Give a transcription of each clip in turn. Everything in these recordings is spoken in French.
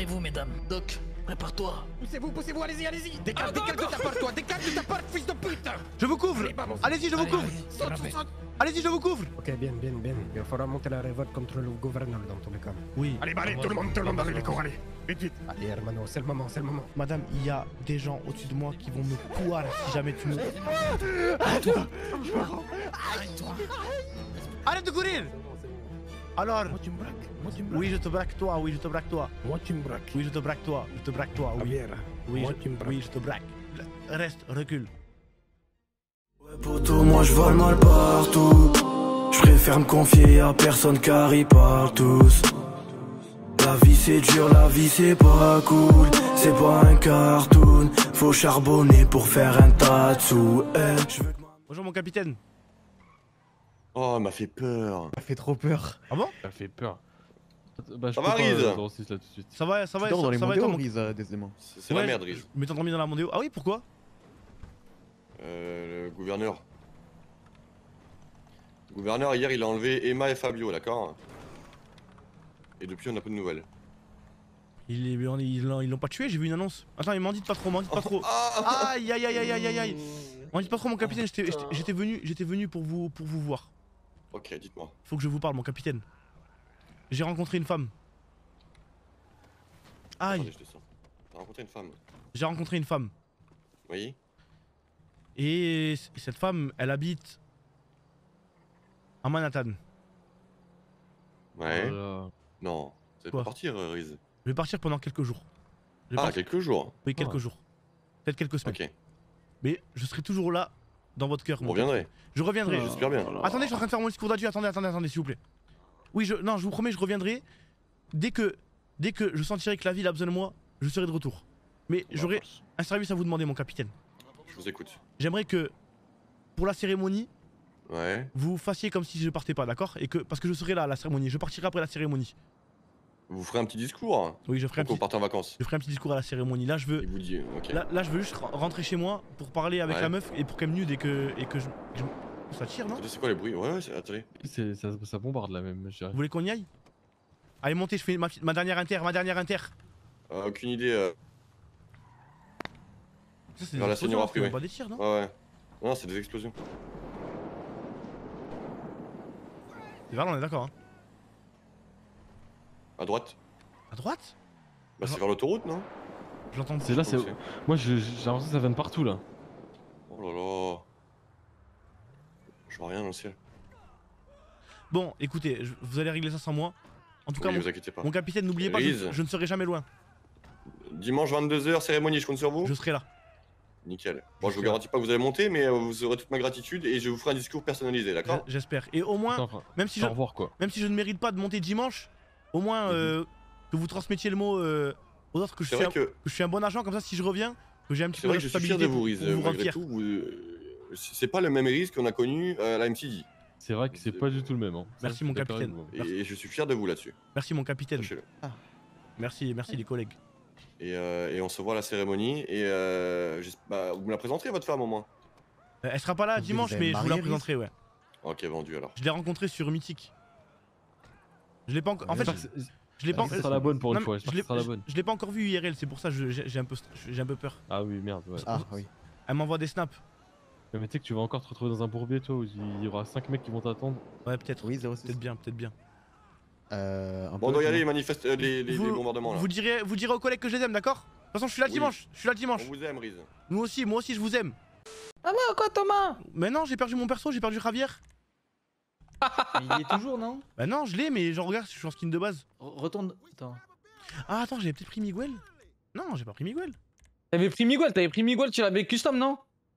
Préparez-vous, mesdames. Doc, prépare-toi. Poussez-vous, allez-y, allez-y. Décale de ta porte, toi, décale de ta porte, fils de pute. Je vous couvre. Allez-y, je vous couvre. Saute. Allez-y, je vous couvre. Ok, bien. Il faudra monter la révolte contre le gouverneur dans tous les cas. Oui. Allez, tout le monde, allez les corps, allez. Vite. Allez, hermano, c'est le moment. Madame, il y a des gens au-dessus de moi qui vont me pouvoir si jamais tu me... Arrête de courir. Alors... Moi, tu me braques. Oui, je te braque toi, Moi, tu me braques. Oui, je te braque toi, oui. Javier, Oui, moi, tu me braques. oui, je te braque. Reste, recule. Ouais, poto, moi je vole mal partout. Je préfère me confier à personne car ils parlent tous. La vie c'est dur, la vie c'est pas cool. C'est pas un cartoon. Faut charbonner pour faire un tas de sous. Bonjour mon capitaine. Oh, elle m'a fait peur. Ça fait trop peur. Ah bon? Ça fait peur. Bah, je Ça peux va, pas, Riz 06 là tout de suite. Ça va, Tu dors dans les ça va et mondiaux, toi, mon... Riz, décidément. C'est la merde, Riz. Mais t'as dormi dans la mondéo. Ah oui, pourquoi? Le gouverneur. Le gouverneur, hier, il a enlevé Emma et Fabio, d'accord? Et depuis, on n'a pas de nouvelles. Ils l'ont pas tué, j'ai vu une annonce. Attends, m'en dites pas trop, Aïe. M'en dites pas trop, mon capitaine, j'étais venu pour vous voir. Ok, dites-moi. Faut que je vous parle, mon capitaine. J'ai rencontré une femme. Aïe. Attendez, je descends. T'as rencontré une femme? J'ai rencontré une femme. Oui. Et cette femme, elle habite à Manhattan. Ouais. Voilà. Non. Vous allez Quoi? pas partir, Riz. Je vais partir pendant quelques jours. Quelques jours. Oui, quelques jours. Peut-être quelques semaines. Ok. Mais je serai toujours là, dans votre cœur. Vous mon reviendrez. capitaine. Je reviendrai. J'espère bien. Attendez, je suis en train de faire mon discours d'adieu. Attendez, s'il vous plaît. Oui, je vous promets, je reviendrai. Dès que je sentirai que la ville a besoin de moi, je serai de retour. Mais j'aurai un service à vous demander, mon capitaine. Je vous écoute. J'aimerais que, pour la cérémonie, Ouais. vous fassiez comme si je partais pas, d'accord? Parce que je serai là à la cérémonie. Je partirai après la cérémonie. Vous ferez un petit discours. Oui, je ferai un Quand vous petit... partez en vacances. Je ferai un petit discours à la cérémonie. Là, je veux... Il vous dit, ok. Là, je veux juste rentrer chez moi pour parler avec Ouais. la meuf et pour qu'elle me nude et que Ça tire, non? Attendez, c'est quoi les bruits? Ouais, attendez. Ça bombarde là même, je dirais. Vous voulez qu'on y aille? Allez, montez, je fais ma dernière inter. Aucune idée. Ça, c'est Vers la explosions, seigneurie c'est privée. pas des tirs, non? Ouais. Non, c'est des explosions. C'est vers là, on est d'accord, hein. À droite. À droite? Bah, c'est vers l'autoroute, non? J'entends. C'est là, c'est. Ok. Moi j'ai l'impression que ça vient de partout là. Oh là là. Je vois rien dans le ciel. Bon, écoutez, vous allez régler ça sans moi. En tout cas, Oui, vous inquiétez pas. mon capitaine, n'oubliez pas, Riz. je ne serai jamais loin. Dimanche 22h, cérémonie, je compte sur vous? Je serai là. Nickel. Bon, je vous garantis pas que vous allez monter, mais vous aurez toute ma gratitude et je vous ferai un discours personnalisé, d'accord? J'espère. Et au moins, Attends, même si au revoir quoi. même si je ne mérite pas de monter dimanche, au moins que vous transmettiez le mot aux autres que je, C'est suis vrai que que je suis un bon agent, comme ça si je reviens, que j'ai un petit c'est peu vrai de que je suis fier de responsabilité vous, Riz. pour vous rendre Malgré fier. tout, c'est pas le même risque qu'on a connu à la MCD. C'est vrai que c'est pas du tout le même. Hein. Merci, Ça, mon je suis d'accord capitaine. avec vous. Et je suis fier de vous là-dessus. Merci mon capitaine. Sachez-le. Merci les collègues. Et on se voit à la cérémonie. Et bah, vous me la présenterez, votre femme, au moins? Elle sera pas là Vous dimanche, avez mais je vous marié, la Riz présenterai, ouais. Ok, vendu alors. Je l'ai rencontrée sur Mythique. Je l'ai pas encore. En fait, J'espère que je l'ai pas. ce sera la bonne pour Non, une fois. mais J'espère que ce sera la bonne. je l'ai pas encore vu IRL, c'est pour ça que j'ai un peu peur. Ah oui, merde. Ouais. Ah oui. Elle m'envoie des snaps. Mais tu sais que tu vas encore te retrouver dans un bourbier, toi, où il y aura 5 mecs qui vont t'attendre. Ouais, peut-être. Oui, 06. Peut-être bien. Un Bon, peu, on doit y aller, les sinon. manifestes, les bombardements là. Vous direz aux collègues que je les aime, d'accord? De toute façon, je suis là Oui. dimanche. On vous aime, Riz. Moi aussi, je vous aime. Maman, quoi, Thomas? Mais non, j'ai perdu mon perso, j'ai perdu Javier. Il est toujours, non? Bah non, je l'ai, mais genre regarde, je suis en skin de base. Retourne. Attends. Ah attends, j'avais peut-être pris Miguel. Non, j'ai pas pris Miguel. T'avais pris Miguel, tu l'avais custom, non?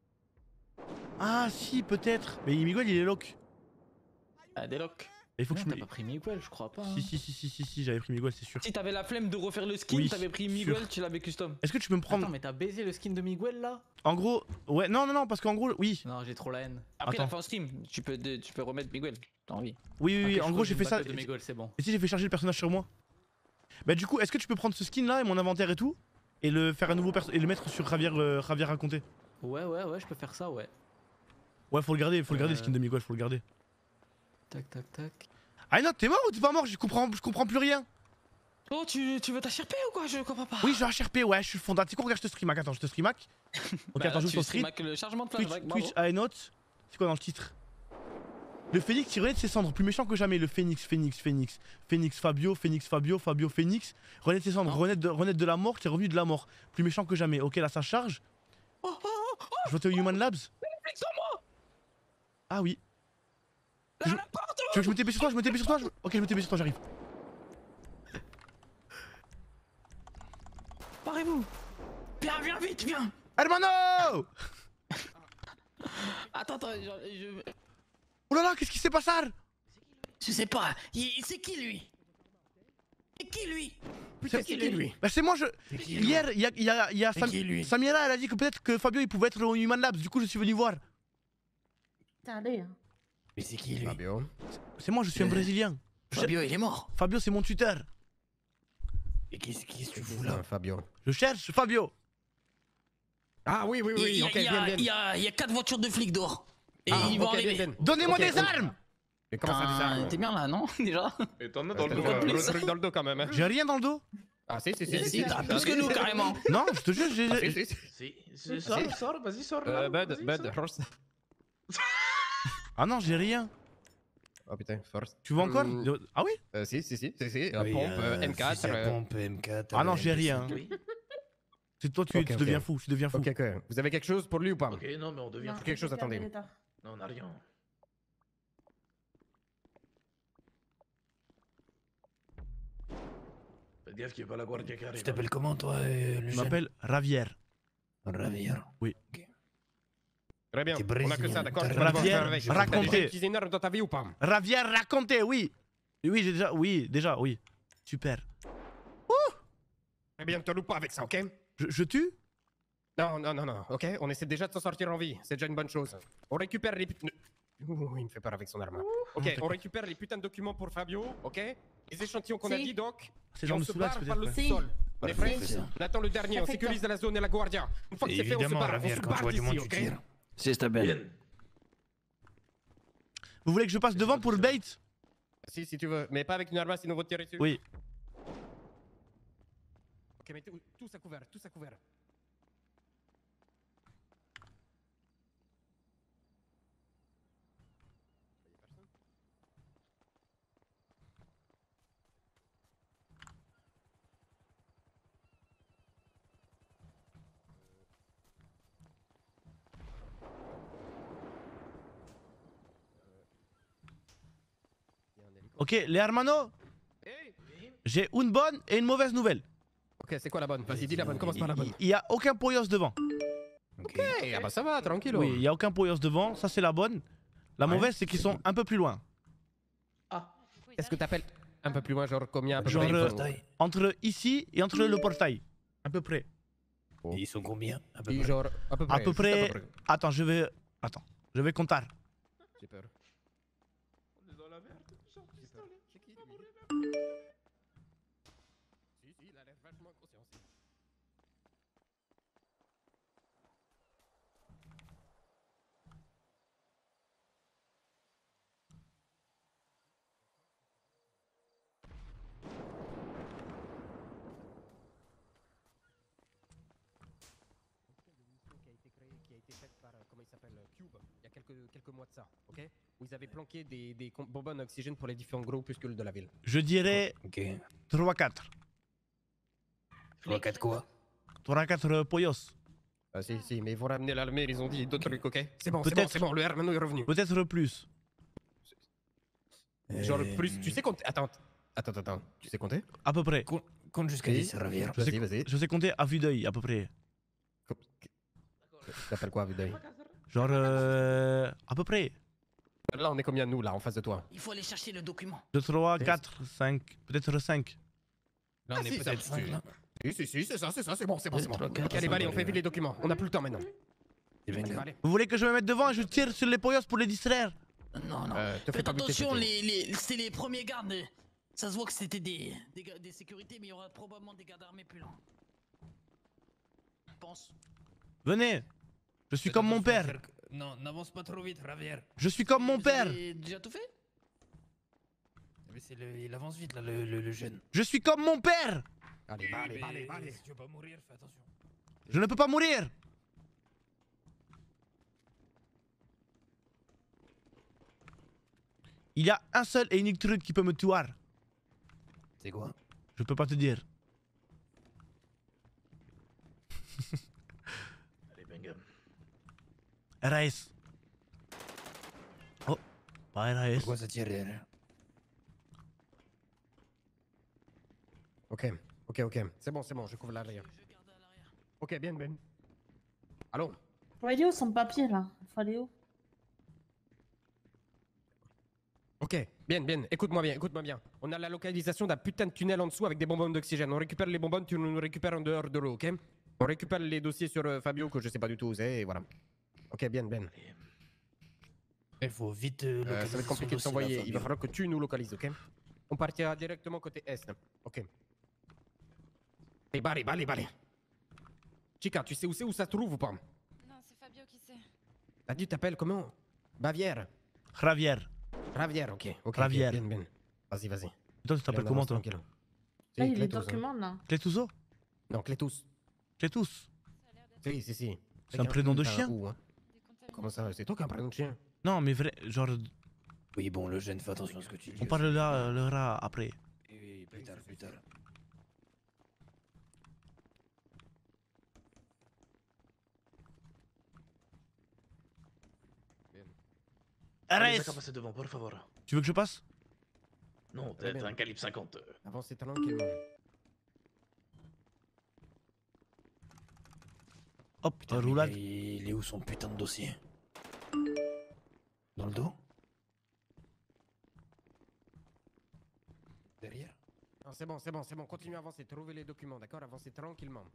Ah si, peut-être. Mais Miguel, il est lock. Ah, des locks. Il faut que je T'as me. pas pris Miguel, je crois pas. hein. Si, j'avais pris Miguel, c'est sûr. Si t'avais la flemme de refaire le skin, Oui, t'avais pris sûr. Miguel, tu l'avais custom. Est-ce que tu peux me prendre. Attends, mais t'as baisé le skin de Miguel là? En gros, ouais, non, parce qu'en gros, oui. Non, j'ai trop la haine. Après, il Attends. a fait un stream, tu peux remettre Miguel. T'as envie. Oui, Ok, en je gros, crois j'ai que fait je ça. me bats de Miguel, c'est bon. Et si j'ai fait charger le personnage sur moi? Bah, du coup, est-ce que tu peux prendre ce skin là et mon inventaire et tout et le faire un nouveau et le mettre sur Javier raconté? Ouais, je peux faire ça, ouais. Ouais, faut le garder, le skin de Miguel, faut le garder. Tac. Ah non, t'es mort ou t'es pas mort? Je comprends plus rien. Oh, tu veux t'achirper ou quoi? Je comprends pas. Oui, je vais HRP, ouais, je suis le fondateur. Tu sais quoi, regarde, je te streamac. Attends, je te streamac. Ok, Bah, attends, là, juste tu ton stream. stream avec le chargement de Twitch, flashback, bravo. Twitch, I note. C'est quoi dans le titre? Le Phénix, il renaît de ses cendres, plus méchant que jamais. Le Phénix, Fabio, Phénix. Renaît de ses cendres, renaître de la mort, qui est revenu de la mort. Plus méchant que jamais. Ok, là, ça charge. Je vais au Human Labs. Ah oui. Tu veux que je me TP sur toi? Ok, je me TP sur toi, j'arrive. Parez-vous. Viens vite, viens. Hermano! Attends, Oh là là, qu'est-ce qui s'est passé? je sais pas. C'est qui lui? C'est qui lui? Putain, c'est qui lui? Bah c'est moi, hier, il y a Samira, elle a dit que peut-être que Fabio il pouvait être au Human Labs, du coup je suis venu voir. Allez. Mais c'est qui lui? Fabio. C'est moi, je suis un Brésilien. Fabio, il est mort. Fabio, c'est mon tuteur. Et qu'est-ce que tu fous là? Fabio. Je cherche Fabio. Ah oui, ok, viens. Il y a 4 voitures de flics dehors. Et Ah, ils vont ok, arriver. viens. Donnez-moi Ok, des armes. Mais comment ça, des armes? T'es bien là, non? Déjà? Et t'en as dans le T'as dos. un truc dans le dos quand même, hein. J'ai rien dans le dos. Ah, si. Si, t'as plus que nous, carrément. Non, je te jure, Ah, j'ai. Si, sors, vas-y, sors. Bud, force. Ah non, j'ai rien. Oh putain, force. Tu veux encore? Ah oui? Si. Pompe, M4. Pompe, M4. Ah non, j'ai rien. C'est toi, tu Ok. deviens fou, tu deviens fou. Ok. Vous avez quelque chose pour lui ou pas? Ok, non, mais on devient. Quelque chose, attendez. Non, on a rien. Faites gaffe qu'il n'y ait pas la guardia qui arrive. Tu t'appelles comment, toi, le Je jeune? m'appelle Ravier. Ravier. Très bien, T'es on a que ça, brésilien. d'accord? Ravière, racontez. T'as utilisé une arme dans ta vie ou pas? Ravier, racontez, oui. Oui, déjà, oui. Super. Très bien, te loupe pas avec ça, ok? Je tue? Non, ok? On essaie déjà de s'en sortir en vie, c'est déjà une bonne chose. On récupère les... Ouh, il me fait peur avec son arme. Ok, on récupère les putains de documents pour Fabio, ok? Les échantillons qu'on a dit, Doc. C'est Et genre on de se soulages barre par le peut-être. Si. sol. On est prêts? C'est ça. On attend le dernier, on sécurise la zone et la guardia. Une fois que c'est fait, on se barre d'ici, ok? C'est ta belle. Vous voulez que je passe devant pour le bait? Si tu veux, mais pas avec une arme, sinon on va te tirer dessus. Oui. Ok, mais tout ça couvert, tout ça couvert. Ok, les hermanos, j'ai une bonne et une mauvaise nouvelle. Ok, c'est quoi la bonne? Vas-y, dis la bonne, commence par la bonne. Il y a aucun poyos devant. Ok, ah bah ça va, tranquille. Oui, il y a aucun poyos devant, ça c'est la bonne. La mauvaise, c'est qu'ils sont un peu plus loin. Est-ce que t'appelles un peu plus loin, genre combien à peu Genre près? entre ici et entre le portail. À peu près. Et ils sont combien? À peu Et près. genre, à peu près. À peu juste près. Attends, je vais compter. J'ai peur. On est dans la merde. Sors du pistolet. C'est qui lui? Si, il a l'air vachement conscient. Qui a été faite par, comment il s'appelle, Cube, il y a quelques mois de ça, ok? Où ils avaient planqué des bonbonnes à oxygène pour les différents groupuscules de la ville. Je dirais Ok. 3-4. 3-4 quoi? 3-4 poyos. Ah si, mais ils vont ramener l'armée, ils ont dit d'autres trucs, ok? C'est bon, Peut-être. c'est bon, le Hermano est revenu. Peut-être plus. Genre plus, tu sais compter... Attends, tu sais compter? À peu près. Compte jusqu'à 10, Ravier. Vas-y. Je sais compter à vue d'œil, à peu près. Tu t'appelles quoi, vue d'œil? Genre à peu près. Là, on est combien, nous, là, en face de toi? Il faut aller chercher le document. 2, 3, 4, 5, peut-être 5. Là, on est peut-être 5 là. Si, c'est ça, c'est bon. trois, quatre, Ok, allez, cinq, allez, on fait vite les documents. On a plus le temps maintenant. Allez. Vous voulez que je me mette devant et je tire sur les poyos pour les distraire? Non. te fais Faites pas buter, attention, c'était. c'est les premiers gardes. Ça se voit que c'était des sécurités, mais il y aura probablement des gardes armés plus lents. Pense. Venez. Je suis comme mon père. Non, n'avance pas trop vite, Ravier. Je suis comme mon père. Vous avez déjà tout fait? Mais il avance vite là, le jeune. Je suis comme mon père. Allez, allez. Si tu veux pas mourir, fais attention. Je ne peux pas mourir. Il y a un seul et unique truc qui peut me tuer. C'est quoi? Je peux pas te dire. Allez, Bengham. RAS. Oh, pas RAS. Pourquoi ça tire derrière? Ok. C'est bon, je couvre l'arrière. Ok, bien. Allô? Ouais, il est où son papier là? Il faut aller où? Ok, bien. Écoute-moi bien. On a la localisation d'un putain de tunnel en dessous avec des bonbonnes d'oxygène. On récupère les bonbonnes, tu nous récupères en dehors de l'eau, ok? On récupère les dossiers sur Fabio que je sais pas du tout où c'est, et voilà. Ok, bien. Il faut vite Ça va être compliqué de s'envoyer. Il va falloir que tu nous localises, ok? On partira directement côté est. Ok. Et allez. Chica, tu sais où ça se trouve ou pas? Non, c'est Fabio qui sait. T'as dit t'appelles comment? Bavière. Javier. Ravière, ok. Ravière. Bien. Vas-y. Toi, tu t'appelles comment toi? Tranquille. Là, il est Clétos, hein. document là. Clétouzo? Non, Clétos. Clétous? Si. C'est un prénom de T'as chien? où, hein? Comment ça? C'est toi qui as un prénom de chien? Non, mais vrai, genre, Oui, bon, le jeune, fais attention à ce que tu dis. on parle là, le rat après. Oui, plus tard. RAS. Passer devant, por favor. Tu veux que je passe? Non, Très t'as bien. un calibre 50. Avancez tranquillement. Hop, Putain, le roulade. gars, il est où son putain de dossier? Dans le dos? Derrière? Non, c'est bon. Continuez à avancer. Trouvez les documents, d'accord? Avancez tranquillement.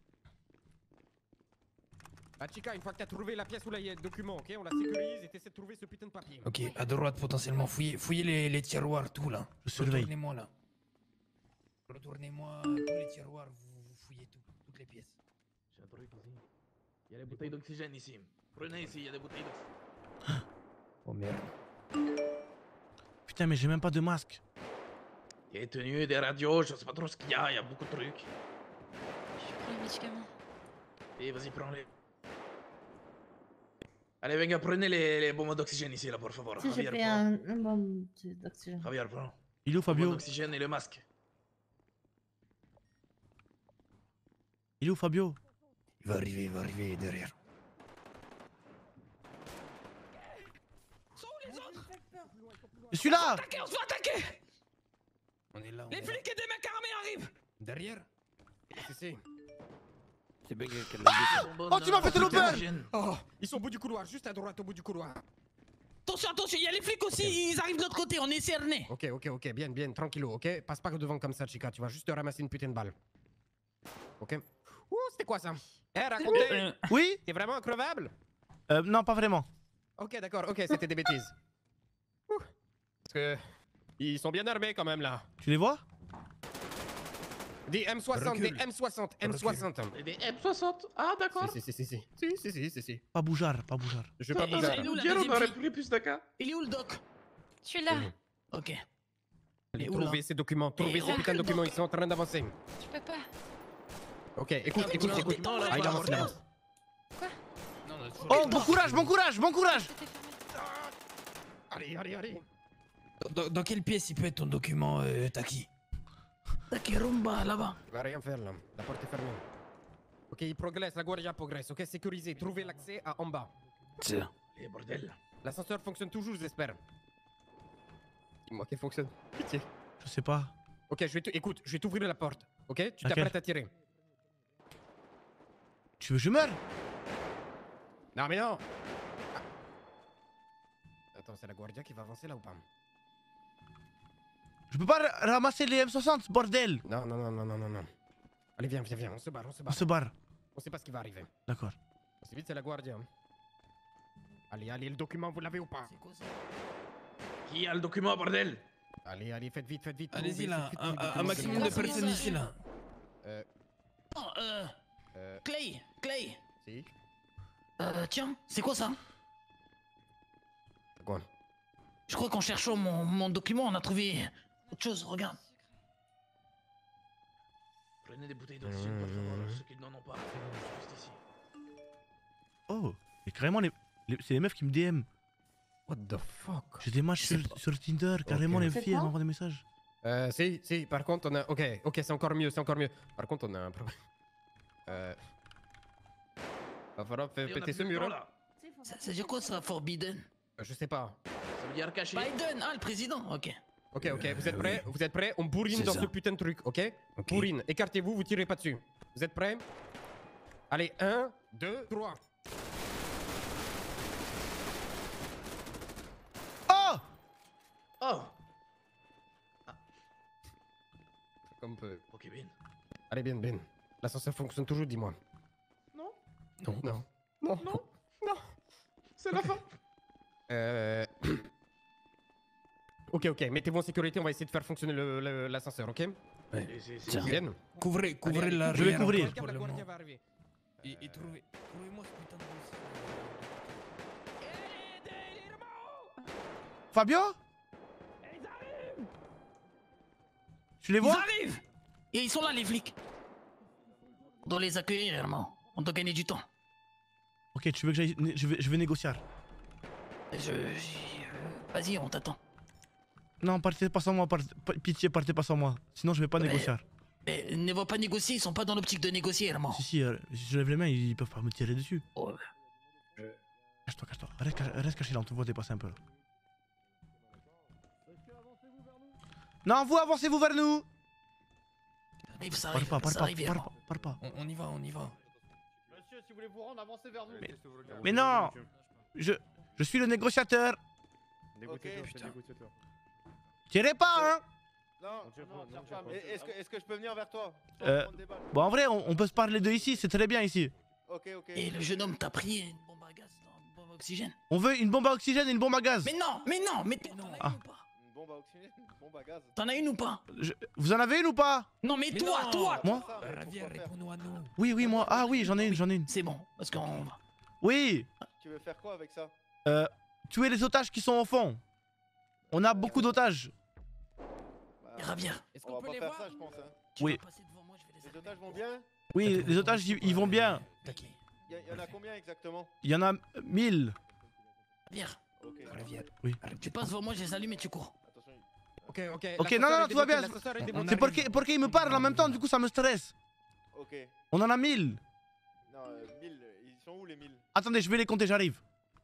Ah, Chica, une fois que t'as trouvé la pièce où il y a le document, ok? On la sécurise et t'essaies de trouver ce putain de papier. Ok, à droite potentiellement, fouillez les tiroirs, tout là. Je surveille. Retournez-moi là. Retournez-moi tous les tiroirs, vous fouillez tout, toutes les pièces. J'ai un truc ici. Il y a des bouteilles d'oxygène ici. Prenez ici, il y a des bouteilles d'oxygène. Oh merde. Putain, mais j'ai même pas de masque. Il y a des tenues, des radios, je sais pas trop ce qu'il y a beaucoup de trucs. Je prends les médicaments. Et vas-y, prends-les. Allez, venga, prenez les bonbons d'oxygène ici, là, por favor. Si j'ai Javier, pris prends. un bon d'oxygène. Javier, prends. Il est où Bonbons Fabio? d'oxygène et le masque. Il est où Fabio? Il va arriver derrière. Sont où les autres? Je suis là! On se fait attaquer! On est là. Les flics et des mecs armés arrivent! Derrière? Si. C'est bien qu'elle Oh, tu m'as fait l'open! Oh, ils sont au bout du couloir, juste à droite, au bout du couloir. Attention, il y a les flics aussi, ils arrivent de l'autre côté, on est cerné. Ok, bien, tranquillo, ok? Passe pas devant comme ça, Chica, tu vas juste te ramasser une putain de balle. Ok? Ouh, c'était quoi ça? Racontez! Oui? T'es vraiment increvable? Non, pas vraiment. Ok, d'accord, c'était des bêtises. Ouh. Parce que... Ils sont bien armés quand même là. Tu les vois? Des M60, des M60. Des M60? Ah, d'accord. Si. Pas bougard. Je vais pas Il bouger. est où la Dire, on deuxième aurait fille pris plus de cas. Il est où le doc? Je suis là. Ok. Allez, où, là? trouvez ces documents, trouvez ces Et putains de on- documents, ils sont en train d'avancer. Je peux pas. Ok, écoute. Non, là, Ah, il là, avance, il avance. Oh, bon courage! C'était fermé. Allez. Dans quelle pièce il peut être ton document, Taki? Takirumba, là-bas. Il va rien faire là, la porte est fermée. Ok, il progresse, la guardia progresse, ok, sécurisé, trouvez l'accès à en bas. Tiens. Les bordel. L'ascenseur fonctionne toujours, j'espère. Dis-moi qu'il fonctionne. Pitié. Je sais pas. Ok, écoute, je vais t'ouvrir la porte, ok? Tu Laquelle? t'apprêtes à tirer. Tu veux que je meure? Non, mais non! Ah. Attends, c'est la guardia qui va avancer là ou pas? Je peux pas ramasser les M60, bordel! Non. Allez, viens, on se barre. On se barre. On sait pas ce qui va arriver. D'accord. C'est vite, c'est la guardia. Hein. Allez, le document, vous l'avez ou pas? C'est quoi ça? Qui a le document, bordel? Allez, faites vite. Allez-y trouvez, là, faites vite, un document, maximum de document. personnes ici là. Non, Clay. Si? Tiens, c'est quoi ça? C'est quoi? Je crois qu'en cherchant mon document, on a trouvé Autre chose, regarde. Prenez des bouteilles d'oxygène, par favor, ceux qui n'en ont pas. Juste ici. Oh, et carrément, c'est les meufs qui me DM. What the fuck? J'ai des matchs sur Tinder, carrément, les filles, elles envoient des messages. Si, par contre, on a. Ok, c'est encore mieux, c'est encore mieux. Par contre, on a un problème. Va falloir péter ce mur. Hein. Ça veut dire quoi ça, Forbidden? Je sais pas. Ça veut dire caché. Biden, ah, le président, ok. Ok, vous êtes prêts? Vous êtes prêts? On bourrine dans ce putain de truc, ok? Bourrine, écartez-vous, vous tirez pas dessus. Vous êtes prêts? Allez, 1, 2, 3. Oh! Oh! Comme peu. Ok, bien. Allez, Ben. L'ascenseur fonctionne toujours, dis-moi. Non. Non. C'est la fin. Ok, mettez-vous en sécurité, on va essayer de faire fonctionner l'ascenseur, ok? Tiens. Bien. Couvrez Allez, la je vais couvrir. La gardien va arriver. Et trouvez-moi ce putain de Fabio? Tu les vois? Ils arrivent! Et ils sont là, les flics. On doit les accueillir, Herman. On doit gagner du temps. Ok, tu veux que j'aille. Je vais négocier. Vas-y, on t'attend. Non, partez pas sans moi, pitié, partez pas sans moi. Sinon, je vais pas négocier. Mais ne va pas négocier, ils sont pas dans l'optique de négocier, Herman. Si, je lève les mains, ils peuvent pas me tirer dessus. Oh. Cache-toi. Reste caché là, on te voit dépasser un peu là. Non, vous avancez-vous vers nous! Ça arrive, Pars pas. On y va. Monsieur, si vous voulez vous rendre, avancez vers nous. Mais non! Je suis le négociateur! Tirez pas, hein! Non, est-ce que je peux venir vers toi? Bon, en vrai, on peut se parler de ici, c'est très bien ici. Ok. Et le jeune homme t'a pris une bombe à gaz, une bombe à oxygène. On veut une bombe à oxygène et une bombe à gaz. Mais non, t'en as une ou pas? Une bombe à oxygène, une bombe à gaz. T'en as une ou pas? Vous en avez une ou pas? Non, mais toi! Moi? Ravière, réponds-nous à nous. Oui, moi. Ah oui, j'en ai une. C'est bon, parce qu'on va. Oui! Tu veux faire quoi avec ça? Tuer les otages qui sont au fond. On a beaucoup d'otages. Ravière. Est-ce qu'on peut les voir? Ça, je pense, hein. Oui. Les otages vont bien? Oui, les otages, ils vont bien. Il y en a combien exactement? Il y en a 1000. Ravière. Ok. Oui. Tu passes devant moi, je les allume et tu cours. Ok, non, tout va bien. C'est pour qu'ils me parlent en même temps, du coup ça me stresse. Ok. On en a 1000. Non, 1000, ils sont où les 1000? Attendez, je vais les compter, j'arrive.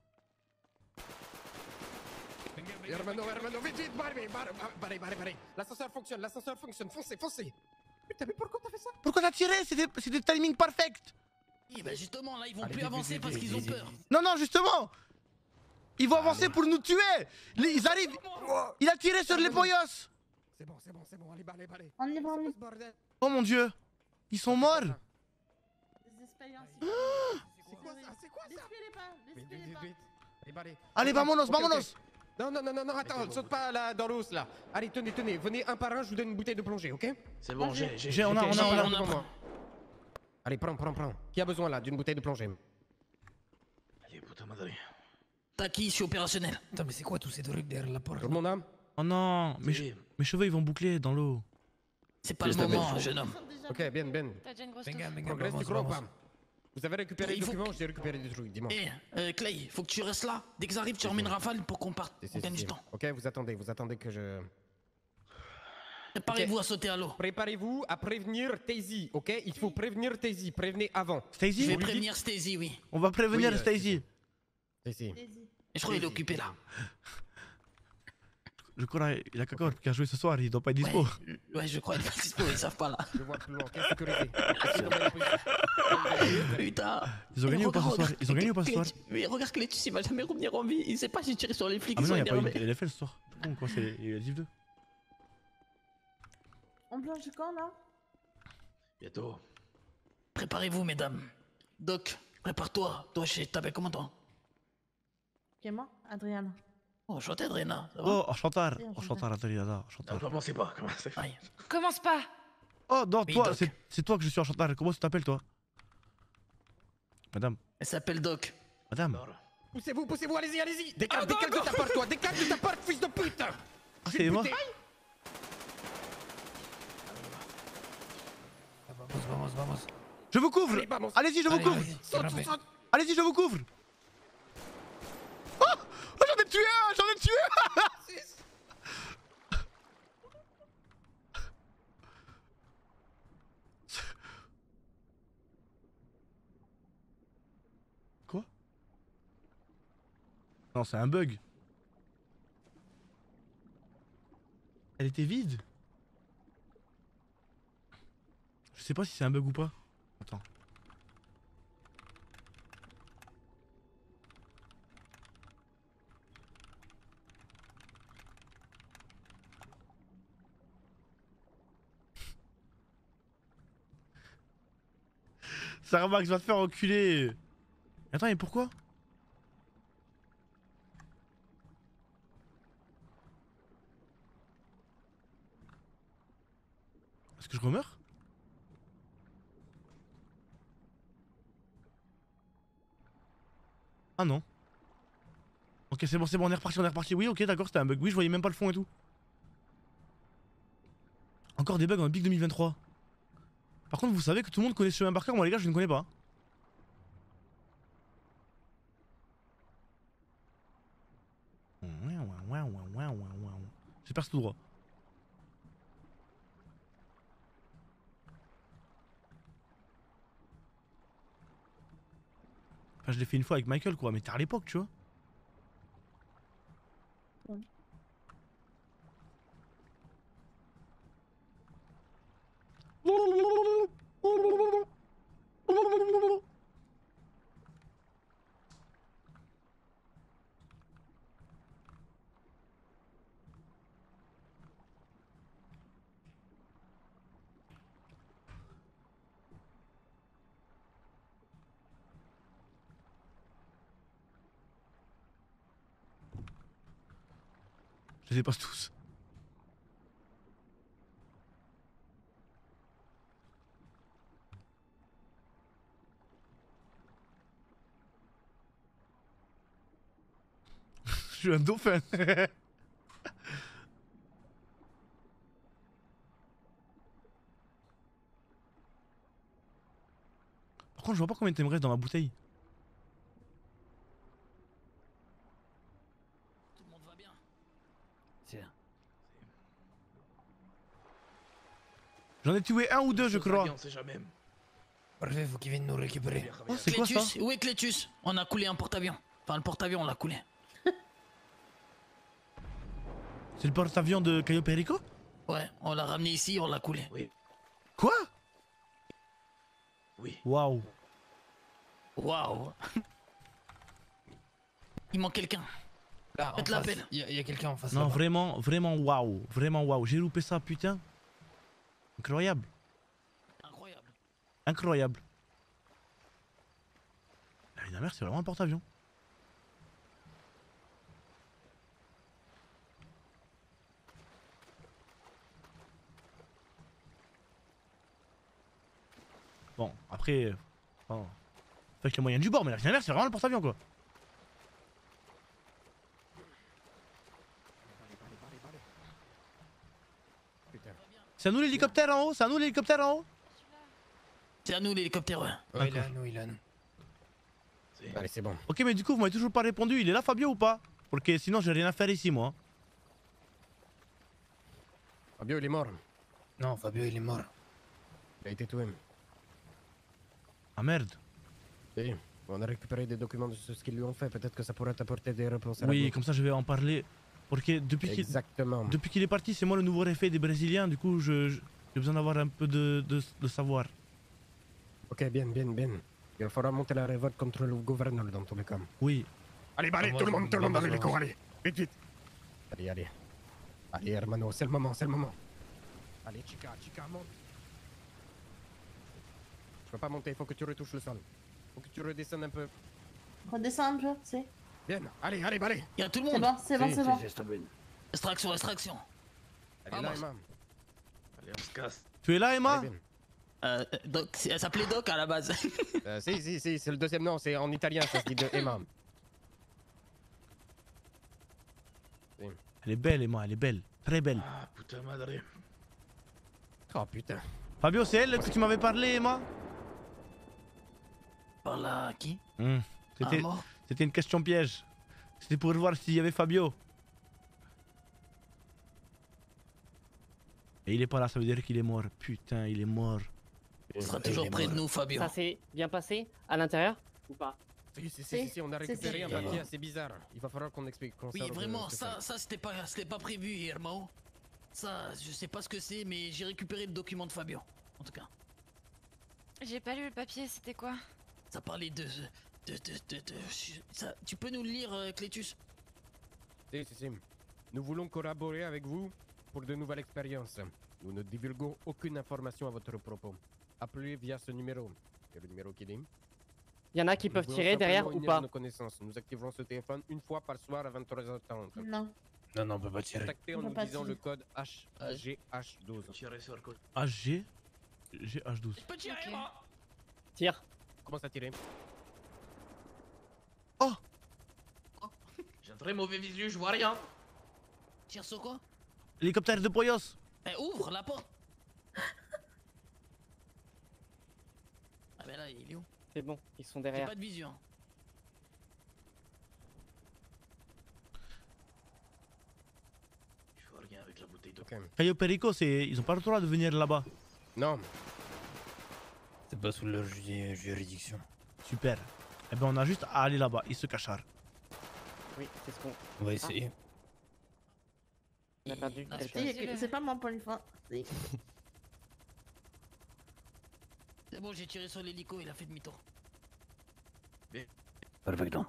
Hermano, vite, barrez. L'ascenseur fonctionne, foncez. Putain, mais pourquoi t'as fait ça? Pourquoi t'as tiré? C'est des timings perfect. Bah justement, là, ils vont plus avancer parce qu'ils ont peur. Non, justement. Ils vont avancer pour nous tuer. Ils arrivent. Il a tiré sur les poyos. C'est bon, allez. On y va. Oh mon dieu. Ils sont morts. Désespérance. C'est quoi ça? Laissez-les pas. Allez, vamonos. Non, attends, saute pas là dans l'os là. Allez, tenez, venez un par un, je vous donne une bouteille de plongée, ok? C'est bon, on a. Allez, prends. Qui a besoin là d'une bouteille de plongée? Allez, putain madre. T'as qui? Je suis opérationnel. Attends, mais c'est quoi tous ces trucs derrière la porte? Tout le monde a? Oh non, mes cheveux ils vont boucler dans l'eau. C'est pas le moment, jeune homme. Ok, bien. T'as déjà une grosse Progresse, tu crois ou pas? Vous avez récupéré les documents, j'ai récupéré des trucs, dis-moi. Clay, faut que tu restes là. Dès qu'ils arrivent, tu remets une rafale pour qu'on parte. On gagne du temps. Ok, vous attendez que je... Préparez-vous à sauter à l'eau. Préparez-vous à prévenir Stacy, ok? Il faut prévenir Stacy, prévenez avant. Stacy? Je vais prévenir Stacy, oui. On va prévenir Stacy. Stacy. Je crois qu'il est occupé là. Je crois qu'il a quelqu'un qui a joué ce soir, il doit pas être dispo. Ouais, je crois qu'il est pas dispo, ils savent pas là. Je vois plus loin, quelle sécurité? Putain. Ils ont gagné ou pas ce soir? Mais regarde que Clétus, il va jamais revenir en vie. Il sait pas si tirer sur les flics. Ah mais non, il n'y a pas eu LFL ce soir. Quoi, c'est Div 2. On plonge quand là? Bientôt. Préparez-vous, mesdames. Doc, prépare-toi. Toi, je t'appelle comment toi? Ok, moi, Adriana. Oh, enchanté, Adriana. Oh, enchanté, Adriana. Non, commencez pas. Commence pas. Oh, non, Oui, toi, Doc. c'est toi que je suis enchanté. Comment tu t'appelles, toi? Madame. Elle s'appelle Doc. Madame. Poussez-vous, allez-y. Décale de ta porte, toi. Décale de ta porte, fils de pute. Ah, c'est moi? Vamos. Je vous couvre. Allez, vamos. Allez-y, je vous Allez, couvre. vas-y, saute. Allez-y, je vous couvre. Oh, j'en ai tué un, j'en ai tué un. Quoi? Non, c'est un bug. Elle était vide. Je sais pas si c'est un bug ou pas. Attends. Sarah Max va te faire enculer. Attends, mais pourquoi? Est-ce que je remeurs? Ah non. Ok, c'est bon, on est reparti. Oui, ok, d'accord, c'était un bug. Oui, je voyais même pas le fond et tout. Encore des bugs en Big 2023. Par contre, vous savez que tout le monde connaît ce chemin par cœur, moi les gars, je ne connais pas. Je perce tout droit. Enfin, je l'ai fait une fois avec Michael, quoi, mais t'es à l'époque, tu vois. Je les ai pas tous. Je suis un dauphin. Par contre, je vois pas combien de temps il me reste dans ma bouteille. Tout le monde va bien. J'en ai tué un ou deux, je crois. On sait jamais. Parfait, faut qu'ils viennent nous récupérer. Oh, c'est quoi ça? Où est Clétus? On a coulé un porte-avions. Enfin, le porte-avions, on l'a coulé. C'est le porte-avions de Cayo Perico? Ouais, on l'a ramené ici, on l'a coulé. Oui. Quoi? Oui. Waouh. Waouh. Il manque quelqu'un. Là, Faites l'appel. Il y a quelqu'un en face. Non, vraiment waouh. Vraiment waouh. J'ai loupé ça, putain. Incroyable. Incroyable. La vie de la mère, c'est vraiment un porte-avions. Bon, après... Oh. Avec les moyens du bord, mais la vie de la mère, c'est vraiment le porte-avions, quoi. C'est à nous l'hélicoptère en haut? C'est à nous l'hélicoptère en haut? C'est à nous l'hélicoptère, ouais. Ouais, il est à nous, il est à nous. Allez, c'est bon. Ok, mais du coup, vous m'avez toujours pas répondu. Il est là, Fabio, ou pas? Parce que sinon, j'ai rien à faire ici, moi. Fabio, il est mort. Non, Fabio, il est mort. Il a été tué. Ah merde. Oui, on a récupéré des documents de ce qu'ils lui ont fait. Peut-être que ça pourrait t'apporter des réponses. Oui, comme ça, je vais en parler. Parce que depuis qu'il est parti, c'est moi le nouveau réfet des Brésiliens. Du coup, j'ai besoin d'avoir un peu de savoir. Ok, bien. Il faudra monter la révolte contre le gouverneur dans tous les cas. Oui. Allez, tout le monde avec les corps, allez. Vite. Allez. Allez, hermano, c'est le moment. Allez, chica, monte. Je peux pas monter, il faut que tu retouches le sol. Faut que tu redescendes un peu. Redescends un peu, c'est. Bien, allez. Il y a tout le monde. C'est bon. Extraction. Allez, là, Emma. Allez, on se casse. Tu es là, Emma? Doc, elle s'appelait Doc à la base. Si, c'est le deuxième nom, c'est en italien, ça se dit de Emma. Elle est belle, Emma, elle est belle. Très belle. Ah, putain madre. Oh putain. Fabio, c'est elle que tu m'avais parlé, Emma? Par là, qui? C'était mort. c'était une question piège. C'était pour voir s'il y avait Fabio. Et il est pas là, ça veut dire qu'il est mort. Putain, il est mort. Il sera toujours près de nous, Fabio. Ça s'est bien passé à l'intérieur ou pas? Si, on a récupéré un papier assez bizarre. Il va falloir qu'on explique. qu'on Oui, serve, vraiment, ce que ça c'était pas prévu, Irmao. Ça, je sais pas ce que c'est, mais j'ai récupéré le document de Fabio, en tout cas. J'ai pas lu le papier, c'était quoi? Ça parlait de ça, tu peux nous le lire, Clétus? Si. Nous voulons collaborer avec vous pour de nouvelles expériences. Nous ne divulguons aucune information à votre propos. Appelez via ce numéro. C'est le numéro qui dit. Il y en a qui peuvent tirer derrière ou pas? Nos connaissances. Nous activerons ce téléphone une fois par soir à 23h30. Non. Non, on peut pas tirer. Contactez en nous disant le code HGH12. Tirer sur le code. HG GH12. Je peux tirer, moi. Tire. Commence à tirer. Oh! J'ai un très mauvais visu, je vois rien. Tire sur quoi? Hélicoptère de Poyos. Eh, ouvre la porte. Ah ben là, il est où? C'est bon, ils sont J'ai derrière. pas de vision. Je vois rien avec la bouteille d'eau. Cayo Perico, ils ont pas le droit de venir là-bas. Non. C'est pas sous leur juridiction. Super. Eh ben on a juste à aller là-bas, ils se cachent. Oui, c'est ce qu'on. On va essayer. On a perdu Ah, quelqu'un. C'est pas mon point de fin. Si. C'est bon, j'ai tiré sur l'hélico, il a fait demi-tour. Perfecto.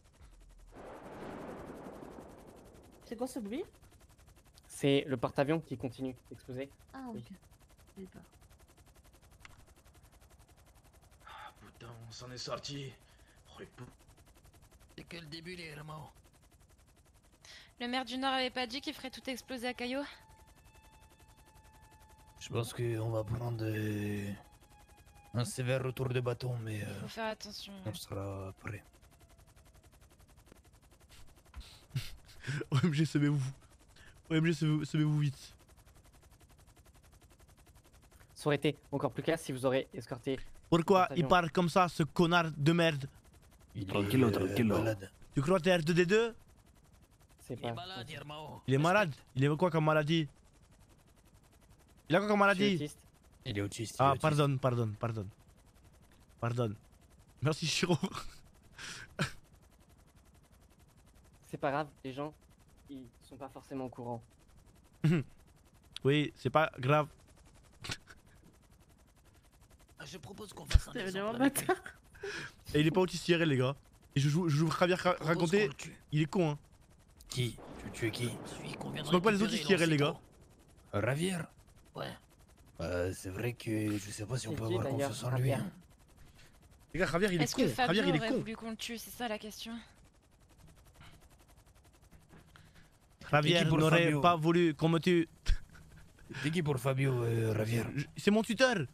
C'est quoi ce bruit? C'est le porte-avions qui continue d'exploser. Ah, ok. Oui. J'ai peur. Ah putain, on s'en est sorti. Oh, les C'est que le début, les Irmao. Le maire du Nord avait pas dit qu'il ferait tout exploser à Caillot? Je pense qu'on va prendre un sévère retour de bâton, mais Faut faire attention. on sera prêt. OMG, semez-vous. OMG, semez-vous vite. Ça aurait été encore plus classe si vous aurez escorté. Pourquoi Porte-avions. il parle comme ça, ce connard de merde? Tranquillo, tranquillo. Tu crois que t'es R2D2? C'est Il est pas. malade, Irmao. Il est malade. Il est quoi comme maladie? Il a quoi comme Je suis maladie? autiste. Il est autiste. Ah, pardon. Merci, Shiro. C'est pas grave, les gens, ils sont pas forcément au courant. Oui, c'est pas grave. Ah, je propose qu'on fasse un T'es exemple vraiment avec lui. bâtard. Et il est pas autiste IRL, les gars. Et je joue Javier Je propose raconter. qu'on le tue. Il est con, hein. Qui? Tu veux tuer qui? Celui qu'on vient de Je manque pas les récupérer, autistes IRL, les il en gars. sait Ravière? trop. Ouais. C'est vrai que je sais pas si on C'est peut qui, avoir d'ailleurs, confiance en lui. Ravière? Les gars, Javier, il est Est-ce con. que Fabio Javier, il est aurait con. voulu qu'on le tue? C'est ça la question. Javier Et qui pour n'aurait Fabio pas voulu qu'on me tue. C'est qui pour Fabio, Ravière? C'est mon tuteur.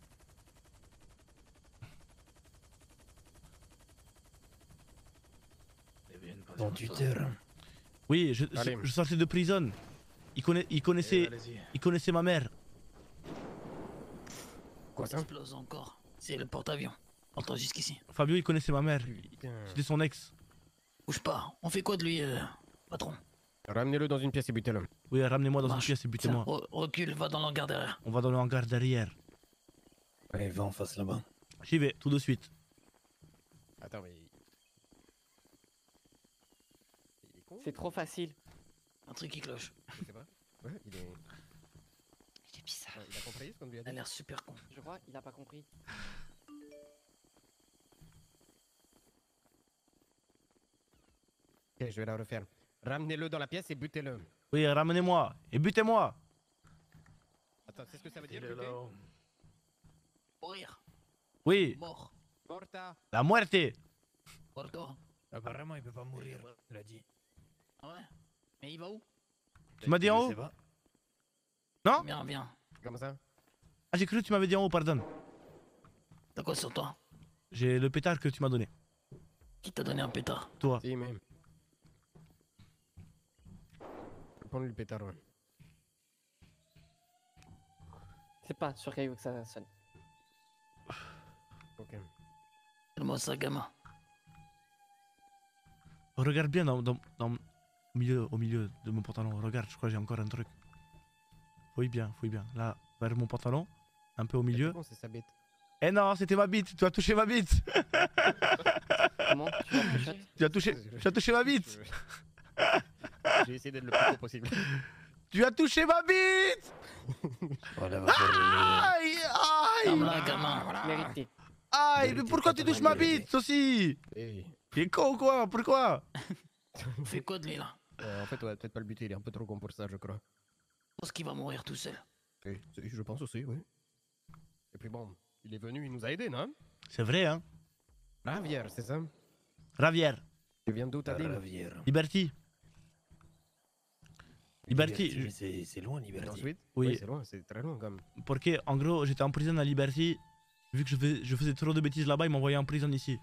Ton tuteur. Oui, Allez. je sortais de prison. Il connaissait ma mère. Quoi ça? Explose encore. C'est le porte-avions. Entends jusqu'ici. Fabio, il connaissait ma mère. Putain. C'était son ex. Bouge pas. On fait quoi de lui, patron? Ramenez-le dans une pièce et butez-le. Oui, ramenez-moi dans une Marche. pièce et Tiens, butez-moi. recule, va dans l'hangar derrière. On va dans le hangar derrière. Allez, va en face là-bas. J'y vais, tout de suite. Attends, mais. Il est con? C'est trop facile. Un truc qui cloche. Je sais pas. Ouais, il est. Il est bizarre. Il a compris ce qu'on lui a Il a dit? l'air super con. Je crois il a pas compris. Ok, je vais la refaire. Ramenez-le dans la pièce et butez-le. Oui, ramenez-moi. Et butez-moi. Attends, c'est ce que ça veut dire? Il est buter? là. Mourir. Oui, Mort. Porta. la muerte. Porto. Apparemment, il peut pas mourir, il a dit. Ah ouais? Mais il va où? Tu m'as dit en Je haut? sais pas. Non? Viens, viens. Comment ça? Ah, j'ai cru que tu m'avais dit en haut, pardon. T'as quoi sur toi? J'ai le pétard que tu m'as donné. Qui t'a donné un pétard? Toi. Si, mais. Prends-lui le pétard, ouais. C'est pas sur Caillou que ça sonne. Ok. Donne-moi ça, gamin. Regarde bien au milieu de mon pantalon. Regarde, je crois que j'ai encore un truc. Fouille bien. Là, vers mon pantalon, un peu au milieu. C'est sa bite. Eh non, c'était ma bite, tu as touché ma bite. Comment tu vas toucher? Tu as touché ma bite. J'ai essayé d'être le plus tôt possible. Tu as touché ma bite. Aïe, aïe. Gamin. Mérité. Aïe, mais pourquoi tu touches ma bite aussi? T'es con ou quoi? Pourquoi? Fais quoi de lui là? En fait, ouais, peut-être pas le buter, il est un peu trop con pour ça, je crois. Je pense qu'il va mourir tout seul. Je pense aussi, oui. Et puis bon, il est venu, il nous a aidés, non? C'est vrai, hein? Ravière, c'est ça? Ravière. Tu viens d'où, t'as dit? Ravière. Liberty. Liberty. C'est loin, Liberty. Ensuite? Oui. C'est loin, c'est très loin quand même. Parce que, en gros, j'étais en prison à Liberty. Vu que je faisais trop de bêtises là-bas, ils m'envoyaient en prison ici.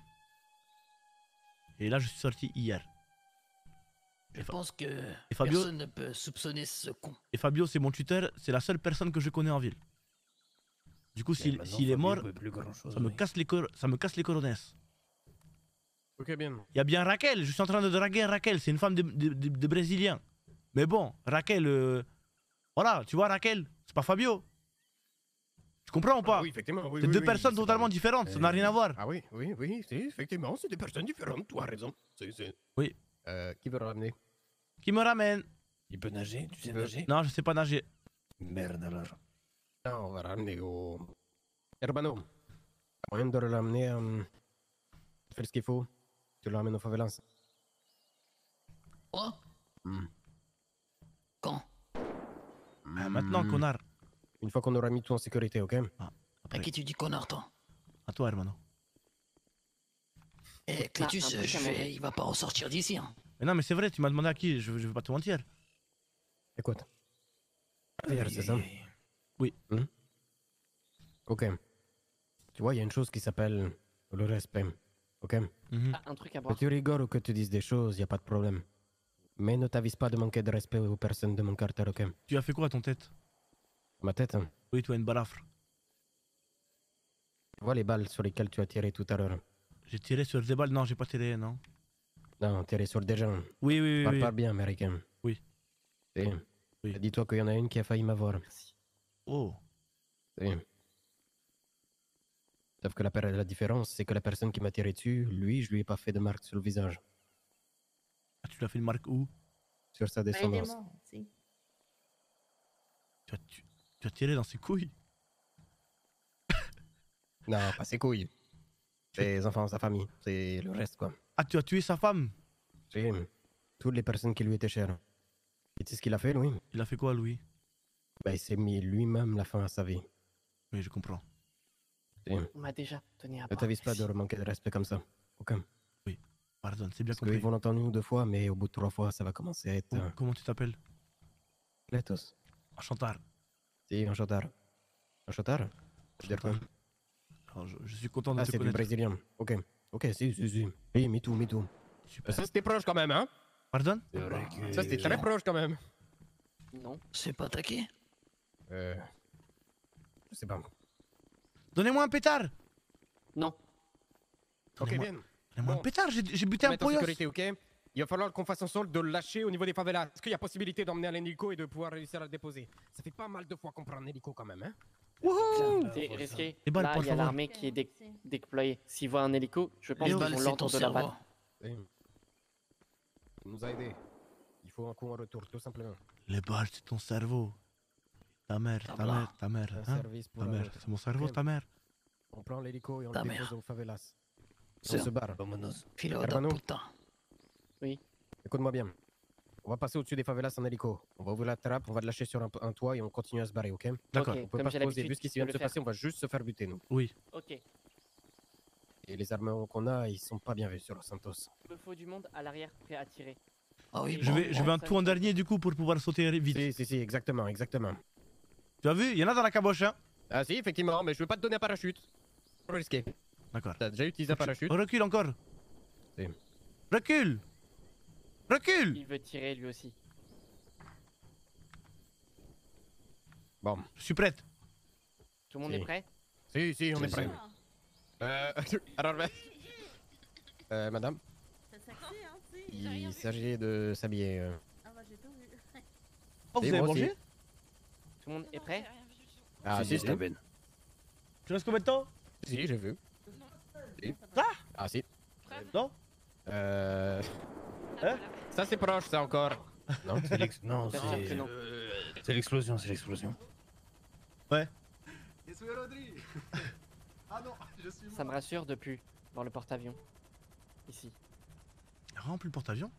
Et là, je suis sorti hier. Je pense que Fabio- personne ne peut soupçonner ce con. Et Fabio, c'est mon tuteur, c'est la seule personne que je connais en ville. Du coup, s'il est mort, ça me casse les coronesses. Ok, bien. Il y a bien Raquel, je suis en train de draguer Raquel, c'est une femme de Brésilien. Mais bon, Raquel, voilà, tu vois Raquel, c'est pas Fabio. Tu comprends ou pas? Oui, effectivement. Oui, c'est oui, deux oui, personnes c'est totalement pas- différentes, ça n'a rien à voir. Ah oui, si, effectivement, c'est des personnes différentes, tu as raison. Oui. Qui veut le ramener? Qui me ramène? Il peut nager? Tu sais nager? Non, je sais pas nager. Merde alors. Non, on va ramener au... Herbano, moyen de le ramener, fais ce qu'il faut, tu le ramènes aux favelas. Quoi? Quand? Maintenant, connard. Une fois qu'on aura mis tout en sécurité, ok? À qui tu dis connard, toi? À toi, hermano. Eh, Clétus, il va pas ressortir d'ici, hein. Mais non, mais c'est vrai, tu m'as demandé à qui, je vais pas te mentir. Écoute. Hier, c'est ça? Oui. Ok. Tu vois, il y a une chose qui s'appelle le respect, ok? Ah, un truc à boire. Que tu rigoles ou que tu dises des choses, il n'y a pas de problème. Mais ne t'avise pas de manquer de respect aux personnes de mon quartier, ok? Tu as fait quoi à ton tête? Ma tête, hein? Oui, tu as une balafre. Tu vois les balles sur lesquelles tu as tiré tout à l'heure? J'ai tiré sur des balles, non, j'ai pas tiré, non. Non, tiré sur des gens. Oui, oui, oui. Parle bien, américain. Oui. Oui. Dis-toi qu'il y en a une qui a failli m'avoir. Oh. Oui. Sauf que la différence, c'est que la personne qui m'a tiré dessus, lui, je lui ai pas fait de marque sur le visage. Ah, tu l'as fait une marque où? Sur sa Bah, il est descendance. mort, si. Tu as tiré dans ses couilles? Non, pas ses couilles. Ses enfants, sa famille. C'est le reste, quoi. Ah, tu as tué sa femme? Oui. Toutes les personnes qui lui étaient chères. Et tu sais ce qu'il a fait, Louis? Il a fait quoi, Louis? Bah, il s'est mis lui-même la fin à sa vie. Oui, je comprends. Oui. On m'a déjà donné à Ne boire. t'avise pas de manquer de respect comme ça. Ok? Pardon, c'est bien Parce compris. qu'ils vont l'entendre une ou deux fois, mais au bout de 3 fois, ça va commencer à être... Comment tu t'appelles? Letos. Enchantar. Si, enchantar. Enchantar? Je veux dire quoi? Alors, je suis content de Ah, te c'est du connaître. brésilien. Ok. Ok, si. Oui, me too. Super. Ça, c'était proche quand même, hein? Pardon? Ça, c'était très proche quand même. Non. C'est pas attaqué? Je sais pas. Donnez-moi un pétard! Non. Ok, Donnez-moi- bien. Donnez-moi un pétard, j'ai buté un Mettre en poyos! sécurité, ok? Il va falloir qu'on fasse en sorte de le lâcher au niveau des favelas. Est-ce qu'il y a possibilité d'emmener un hélico et de pouvoir réussir à le déposer? Ça fait pas mal de fois qu'on prend un hélico quand même, hein? Wouhou! C'est risqué. Les balles, Là, pour il y a favor. l'armée qui est déployée. S'ils voient un hélico, je pense Les qu'ils balles, vont c'est l'ordre ton de la cerveau. balle. Il nous a aidés. Il faut un coup en retour, tout simplement. Les balles, c'est ton cerveau. Ta mère. Un Hein? service pour Ta un mère, autre. c'est mon cerveau, Ok. ta mère. On prend l'hélico et on Ta le mère. dépose aux favelas. On C'est se barre. Filo Hermano. de putain. Oui. Écoute-moi bien. On va passer au-dessus des favelas en hélico. On va ouvrir la trappe, on va le lâcher sur un toit et on continue à se barrer, ok? D'accord. Ok, On peut comme pas j'ai se poser. l'habitude Vu ce qui de vient de le se faire. passer, on va juste se faire buter, nous. Oui. Ok. Et les armements qu'on a, ils sont pas bien vus sur Los Santos. Il me faut du monde à l'arrière prêt à tirer. Ah oui, Je vais un tout en dernier du coup pour pouvoir sauter vite. Si, exactement. Tu as vu? Il y en a dans la caboche, hein? Ah si, effectivement, mais je veux pas te donner un parachute. Trop risqué. D'accord. T'as déjà utilisé un parachute? Recule encore. Si. Recule! Recule! Il veut tirer lui aussi. Bon. Je suis prête. Tout le monde Si. est prêt? Si, on est prêt. Ah, Alors, madame, c'est sexy, hein, si. il s'agit de s'habiller. Ah bah j'ai tout vu. Oh, vous Et avez moi mangé? aussi. Tout le monde est prêt? Ah, si, c'était Ben. Tu restes combien de temps? Si, j'ai vu. Si. Ah Ah, si. Non? Ça, c'est proche, ça encore. Non, Non, Bien sûr que non. c'est l'explosion, c'est l'explosion. Ouais. Ça me rassure de plus dans le porte-avions. Ici. Y'a vraiment plus le porte-avions?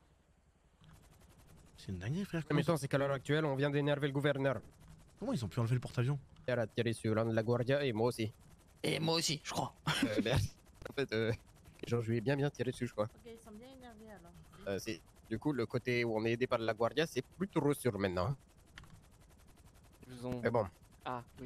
C'est une dinguerie, frère. Mais attends, c'est qu'à l'heure actuelle, on vient d'énerver le gouverneur. Comment ils ont pu enlever le porte-avions? Il a tiré sur l'un de la Guardia et moi aussi. Et moi aussi, je crois. Merde. En fait, genre, je lui ai bien tiré dessus, je crois. Ok, ils sont bien énervés alors. C'est... Du coup, le côté où on est aidé par la Guardia, c'est plus trop sûr maintenant. Ils vous ont... Mais bon. Ah, oui.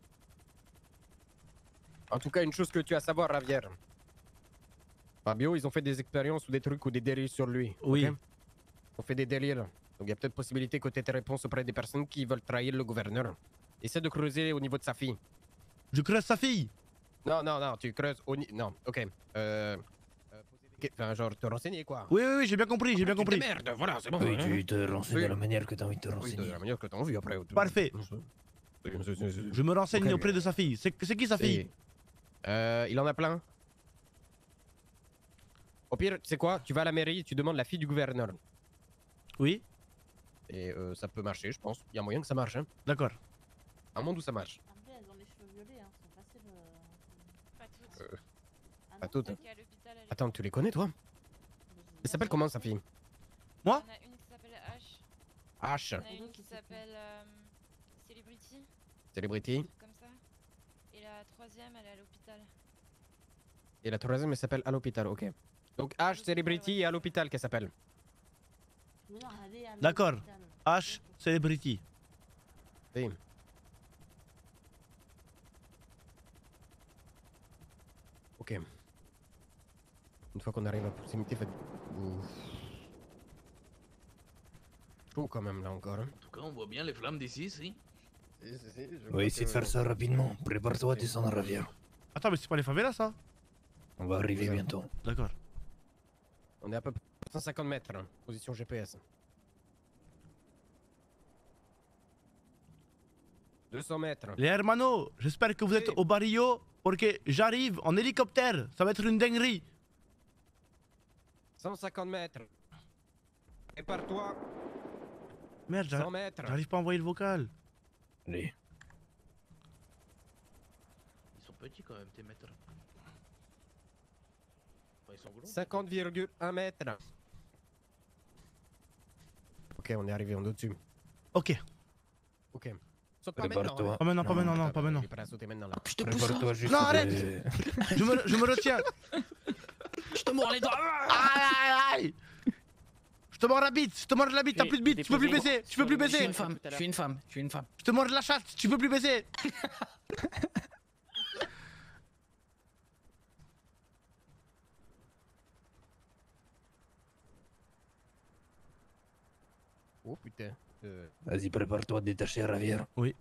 En tout cas, une chose que tu as à savoir, Javier. Fabio, ils ont fait des expériences ou des trucs ou des délires sur lui. Oui. Ok. Ils ont fait des délires. Donc il y a peut-être possibilité que tu aies tes réponses auprès des personnes qui veulent trahir le gouverneur. Essaie de creuser au niveau de sa fille. Je creuse sa fille! Non, tu creuses au niveau... Non, ok. Enfin, genre, te renseigner, quoi. Oui, j'ai bien compris, j'ai bien compris. Merde, voilà, c'est bon. Oui, hein. tu te renseignes Oui. de la manière que t'as envie de te Oui, renseigner. de la manière que t'as envie après. Parfait. Je me renseigne Ok, auprès de sa fille. C'est qui sa fille? Il en a plein. Au pire, tu sais quoi? Tu vas à la mairie, tu demandes la fille du gouverneur. Oui. Et ça peut marcher, je pense. Il y a moyen que ça marche, hein. D'accord. Un monde où ça marche. Après, elles ont les cheveux violets, hein, c'est facile. Pas toutes. Ah Pas non, toutes. Celle qui est à l'hôpital, elle est- Attends, tu les connais, toi? Elle s'appelle comment, sa fille? Moi? Il y en a une qui s'appelle H. H. Il y en a une qui s'appelle Celebrity, Celebrity. comme ça. Et la troisième, elle est à l'hôpital. Et la troisième, elle s'appelle à l'hôpital, ok. Donc H, Celebrity et à l'hôpital, qu'elle s'appelle? Mais non, elle est à D'accord. l'hôpital. H, Celebrity. Oui. Ok. Une fois qu'on arrive à proximité, faites... Chaud quand même là encore. Hein. En tout cas, on voit bien les flammes d'ici, si. On va essayer de faire ça rapidement. Prépare-toi à descendre, Javier. Attends, mais c'est pas les favelas ça? On va arriver bientôt. D'accord. On est à peu près 150 mètres, hein, position GPS. 200 mètres. Les hermanos, j'espère que vous êtes au barrio parce que j'arrive en hélicoptère. Ça va être une dinguerie. 150 mètres. Prépare-toi. Merde, 100 mètres. j'arrive pas à envoyer le vocal. Allez. Ils sont petits quand même, tes maîtres. Enfin, ils sont gros. 50,1 mètres. Ok, on est arrivé en au-dessus. Ok. Ok. Saute pas Prépare-toi. hein. Pas maintenant, pas Non, maintenant, non, pas maintenant. Il est prêt à sauter maintenant là. Je te pousse. Prépare-toi juste. Non, arrête. Je me retiens. Je te mords les doigts. Aïe. Je te mords la bite, t'as plus de bite, tu peux plus baisser, tu peux plus Je suis baisser. une femme, je suis une femme, je suis une femme. Je te mords la chatte, tu peux plus baisser. Oh putain. Vas-y, prépare-toi à détacher, Javier. Oui.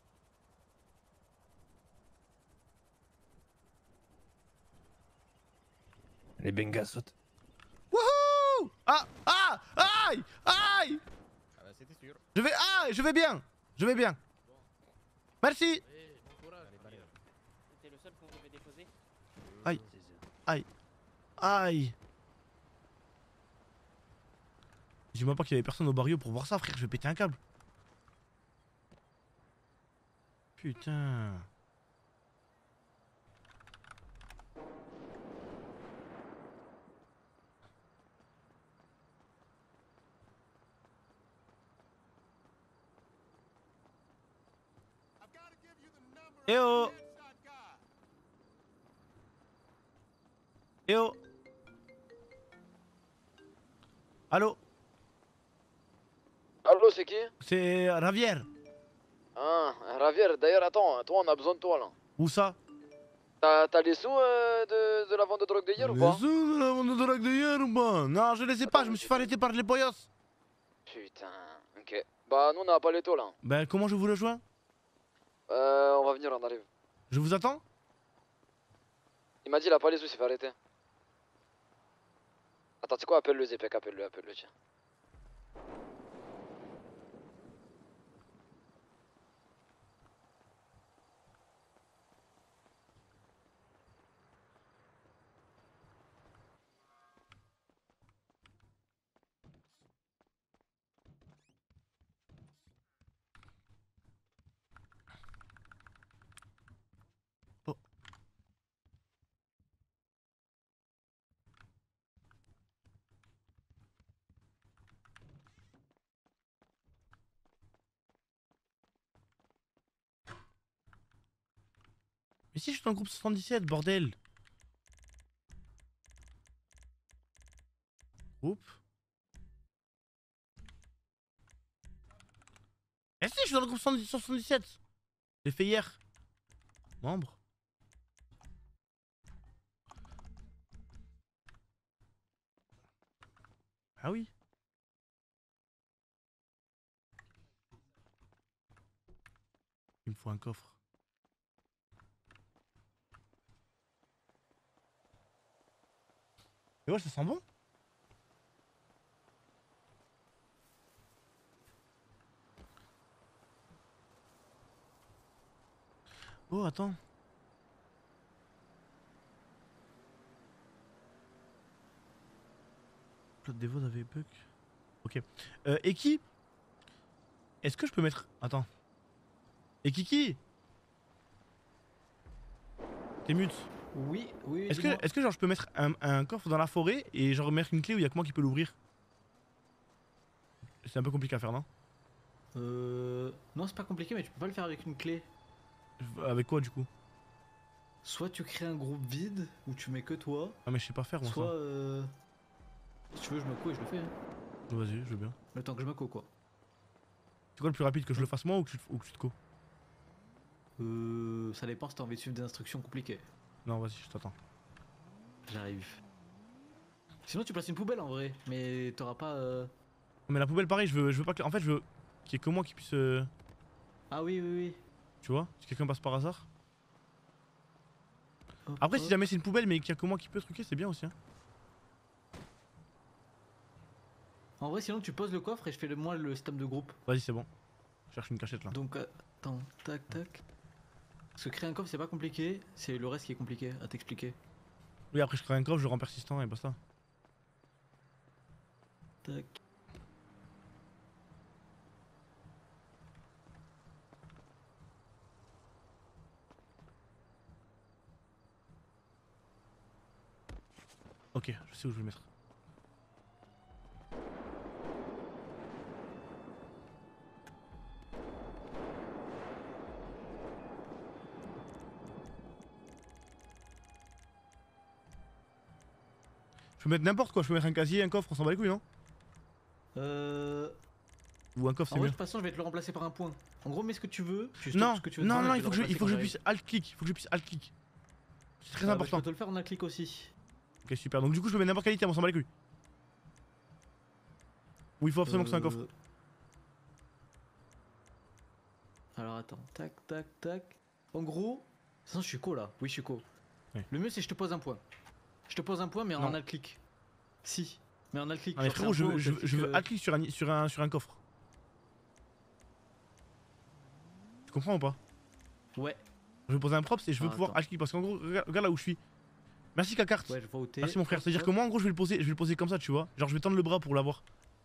Les bengas sautent. Wouhou. Ah, aïe, aïe. Ah bah c'était sûr. Je vais bien, je vais bien. Merci. C'était le seul qu'on devait déposer. Aïe, aïe, aïe. Dis-moi pas qu'il y avait personne au barrio pour voir ça, frère, je vais péter un câble. Putain. Eh oh. Eh oh. Allô? Allô, c'est qui? C'est Javier. Ah, Javier, d'ailleurs, attends, toi, on a besoin de toi, là. Où ça? T'as les sous de la vente de drogue d'hier ou Les pas? sous de la vente de drogue d'hier ou pas? Non, je les ai pas, je me suis fait arrêter par les boyos. Putain, ok. Bah, nous, on a pas les taux, là. Ben, comment je vous rejoins? On va venir, on arrive. Je vous attends? Il m'a dit, il a pas les sous, il s'est fait arrêter. Attends, tu sais quoi, appelle-le Zepek, appelle-le, tiens. Mais si je suis dans le groupe 77, bordel. Groupe. Eh si, je suis dans le groupe 77. Je l'ai fait hier. Membre. Ah oui. Il me faut un coffre. Et ouais, ça sent bon. Oh, attends. Plate des voix avait bug. Ok. Et qui? Est-ce que je peux mettre... Attends. Et Kiki? T'es mute? Oui, oui. Est-ce que genre je peux mettre un coffre dans la forêt et genre mettre une clé où il y a que moi qui peux l'ouvrir? C'est un peu compliqué à faire, non? Non, c'est pas compliqué, mais tu peux pas le faire avec une clé. Avec quoi du coup? Soit tu crées un groupe vide où tu mets que toi. Ah mais je sais pas faire moi soit, ça. Si tu veux, je me co et je le fais. Hein. Vas-y, je veux bien. Le temps que je me co quoi. C'est quoi le plus rapide, que je le fasse moi ou que tu te co? Ça dépend si t'as envie de suivre des instructions compliquées. Non, vas-y, je t'attends. J'arrive. Sinon tu places une poubelle en vrai, mais t'auras pas... Mais la poubelle pareil, je veux pas que... En fait je veux qu'il y ait que moi qui puisse... Ah oui, oui, oui. Tu vois? Si quelqu'un passe par hasard. Hop, Après si hop. jamais c'est une poubelle mais qu'il y a que moi qui peut truquer, c'est bien aussi hein. En vrai sinon tu poses le coffre et je fais moi le système de groupe. Vas-y c'est bon. Je cherche une cachette là. Donc attends, tac tac. Parce que créer un coffre c'est pas compliqué, c'est le reste qui est compliqué à t'expliquer. Oui après je crée un coffre, je le rends persistant et basta. Tac. Ok, je sais où je vais le mettre. Je peux mettre n'importe quoi, je peux mettre un casier, un coffre, on s'en bat les couilles non? Ou un coffre En c'est vrai, mieux. de toute façon je vais te le remplacer par un point. En gros mets ce que tu veux. Tu Non, stoppes ce que tu veux non, dedans non, et il je faut vais que le je remplacer puisse alt click, il faut que je puisse alt click. C'est très bah, important. je peux te le faire en un clic aussi. Ok super, donc du coup je peux mettre n'importe quel item, on s'en bat les couilles. Ou il faut absolument que ce soit un coffre. Alors attends, tac tac tac. En gros, de toute façon je suis co là, oui je suis co. Oui. Le mieux c'est je te pose un point. Je te pose un point mais en alt click. Si, mais en alt click. Non mais genre, frérot, c'est un point où je t'as veux clic, alt click sur un coffre. Tu comprends ou pas? Ouais. Je vais poser un props et je veux Ah, pouvoir attends. alt click parce qu'en gros, regarde là où je suis. Merci Kakart. Ouais, je vois où t'es. Merci mon frère. C'est-à-dire que moi en gros je vais le poser comme ça, tu vois. Genre je vais tendre le bras pour l'avoir.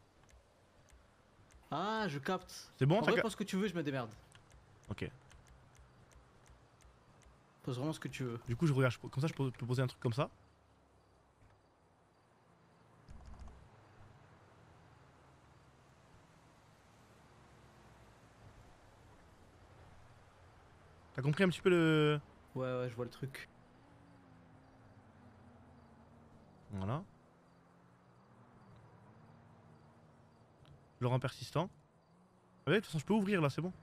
Ah, je capte. C'est bon, En vrai, t'as pose ce que tu veux, je me démerde. Ok. Pose vraiment ce que tu veux. Du coup je regarde, comme ça je peux poser un truc comme ça. T'as compris un petit peu le... Ouais, ouais, je vois le truc. Voilà. Je le rends persistant. Ouais, de toute façon je peux ouvrir là, c'est bon.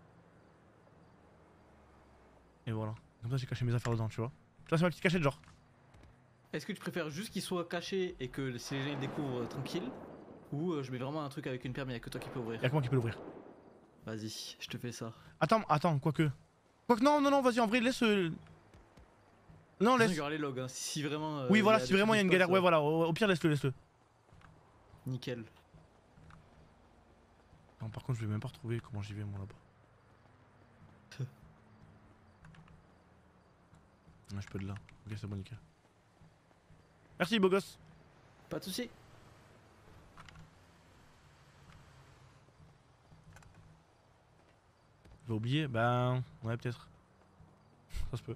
Et voilà. Comme ça j'ai caché mes affaires dedans, tu vois. Tu vois c'est ma petite cachette genre. Est-ce que tu préfères juste qu'il soit caché et que si les gens ils découvrent tranquille, ou je mets vraiment un truc avec une pierre mais y'a que toi qui peux ouvrir? Y'a que moi qui peux l'ouvrir. Vas-y, je te fais ça. Attends, quoique. Quoique non, non, non, vas-y, en vrai, laisse... Non, laisse... Il y aura les logs, hein, si vraiment... Oui, voilà, si vraiment il y a une galère, ouais, voilà, au pire, laisse-le, laisse-le. Nickel. Non, par contre, je vais même pas retrouver comment j'y vais, moi, là-bas. Ouais, je peux de là. Ok, c'est bon, nickel. Merci, beau gosse. Pas de soucis. Je vais oublier? Ben... Ouais, peut-être. Ça se peut.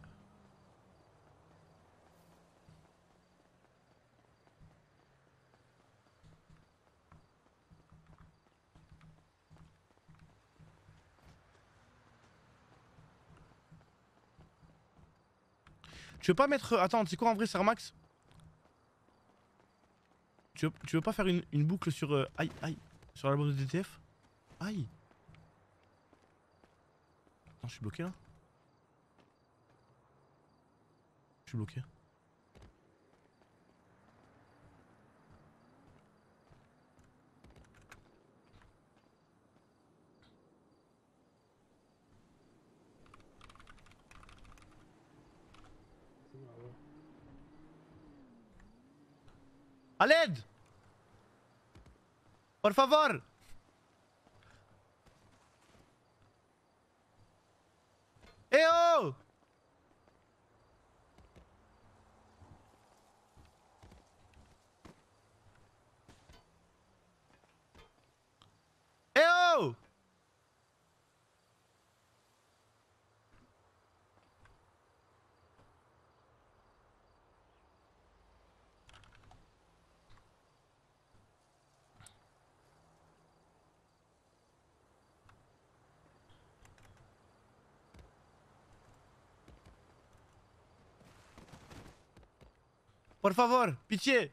Tu veux pas mettre... Attends, c'est quoi en vrai, Sermax? Tu veux pas faire une boucle sur... Aïe, aïe. Sur l'album de DTF? Aïe. Attends, je suis bloqué là? Je suis bloqué. ¡A l'aide! ¡Por favor! ¡Eh oh! ¡Eh oh! Por favor, pitié.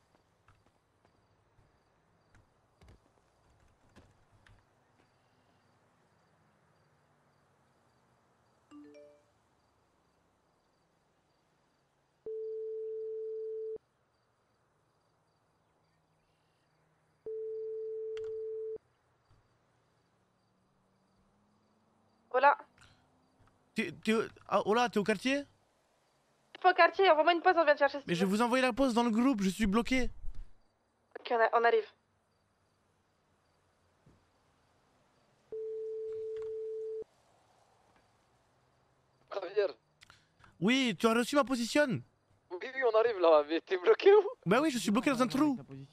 Voilà. Hola, t'es au quartier? Pas au quartier, envoie-moi une pause, on vient te chercher. Mais je vais vous envoyer la pause dans le groupe, je suis bloqué. Ok, on arrive. Javier. Oui, tu as reçu ma position? Oui, on arrive là, mais t'es bloqué où? Bah oui, je suis bloqué dans un trou.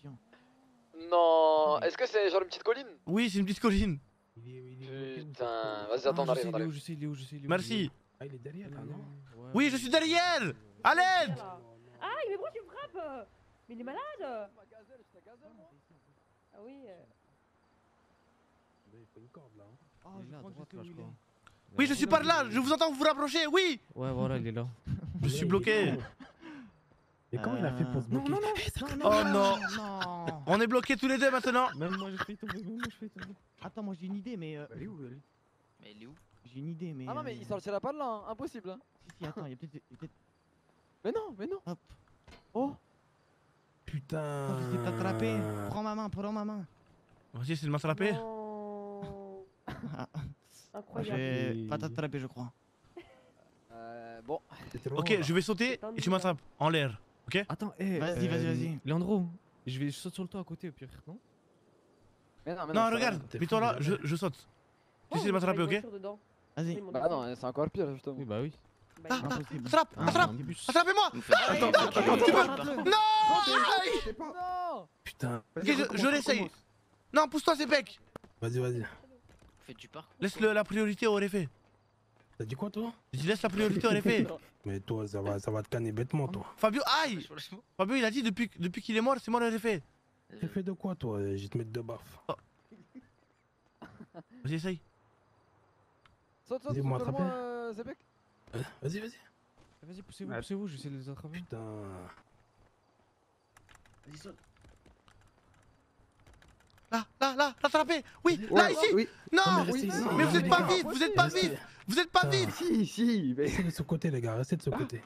Non, est-ce que c'est genre une petite colline? Oui, c'est une petite colline. Putain, vas-y, attends, on arrive, on arrive. Je sais, il est où, je sais, il est où. Merci. Ah, il est derrière là, non? Oui, je suis derrière. À l'aide. Aïe, mais pourquoi tu me frappes? Mais il est malade. Ah oui. Il faut une corde là. Ah, il est là à droite, là, je crois. Oui, je suis par là, je vous entends vous rapprocher, oui. Ouais, voilà, il est là. Je suis bloqué. Mais comment il a fait pour se bloquer? Oh non. On est bloqués tous les deux maintenant. Même moi, je fais tomber, même moi, je fais tomber. Attends, moi, j'ai une idée, mais... Elle est où, elle? Mais il est où? J'ai une idée, mais... Ah non, mais il sortira pas de là, hein. Impossible. Hein. Si, attends, il y a peut-être... Mais non, mais non. Hop. Oh. Putain. Oh, je t'ai attrapé. Prends ma main, prends ma main. Vas-y, c'est de m'attraper. Incroyable. Pas t'attraper, je crois. Bon. Ok, je vais sauter et tu m'attrapes en l'air, ok? Attends, hé. Vas-y. Leandro, je saute sur le toit à côté au pire, non? Mais non, mais Non, regarde, mets-toi là, je saute. Tu essaies de m'attraper, ok? Vas-y. Bah non, c'est encore pire justement. Oui, bah oui. Ah, attrapez-moi! Attends, tu peux... Non! Putain. Ok, je l'essaye. Non, pousse-toi, c'est bec. Vas-y. Faites du parcours. Laisse la priorité au réfé. T'as dit quoi toi? Je dis laisse la priorité au réfé. Mais toi, ça va te canner bêtement toi. Fabio, aïe! Fabio, il a dit depuis qu'il est mort, c'est moi le réfé. T'as fait de quoi toi? Je vais te mettre deux baffes. Vas-y, essaye. Saute, Vas-y, vous m'attrapez. Zebek. Vas-y. Vas-y, poussez-vous, j'essaie de les attraper. Putain. Vas-y, saute. Là, attrapez! Oui, là, ici! Oui. Non! Non, Mais vous êtes pas vif, vous êtes pas vif! Vous êtes pas vif! Si, mais... Restez de ce côté les gars, restez de ce côté.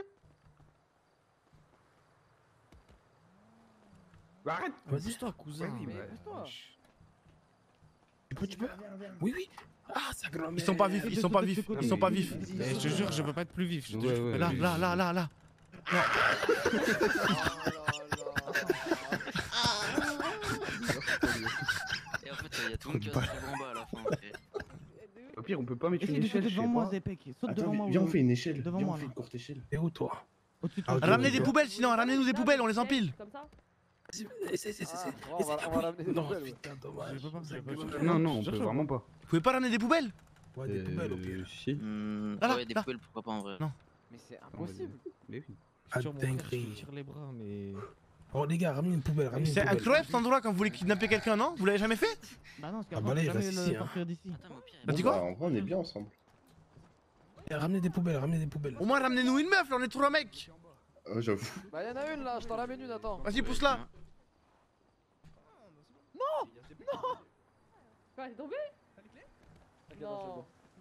Bah, arrête. Vas-y. Pousse-toi, cousin. Oui, mais- reste-toi. Tu peux? Oui. Ah, sa grand-mère. Ils sont pas vifs, ils sont pas vifs, ils sont pas vifs. Eh, je te jure, je peux pas être plus vif. Je te jure. Là, là, là, là, là. Et en fait, il y a tout le monde qui va se faire en bas à la fin. Au pire, on peut pas mettre une Essaye de échelle, sauter je sais devant moi, pas. Zepek. Saute Attends, devant moi. viens, on fait une échelle. Devant Viens, moi, on fait là. une courte échelle. Et où toi? Au-dessus de Ah, toi. Ramenez des poubelles sinon, ramenez-nous des poubelles, on les empile. Comme ça. On va ramener des poubelles. Non, putain, dommage. Non, non, on peut vraiment pas. Vous pouvez pas ramener des poubelles? Ouais, des poubelles au pire. Si. Là, là, Ouais, des là. poubelles, pourquoi pas en vrai. Non. Mais c'est impossible. Mais oui. Ah, Sur mon frère, je dinguerie. te tire les bras, mais. Oh, les gars, ramenez une poubelle, ramenez une C'est poubelle. incroyable cet endroit quand vous voulez kidnapper quelqu'un, non? Vous l'avez jamais fait? Bah non, Ah bah là, il jamais reste ici, le hein. sortir d'ici. T'as dit quoi? En vrai, on est bien ensemble. Eh, ramenez des poubelles, ramenez des poubelles. Au moins ramenez-nous une meuf, là on est 3 mecs. J'avoue. Bah y'en a une là, je t'en ramène une, attends. Vas-y, pousse-la. Non. Quoi, elle est tombée? Non.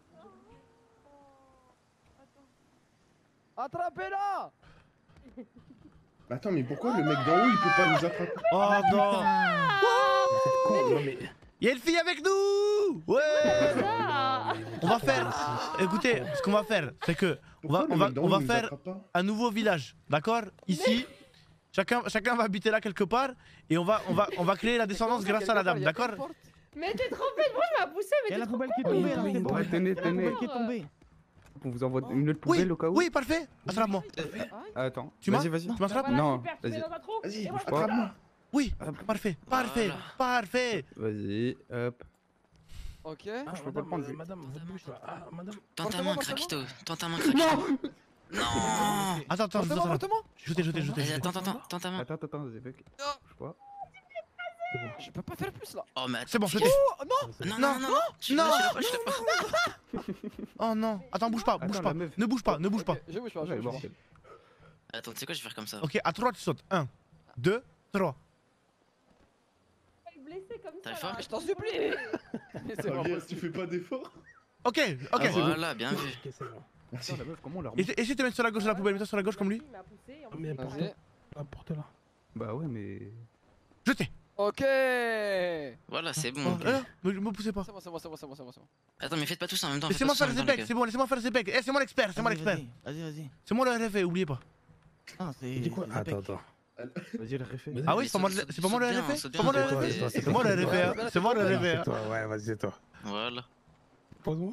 Attrapez-la! Attends, mais pourquoi le mec d'en haut il peut pas nous attraper? Oh non. C'est con, non mais. Y'a une fille avec nous. Ouais. On va faire. Écoutez, ce qu'on va faire, c'est que on va faire un nouveau village, d'accord? Ici, chacun va habiter là quelque part et on va créer la descendance grâce à la dame, d'accord? Mais t'es trop bête, moi je m'ai poussé, mais Il y a t'es la trop poubelle qui est con. tombée là. Ouais, c'est tenez, la tenez. poubelle qui est tombée. On vous envoie une autre Oui, poubelle au cas où? oui, parfait. Attrape-moi. Attends. Tu m'as? Vas-y, vas-y. Tu m'attrapes? Voilà, Non, super, tu vas-y. mets dans un trou, Vas-y, et moi, bouge pas. Attrape-moi. Oui, parfait, parfait, parfait. Vas-y, hop. Ok. Ah, je peux pas le prendre. Madame, votre bouche là. Ah, madame. Tends ta main, Krakito. Tends ta main, Krakito. Non. Attends, jetez. Vas-y, attends ta main. Attends, Zepek. Bouge pas. Je peux pas faire plus là. Oh, mais C'est bon, jetez. non. Non. Je l'ai pas. Oh non. Attends, bouge pas. Attends, la meuf. Ne bouge pas. Je bouge pas, je bouge pas. Attends, tu sais quoi, je vais faire comme ça. Ok, à 3 tu sautes. 1, 2, 3. Elle est blessée comme ça. T'arrives là. pas? Je t'en supplie. C'est pas possible. Tu fais pas d'effort? Ok. Voilà, bien vu. Ok, c'est bon. Attends, la meuf, comment on la remet? Essaye de te mettre sur la gauche de la poubelle, mets-toi sur la gauche comme lui. Il m'a poussé. Ah, mais Vas-y. porte-la. Bah ouais, mais. Jetez. Ok. C'est Voilà, c'est bon. Oh, me poussez pas. bon, c'est bon, c'est bon, c'est bon, c'est bon. Attends, mais faites pas tous en même temps. Laissez-moi faire Zepek, c'est bon, laissez-moi faire Zepek. Eh, c'est moi l'expert, c'est moi l'expert. Vas-y. C'est moi le RFA, oubliez pas. Ah, c'est. Dis quoi? Attends. Vas-y, le refait. Ah oui, c'est pas moi le RFA? C'est pas moi le RFA? C'est moi le RFA, c'est moi le C'est RFA. toi, ouais, vas-y, c'est toi. Voilà. Pose-moi.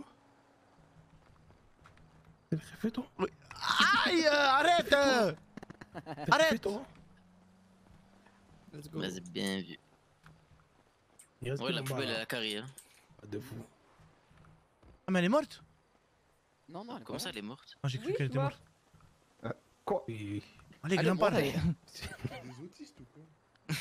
C'est le fait, toi? Aïe, arrête. Arrête. toi? Vas-y, bien vu. Ouais, la poubelle, elle a carré, hein. De fou. Ah, mais elle est morte? Non, non, Comment ça, elle est morte? Ah, j'ai cru qu'elle était morte. Quoi? Allez, grimpe pas. Des autistes ou quoi?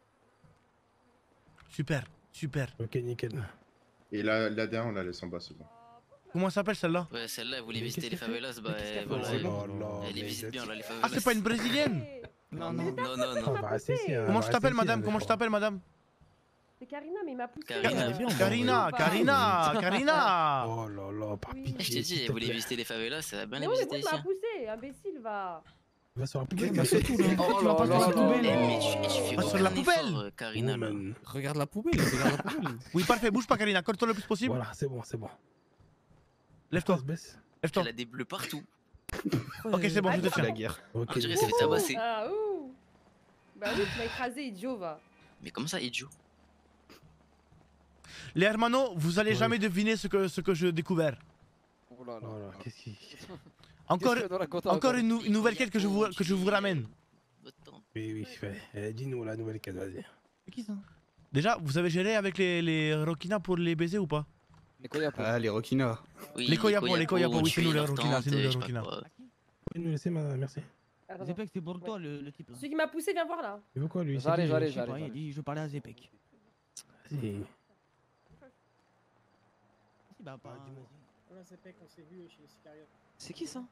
Super. Ok, nickel. Et la dernière, on la laisse en bas, c'est bon. Comment elle s'appelle celle-là? Ouais, celle-là, elle voulait visiter les favelas, bah voilà. Elle les visite bien, là, les favelas. Ah, c'est pas une brésilienne? Non. Comment je t'appelle, madame? Comment je t'appelle, madame? C'est Karina, mais il m'a poussé. Karina. Oh là là, par pitié. Je t'ai dit, elle voulait visiter les favelas, ça va bien les Mais oui, visiter mais ici. il m'a poussé, imbécile, va. Va sur la poubelle, mais surtout, là. Oh Tu vas pas sur la poubelle. Mais tu fais Va sur aucun la poubelle. effort, Karina, là. Regarde la poubelle, regarde la poubelle. Oui, parfait, bouge pas, Karina, colle-toi le plus possible. Voilà, c'est bon. Lève-toi. Baisse. Elle a des bleus partout. Ok, c'est bon, je te tiens. La guerre. Ok. On dirait qu'elle s'est fait tabasser. Ah, ouh. Bah oui, tu m'as écrasé, idiot, va. Mais comment ça, idiot? Les hermanos, vous allez jamais deviner ce que j'ai découvert. Oh là là. Qu'est-ce qui. Encore une nouvelle quête que je vous ramène. Oui, dis-nous la nouvelle quête, vas-y. C'est qui ça? Déjà, vous avez géré avec les Rokina pour les baiser ou pas? Ah, les Rokina. Les Koyapo, oui, c'est nous les Rokina, c'est nous les Rokina. Vous pouvez nous laisser, madame, merci. Zepek, c'est pour toi le type. Celui qui m'a poussé, viens voir là. Il veut quoi, lui? J'allais. Il dit, je veux parler à Zepek. Vas-y. Bah, pas. C'est qui ça?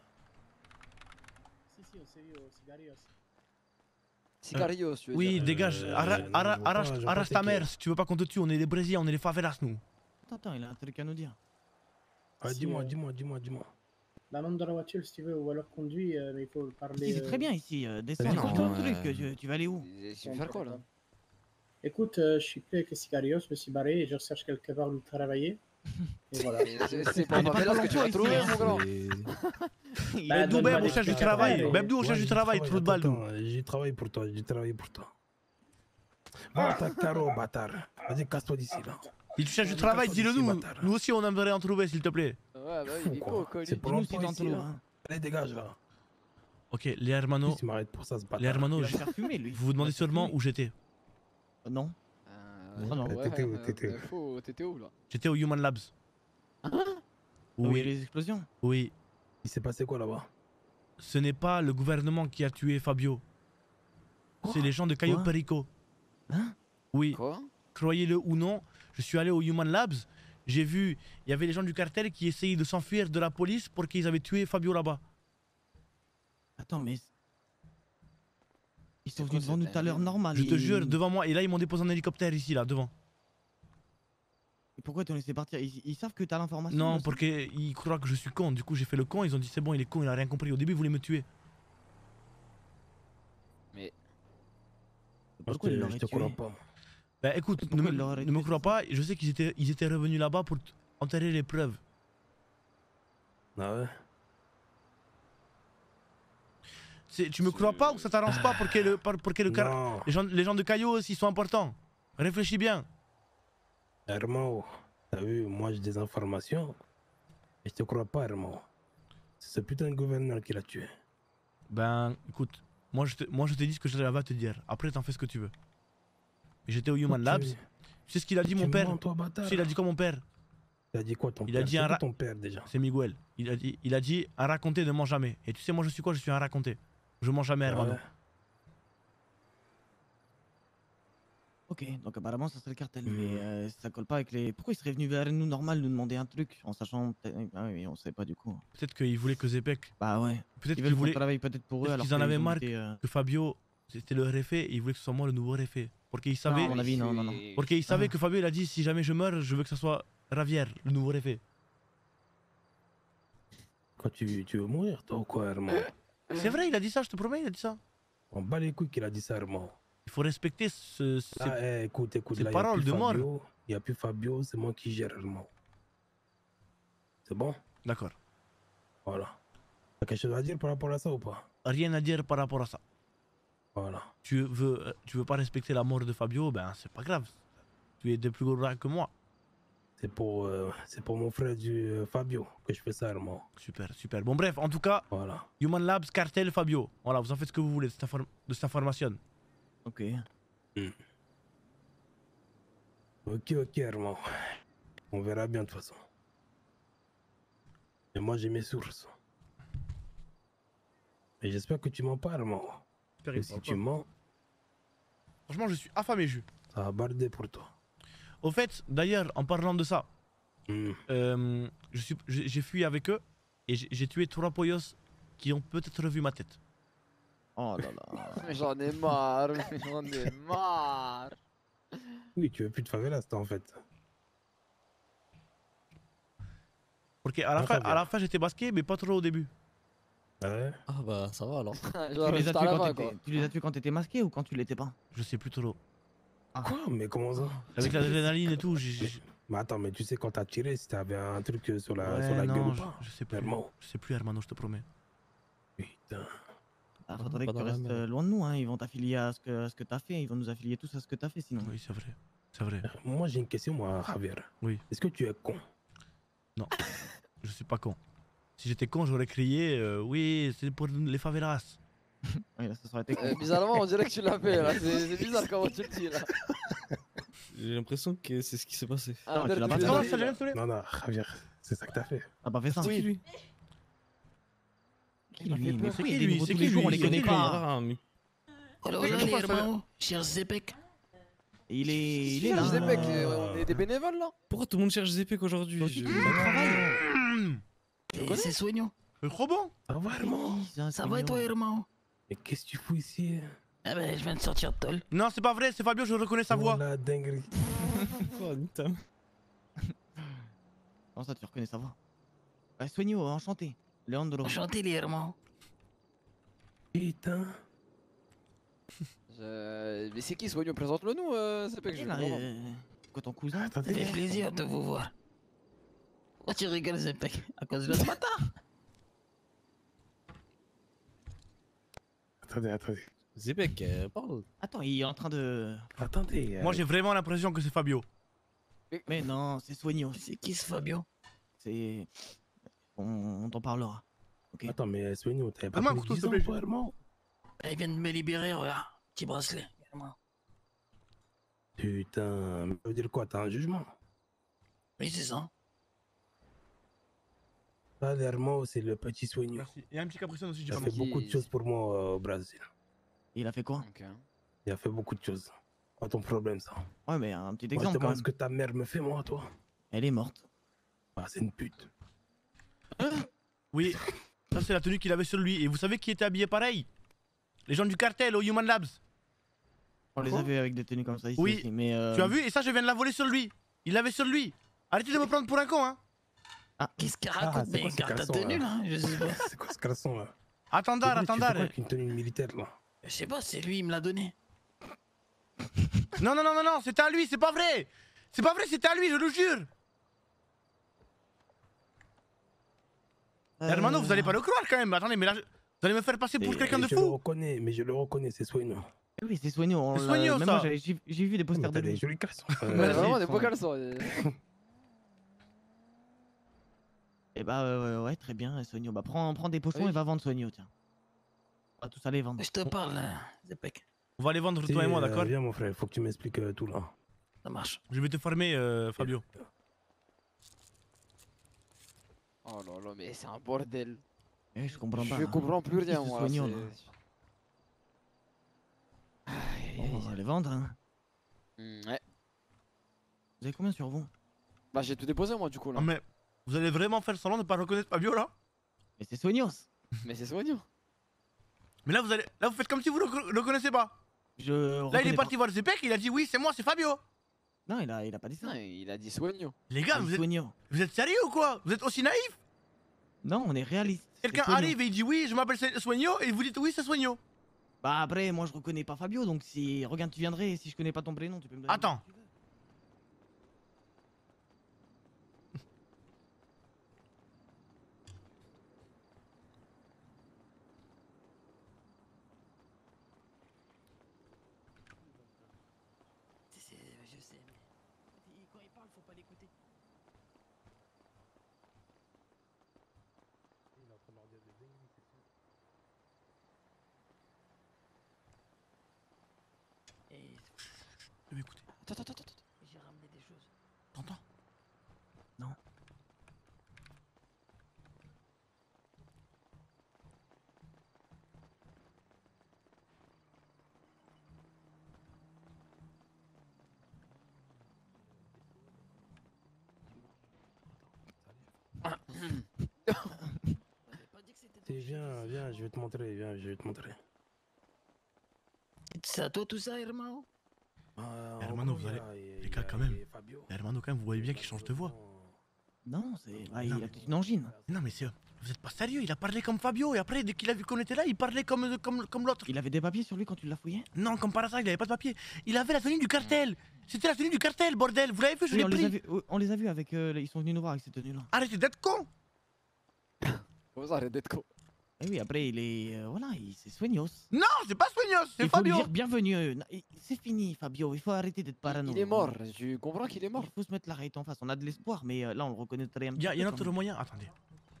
Si, on s'est vu au Cigarios. Sicarios, tu veux Oui, dire. dégage, arrache ta mère si tu veux pas qu'on te tue, on est des Brésiliens, on est des favelas nous. Attends, il a un truc à nous dire. Ah, dis-moi. La lampe dans la voiture si tu veux, ou alors conduis, mais il faut parler. C'est très bien ici, descends, écoute ton truc, tu vas aller où? Tu veux faire quoi là? Écoute, je suis plus avec les Cigarios, je me suis barré et je recherche quelque part où travailler. Et voilà. C'est pas là ce que tu vas trouver, mon grand. Bebdou, Beb, on cherche du travail. Bebdou, on cherche du travail, trou de balle. J'ai travaillé pour toi, j'ai travaillé pour toi. Va ta carreau, bâtard. Vas-y, casse-toi d'ici là. Si tu cherches du travail, dis-le nous. Nous aussi, on aimerait en trouver, s'il te plaît. Ouais, bah oui, Nico, c'est pour l'emploi ici, là. Allez, dégage là. Ok, les hermanos. Tu m'arrêtes pour ça, ce bâtard. Les hermanos, Il va se faire fumer, lui. vous vous demandez sûrement où j'étais. Non. non. T'étais où là? J'étais au Human Labs. Où il y a les explosions? Oui. Il s'est passé quoi là-bas? Ce n'est pas le gouvernement qui a tué Fabio. C'est les gens de Cayo Perico. Hein? Oui. Quoi? Croyez-le ou non, je suis allé au Human Labs. J'ai vu, il y avait les gens du cartel qui essayaient de s'enfuir de la police pour qu'ils avaient tué Fabio là-bas. Attends, mais... Ils sont venus devant nous tout à l'heure normal. Je te jure, devant moi. Et là, ils m'ont déposé en hélicoptère ici, là, devant. Et pourquoi t'ont laissé partir? Ils savent que t'as l'information? Non, parce qu'ils croient que je suis con. Du coup, j'ai fait le con. Ils ont dit c'est bon, il est con, il a rien compris. Au début, ils voulaient me tuer. Mais... Pourquoi ils l'auraient Je te tué? crois pas. Bah écoute, ne me crois pas. Je sais qu'ils étaient revenus là-bas pour enterrer les preuves. Ah ouais? Tu me crois pas ou ça t'arrange pas pour que les gens de Cayo aussi sont importants? Réfléchis bien. Hermano, t'as vu, moi j'ai des informations. Et je te crois pas, Hermano. C'est ce putain de gouverneur qui l'a tué. Ben écoute, moi je te dis ce que j'avais à te dire. Après t'en fais ce que tu veux. J'étais au Human Labs. Tu sais ce qu'il a dit mon père? Tu sais il a dit quoi mon père? Il a dit quoi ton père? Il a dit un ton père déjà? C'est Miguel. Il a dit un raconté ne ment jamais. Et tu sais moi je suis quoi? Je suis un raconté. Je mens jamais, hermano. Ouais. Ok, donc apparemment ça serait le cartel, mais ça colle pas avec les... Pourquoi ils seraient venus vers nous normal nous demander un truc en sachant... Ah oui, on sait pas du coup. Peut-être qu'ils voulaient que Zepek... Bah ouais. Peut-être qu'ils qu'ils voulaient... travaille peut-être pour eux alors qu'ils en avaient marre été, que Fabio c'était le réfé et ils voulaient que ce soit moi le nouveau réfé. Parce qu'ils savaient... Non, à mon avis, non. Parce qu'ils savaient que Fabio il a dit si jamais je meurs, je veux que ce soit Ravière, le nouveau réfé. Quand tu veux mourir toi ou quoi, Hermano? C'est vrai, il a dit ça, je te promets, il a dit ça. On bat les couilles qu'il a dit ça, Hermano. Il faut respecter écoute, ces là, paroles de mort. Il n'y a plus Fabio, c'est moi qui gère, Hermano. C'est bon? D'accord. Voilà. T'as quelque chose à dire par rapport à ça ou pas? Rien à dire par rapport à ça. Voilà. Tu veux pas respecter la mort de Fabio, ben c'est pas grave. Tu es de plus gros que moi. C'est pour mon frère Fabio que je fais ça, Hermano. Super, super. Bon bref, en tout cas, voilà. Human Labs, cartel, Fabio. Voilà, vous en faites ce que vous voulez de cette information. Ok. Ok, Hermano. On verra bien de toute façon. Et moi j'ai mes sources. Et j'espère que tu mens pas, Hermano. Et si tu mens... Franchement, je suis affamé, Jus. Ça va barder pour toi. Au fait, d'ailleurs, en parlant de ça, j'ai fui avec eux et j'ai tué 3 poyos qui ont peut-être revu ma tête. Oh là là. Mais j'en ai marre, j'en ai marre. Oui, tu veux plus de favelas, toi, en fait. Parce à la fin, j'étais basqué, mais pas trop au début. Ouais. Ah bah ça va alors. Tu les as tués quand t'étais masqué ou quand tu l'étais pas? Je sais plus trop. Quoi? Mais comment ça? Avec l'adrénaline et tout, Mais attends, mais tu sais quand t'as tiré, si t'avais un truc sur la gueule ou pas? Je sais plus. Je sais plus, Hermano, je te promets. Putain. Ah, faudrait que tu restes loin de nous, hein. Ils vont t'affilier à ce que t'as fait. Ils vont nous affilier tous à ce que t'as fait sinon. Oui, c'est vrai. C'est vrai. Moi j'ai une question, moi, Javier. Oui. Est-ce que tu es con? Non. Je suis pas con. Si j'étais con, j'aurais crié oui, c'est pour les favelas. Oui, là, ça aurait été con. Bizarrement, on dirait que tu l'as fait là. C'est bizarre comment tu le dis là. J'ai l'impression que c'est ce qui s'est passé. Ah, tu l'as pas fait. Non, Javier, c'est ça que t'as fait. T'as pas fait ça? Oui, lui. Qui lui? Mais c'est qui lui? C'est qui lui? On les connaît pas. Voilà, les hermanos, cher Zepek. Il est là. Zepek, on est des bénévoles là. Pourquoi tout le monde cherche Zepek aujourd'hui? C'est soignant. C'est trop bon. Ça va, Hermano? Ça va et toi, hermano? Mais qu'est-ce que tu fous ici? Ah ben, je viens de sortir de tôle. Non, c'est pas vrai, c'est Fabio, je reconnais sa voix. Oh la dinguerie. Oh, putain. Comment ça, tu reconnais sa voix? Soigno, enchanté. Leandro. Enchanté, les hermanos. Putain. Mais c'est qui Soigno? Présente-le nous, c'est pas que je Quoi, ton cousin? Ça fait plaisir de vous voir. Pourquoi tu rigoles, Zepek? À cause de l'autre bâtard? Attendez. Zebek, parle. Attends, il est en train de. Attendez. Moi j'ai vraiment l'impression que c'est Fabio. Mais non, c'est Soignos. C'est qui ce Fabio? C'est. On t'en parlera. Ok. Attends, mais Soigno, t'avais pas Donne-moi un fait couteau, 10 s'il te ans, plaît. toi, Herman? Il vient de me libérer, regarde. Petit bracelet. Regarde-moi. Putain, mais ça veut dire quoi? T'as un jugement? Oui, c'est ça. Pas Herman, c'est le petit Soigno. Merci. Et un petit capriccion aussi, Il a j'ai fait beaucoup de choses pour moi au Brésil. Il a fait quoi? Il a fait beaucoup de choses. Pas ton problème, ça. Ouais, mais un petit Moi, exemple je quand demande même. ce que ta mère me fait, moi, toi. Elle est morte. Ah, c'est une pute. Oui, ça c'est la tenue qu'il avait sur lui. Et vous savez qui était habillé pareil? Les gens du cartel au Human Labs. On les a vus avec des tenues comme ça ici Oui, aussi, mais tu as vu? Et ça, je viens de la voler sur lui. Il l'avait sur lui. Arrêtez de me prendre pour un con, hein. Qu'est-ce qu'il raconte? Mais garde ta tenue là. Je sais pas. C'est quoi ce garçon là? Attendard. Tu fais quoi avec une tenue militaire là? Je sais pas, c'est lui, il me l'a donné. Non, c'était à lui, c'est pas vrai. C'est pas vrai, c'était à lui, je le jure. Hermano, vous allez pas le croire quand même. Attendez, mais là, vous allez me faire passer pour quelqu'un de Je le fou. reconnais, mais je le reconnais, c'est Soigno. Oui, c'est Soigno. C'est Soigno, Même ça. moi, j'ai vu des posters de T'as des lui. jolis caleçons. Vraiment des beaux caleçons. Et bah ouais, très bien, Soigno. Bah prends des pochons et va vendre Soigno, tiens. On va tous aller vendre. Je te parle, Zepek. On va aller vendre toi et moi, d'accord? Viens mon frère, faut que tu m'expliques tout là. Ça marche. Je vais te former, Fabio. Oh là là, mais c'est un bordel. Eh, je comprends pas. Je comprends plus rien, C'est moi. Soigno, c'est- là. Bon, on va les vendre, hein. Ouais. Vous avez combien sur vous? Bah, j'ai tout déposé, moi, du coup, là. Non mais, vous allez vraiment faire semblant de pas reconnaître Fabio là? Mais c'est Soignos. Mais c'est Soigno. Mais là, vous faites comme si vous le connaissez pas. Là, il est parti voir Zepek, il a dit oui, c'est moi, c'est Fabio. Non, il a pas dit ça. Non, il a dit Soigno. Les gars, vous êtes sérieux ou quoi? Vous êtes aussi naïfs? Non, on est réaliste. Quelqu'un arrive et il dit oui, je m'appelle Soigno, et vous dites oui, c'est Soigno. Bah après, moi je reconnais pas Fabio, donc si regarde, tu viendrais, si je connais pas ton prénom, tu peux me donner. Attends. Je sais, mais quand il parle, faut pas l'écouter. Et... Je vais écouter. Attends. J'ai ramené des choses. T'entends? Non. Viens, je vais te montrer, je vais te montrer. C'est à toi tout ça, Hermano? Hermano, vous allez. Les gars, quand même. Hermano, quand même, vous voyez bien qu'il change de voix. Non, c'est. Ah, il a peut-être une angine. Non, mais c'est. Vous êtes pas sérieux, il a parlé comme Fabio, et après, dès qu'il a vu qu'on était là, il parlait comme l'autre. Il avait des papiers sur lui quand tu l'as fouillé? Non, comme par hasard, il avait pas de papier. Il avait la tenue du cartel. C'était la tenue du cartel, bordel. Vous l'avez vu, je Oui, l'ai pris. on les a vus avec. Ils sont venus nous voir avec ces tenues-là. Arrêtez d'être con. Comment ça, arrête d'être con? Et oui, après, il est. Voilà, c'est Soignos. Non, c'est pas Soignos, c'est Il faut lui Fabio. dire bienvenue. C'est fini, Fabio. Il faut arrêter d'être parano. Il est mort, tu comprends qu'il est mort. Il faut se mettre la réalité en face. On a de l'espoir, mais là, on le reconnaîtrait un Il petit y a peu un quand autre même. moyen. Attendez.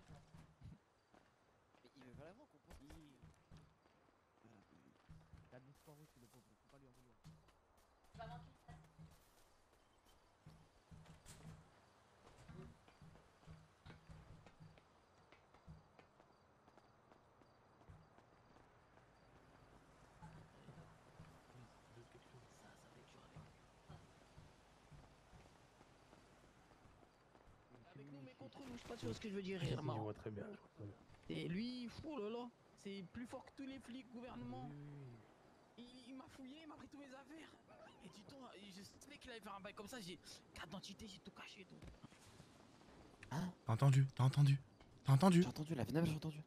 Avec nous, mais contre nous, je sais pas sûr ce que je veux dire, Je Hermano. vois très bien. Et lui, fou là là, c'est plus fort que tous les flics, gouvernement. Il m'a fouillé, il m'a pris tous mes affaires. Et dis toi, je savais qu'il allait faire un bail comme ça, j'ai carte d'identité, j'ai tout caché et tout. T'as entendu? T'as entendu? T'as entendu? J'ai entendu, la Vietnam, j'ai entendu.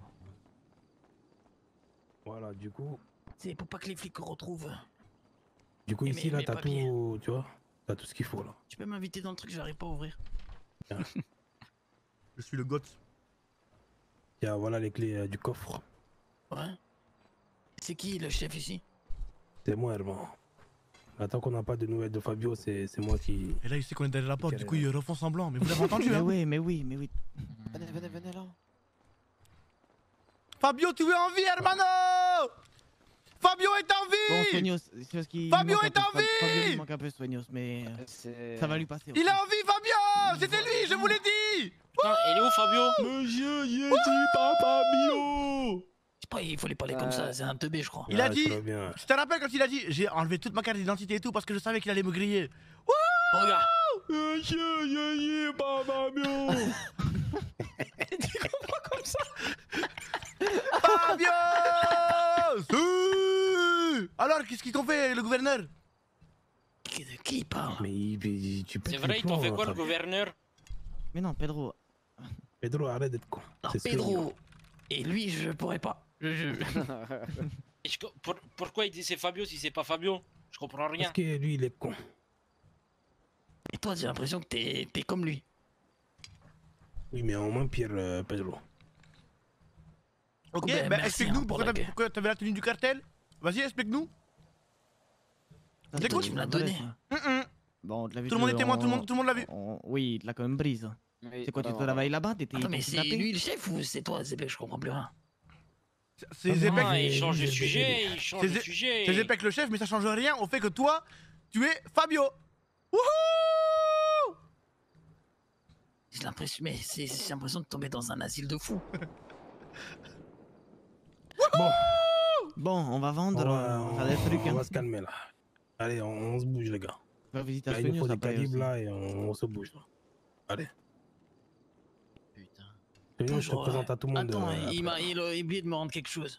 Voilà, du coup. C'est pour pas que les flics retrouvent. Du coup, Et ici, mes- là, mes t'as papiers. tout. Tu vois? T'as tout ce qu'il faut là. Tu peux m'inviter dans le truc, j'arrive pas à ouvrir. Je suis le goth. Tiens, voilà les clés du coffre. Ouais. C'est qui le chef ici? C'est moi, Herman. Attends qu'on n'a pas de nouvelles de Fabio, c'est moi qui... Et là, il sait qu'on est derrière la porte, du coup, il refont semblant. Mais vous l'avez entendu, hein? Mais oui. Venez là. Fabio, tu es en vie, hermano! Fabio est en Bon, vie! Soignos, c'est parce qu'il. Fabio manque un est peu- en vie! Fabio il manque un peu Soignos, mais ça va lui passer. Il est en vie, Fabio! C'était lui, je vous l'ai dit! Il est où Fabio? Monsieur, il dit pas Fabio! Je sais pas, il faut les parler comme ça, c'est un teubé, je crois. Il a dit, je te rappelle quand il a dit, j'ai enlevé toute ma carte d'identité et tout parce que je savais qu'il allait me griller. Wouh! Regarde! Monsieur, il dit pas Fabio! Tu comprends comme ça? Fabio! Si! Alors, qu'est-ce qu'ils t'ont fait, le gouverneur? De qui il parle? Mais tu peux. C'est vrai, ils t'ont fait quoi le gouverneur? Mais non, Pedro. Pedro, arrête d'être con. Alors, Pedro, et lui, je pourrais pas. Pourquoi il dit c'est Fabio si c'est pas Fabio? Je comprends rien. Parce que lui, il est con. Et toi, j'ai l'impression que t'es comme lui. Oui, mais au moins pire, Pedro. Ok, ben, bah merci, explique-nous hein, pour pourquoi t'avais la tenue du cartel. Vas-y, explique-nous. Toi, tu me l'as donné. Bon, tu l'as vu. Tout le monde est témoin, tout le monde l'a vu. Oui, il l'a quand même brise. Oui, C'est quoi, tu vraiment, travailles là-bas? T'étais Attends, mais c'est kidnappé? lui le chef ou c'est toi, Zébek? Je comprends plus rien. C'est Zepek. Ah, il change de sujet, il change de sujet. C'est Zepek le chef, mais ça change rien au fait que toi, tu es Fabio. Wouhou! J'ai l'impression de tomber dans un asile de fous. Bon, on va vendre, on va faire des trucs. On va se calmer là. Allez, on se bouge, les gars. On va visiter Là, il nous faut Soignos des après calibres aussi. là et on se bouge là. Allez. Attends, Je te présente à tout le monde. Attends, il a oublié de me rendre quelque chose.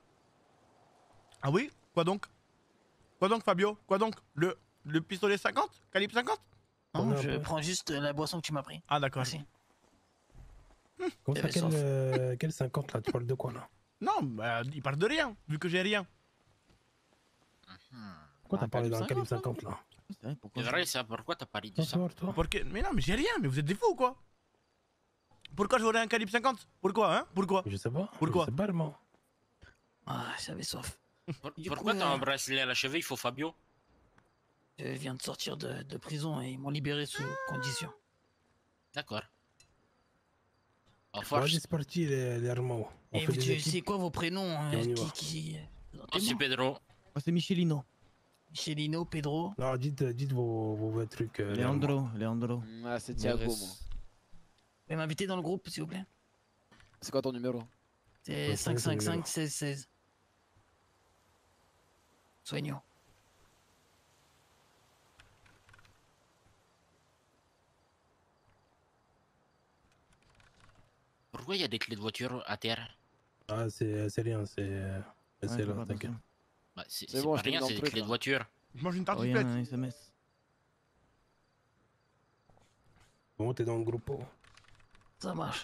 Ah oui? Quoi donc? Quoi donc, Fabio? Quoi donc? Le pistolet 50? Calibre 50? Non, je prends juste la boisson que tu m'as pris. Ah d'accord. Merci. Comment ça, quel 50 là? Tu parles de quoi là? Non, bah, il parle de rien, vu que j'ai rien. Pourquoi t'as parlé d'un calibre 50 là? C'est vrai, ça, pourquoi t'as parlé de ça? Mais non, mais j'ai rien, mais vous êtes des fous ou quoi? Pourquoi j'aurais un calibre 50? Pourquoi, hein? Pourquoi? Je sais pas. Pourquoi? Je sais pas vraiment. Ah, j'avais soif. Pourquoi t'as un bracelet à la cheville? Il faut Fabio. Je viens de sortir de prison et ils m'ont libéré sous condition. D'accord. Vas-y, c'est parti les Armaux. Et c'est quoi vos prénoms? C'est Pedro. C'est Michelino. Michelino, Pedro. Non, dites vos trucs. Leandro. Ah, c'est Thiago, moi. Vous pouvez m'inviter dans le groupe, s'il vous plaît? C'est quoi ton numéro? C'est 555 16 16. Soignons. Pourquoi il y a des clés de voiture à terre? Ah, c'est rien, c'est là, t'inquiète. Bah, c'est bon, pas rien, c'est des clés de voiture. Je mange une tarte Rien, un SMS. Bon, t'es dans le groupe. Ça marche.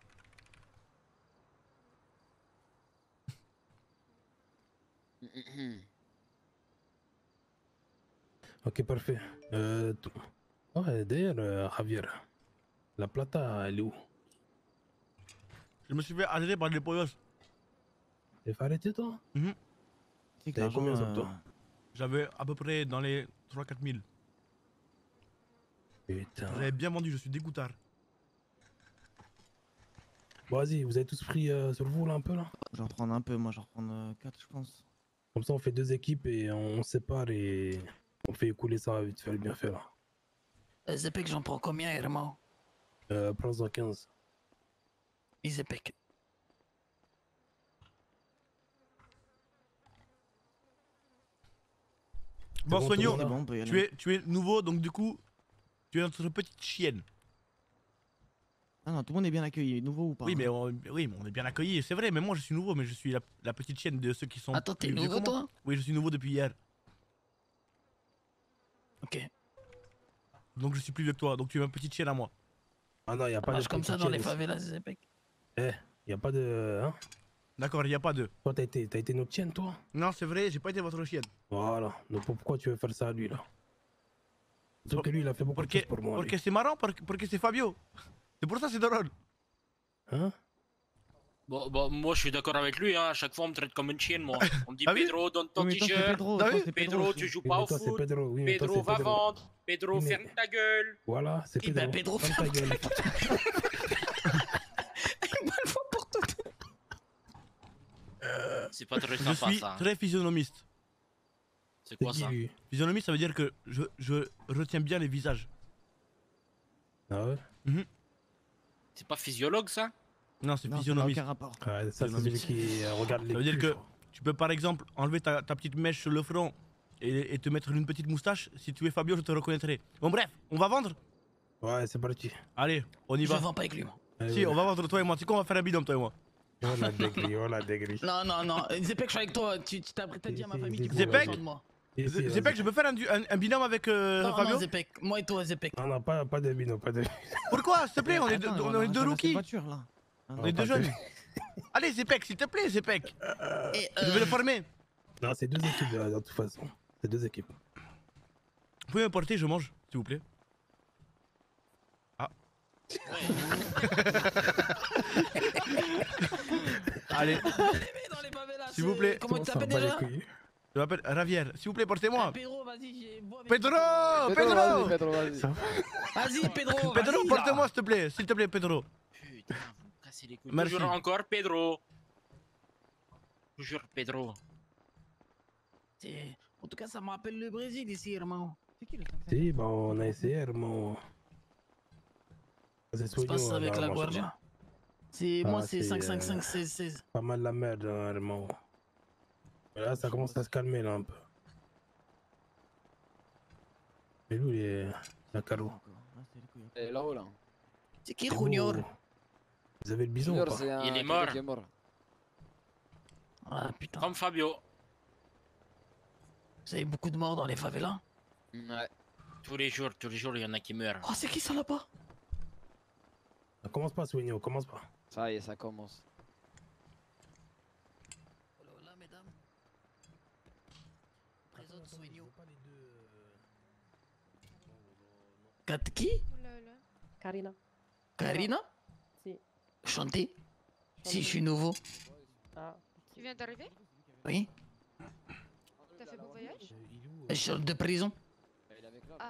Ok, parfait. Ouais, d'ailleurs, Javier, la plata, elle est où? Je me suis fait arrêter par les poyos. T'es fait arrêter toi? T'avais combien sur toi? J'avais à peu près dans les 3-4 000. Putain. J'avais bien vendu, je suis dégoûtard. Bon, vas-y, vous avez tous pris sur vous là un peu là? J'en prends un peu, moi j'en prends 4 je pense. Comme ça on fait 2 équipes et on sépare et on fait écouler ça vite fait, bien fait là. Zepek, j'en prends combien, Herman? Prends-en 15. Et Zepek. Bon, Soigno, c'est bon, on peut y aller. tu es nouveau, donc du coup, tu es notre petite chienne. Ah non, tout le monde est bien accueilli, nouveau ou pas? Oui, mais on est bien accueillis, c'est vrai, mais moi je suis nouveau, mais je suis la petite chienne de ceux qui sont. Attends, t'es plus vieux nouveau, que moi. toi? Oui, je suis nouveau depuis hier. Ok. Donc je suis plus vieux que toi, donc tu es ma petite chienne à moi. Ah non, y'a pas Ça de. marche comme ça dans les favelas, Zepek. Eh, y'a pas de. Hein? D'accord, y a pas de. Toi, t'as été notre chienne, toi? Non, c'est vrai, j'ai pas été votre chienne. Voilà, donc pourquoi tu veux faire ça à lui là? Sauf que lui, il a fait beaucoup de choses pour moi. Parce que c'est marrant, parce que c'est Fabio. C'est pour ça que c'est drôle. Hein? Bon, moi je suis d'accord avec lui, hein. À chaque fois on me traite comme une chienne, moi. On me dit Ah oui? Pedro, donne ton Oui, mais toi, c'est t-shirt. Pedro, toi, c'est Pedro, aussi. tu joues Oui, pas mais au toi, c'est foot. Pedro, oui, mais toi, Pedro c'est va Pedro. vendre. Pedro, Oui, mais- ferme ta gueule. Voilà, c'est Eh ben, Pedro. Pedro, Ferme ta gueule. C'est pas très Je sympa suis ça. très physionomiste. C'est quoi ça? Physionomiste, ça veut dire que je retiens bien les visages. Ah ouais? C'est pas physiologue ça? Non, c'est Non, ça n'a physionomiste. aucun rapport. Ouais, ça, c'est celui qui regarde les Ça veut dire culs, que tu peux par exemple enlever ta petite mèche sur le front et te mettre une petite moustache. Si tu es Fabio, je te reconnaîtrai. Bon, bref, on va vendre? Ouais, c'est parti. Allez, on y Je va. vends pas avec lui, moi. Si, on va vendre toi et moi. Tu sais quoi, on va faire un bidon, toi et moi. Oh la dégris, oh la dégris. Non. Zepek, je suis avec toi. Tu t'as dit à ma famille qu'il faut Zepek, besoin de moi. Zepek, je peux faire un binôme avec Non, Fabio? Zepek. Moi et toi, Zepek. Non, pas de binôme, pas de. Pourquoi? S'il te plaît, on est Attends, on est deux rookies. voiture, là. On est deux jeunes. Allez, Zepek, s'il te plaît, Zepek. Je vais le former. Non, c'est deux équipes de toute façon. C'est deux équipes. Vous pouvez me porter, je mange, s'il vous plaît. Ah. Allez. S'il vous plaît. Comment tu t'appelles déjà? Je m'appelle Ravière. S'il vous plaît, portez-moi. Pedro, vas-y, j'ai bois avec Pedro, toi. Pedro. Pedro, vas-y. Vas-y, Pedro. Pedro, vas-y, porte-moi, s'il te plaît. S'il te plaît, Pedro. Putain, vous me cassez les couilles. Merci. Toujours encore Pedro. Toujours Pedro. En tout cas, ça me rappelle le Brésil ici, Hermano. C'est qui le Si, bon, on a essayé, Hermano. C'est Ça se passe soignant, avec là, la moi, Guardia. C'est moi, Ah, c'est 5-5-5-16-16. Pas mal la merde, hein, Hermano. Mais là, ça commence à se calmer, là, un peu. Mais lui, il est la carreau. Et là-haut, là. C'est qui, Junior? Vous avez le bison ou Junior, pas? c'est un Il est quelqu'un mort. qui est mort. Ah putain. Comme Fabio. Vous avez beaucoup de morts dans les favelas? Ouais. Tous les jours, il y en a qui meurent. Oh, c'est qui ça là-bas? Ça commence pas, Soigno, commence pas. Ça y est, ça commence. Là, mesdames. Présente Soigno. Qui? Karina. Karina? Si. Chanter? Si, je suis nouveau. Ah. Tu viens d'arriver? Oui. T'as fait bon voyage? Je sors de prison. Ah.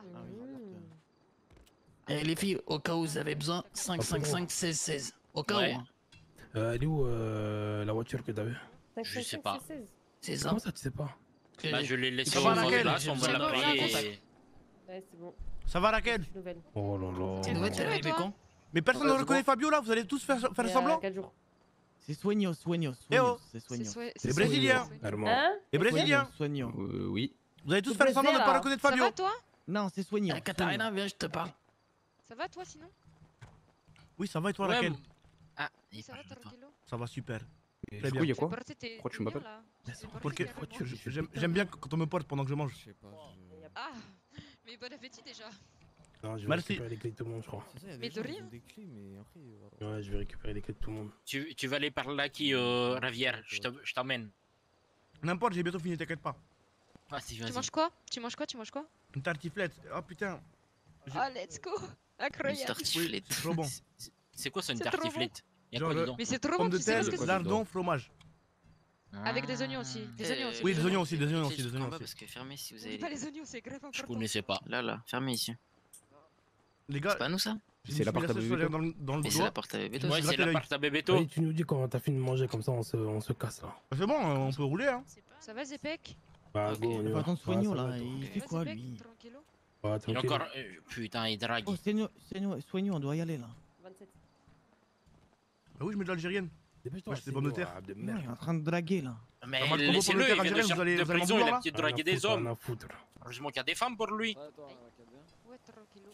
Et les filles, au cas où vous avez besoin, 5-5-5-16-16. Au cas Ouais. où. hein. Elle est où la voiture que t'avais? Je sais pas. C'est ça. Comment ça, tu sais pas? Bah, je l'ai laissé Ça au va, fond de Raquel? place, on C'est va bon, l'appeler. j'ai un contact. Ouais, c'est bon. Ça va, Raquel? Nouvelle. Oh là là. C'est nouvelle, t'es arrivé quand? Mais personne ne reconnaît Fabio là, vous allez tous faire Il y a semblant? 4 jours. C'est Soigno. Eh oh. C'est Soigno. Les Brésiliens. Hein? Les Brésiliens. Soigno. Oui. Vous allez tous Le faire semblant de ne Brésil, pas là. reconnaître Ça Fabio. va toi? Non, c'est Soigno. Katarina, viens, je te parle. Ça va toi sinon? Oui, ça va et toi, Ouais, Raquel? Ah, Ça va tranquillo? Ça va super. Et Très du bien. coup, il y a Tu quoi? es porté tes Pourquoi tu bien, m'appelles? là. Pour que- J'aime bien quand on me porte pendant que je mange. Ah, mais bon appétit déjà. Non, je vais Merci. récupérer les clés de tout le monde, je crois. Mais de rien. Ouais, je vais récupérer les clés de tout le monde. tu vas aller par là qui, Ravière, je t'emmène. N'importe, j'ai bientôt fini, t'inquiète pas. Vas-y, Tu vas-y. manges quoi? Tu manges quoi? Tu manges quoi? Une tartiflette. Oh putain. Ah, let's go! Incroyable! tartiflette. C'est trop bon. C'est quoi ça, une C'est trop tartiflette? Y'a Genre, quoi dedans? Mais c'est trop bon, Pomme de tu sais pas terre, ce que c'est? lardon, fromage. Avec des oignons aussi. Des oignons aussi. Oui, des oignons aussi, des oignons aussi, C'est des oignons combat aussi. parce que fermez si vous N'oublie avez. pas les oignons, c'est grave Je important. connaissais pas. Là, fermez ici. Les gars, C'est pas nous ça? j'ai C'est la mis porte à la bébé. sauce dans le Mais c'est doigt. la porte à bébé. Je me Moi, suis c'est gratté la l'œil. porte à bébé. Allez, tu nous dis quand t'as fini de manger, comme ça on se casse là. C'est bon, on peut rouler hein. Ça va, Zepek? Bah, go, on y va. Attends, Soigno Ouais, ça là, va, il toi. fait quoi Zepek, lui? tranquillo? Ouais, Il est tranquille. encore. Putain, il drague. Oh, Soigno, on doit y aller là. 27. Bah oui, je mets de l'algérienne. Dépêche-toi, Moi, j'ai des pommes de terre. ah, de Ouais, merde. il est en train de draguer là. Mais Ça va le combo pour le laissez-le, terre il vient de algérien, sortir vous allez de m'en prison, il vouloir, a là peut-être dragué des Rien hommes. à foutre. Heureusement qu'il y a des femmes pour lui. Ouais, tranquillo.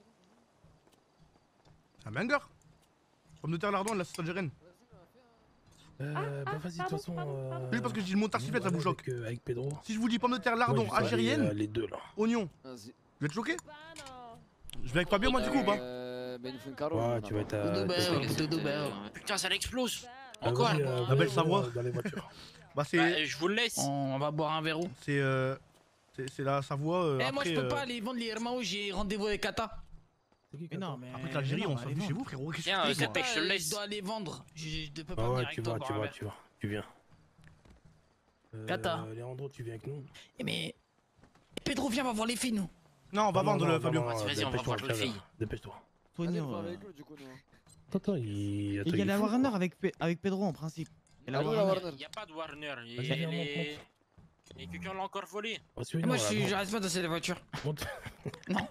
Un banger. Pomme de terre, lardon et la sauce algérienne. Bah vas-y, de toute façon. Juste parce que je dis le mot tartiflette, ça vous choque. Avec Pedro. Si je vous dis pomme de terre, lardon, Ouais, je vais algérienne, aller, les deux là. oignon, Vas-y. vous êtes choqué? Je vais avec Fabio moi du coup ou pas? Ben, il nous fait une caro. Ouais, tu vas être à. Dodo Bell. Putain, ça l'explose. Ah, Encore. vas-y, La vas-y, belle Savoie. Dans les voitures. Bah c'est Bah, je vous le laisse. On va boire un verre où? c'est la Savoie. Eh, moi je après, peux pas aller vendre les Hermano, j'ai rendez-vous avec Kata. Mais non, mais. Après que l'Algérie, on s'en fout chez vous, frérot. Qu'est-ce Tiens, que tu fais, Zepek, toi je te laisse. Je dois aller vendre. Je peux pas Ah venir ouais, avec tu toi vas, boire tu un vas, verre. tu vas. Tu viens. Kata. Léandro, tu viens avec nous. Eh, mais. Pedro, viens, on va voir les filles, nous. Non, on va vendre le non, Fabio. non, Vas-y, on va voir les filles. Dépêche-toi. Soignons. Attends, il. Il y a la Warner avec Pedro en principe. Et la Warner. Il y a pas de Warner. Vas-y, viens, Les quelqu'un l'a encore volé. Moi, j'arrive pas dans cette voiture. Non.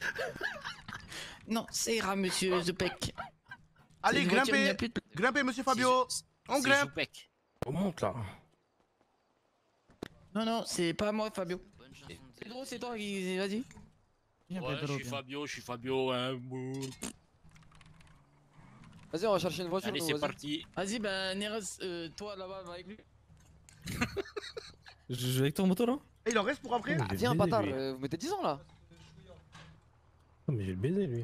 Non, ça ira, monsieur Zepek. Allez, Cette voiture, il n'y a grimpez. plus de- Grimpez, monsieur Fabio. On grimpe. On monte là. Non, non, c'est pas moi, Fabio. Pedro, c'est toi qui. Vas-y. Ouais, je suis Fabio, hein. Vas-y, on va chercher une voiture. Allez, nous, c'est vas-y. parti. Vas-y, bah, Neres, toi là-bas, va avec lui. Je joue avec ton moto là? Et il en reste pour après? Ah, viens, bâtard, vous mettez 10 ans là. Non, mais j'ai le baiser lui.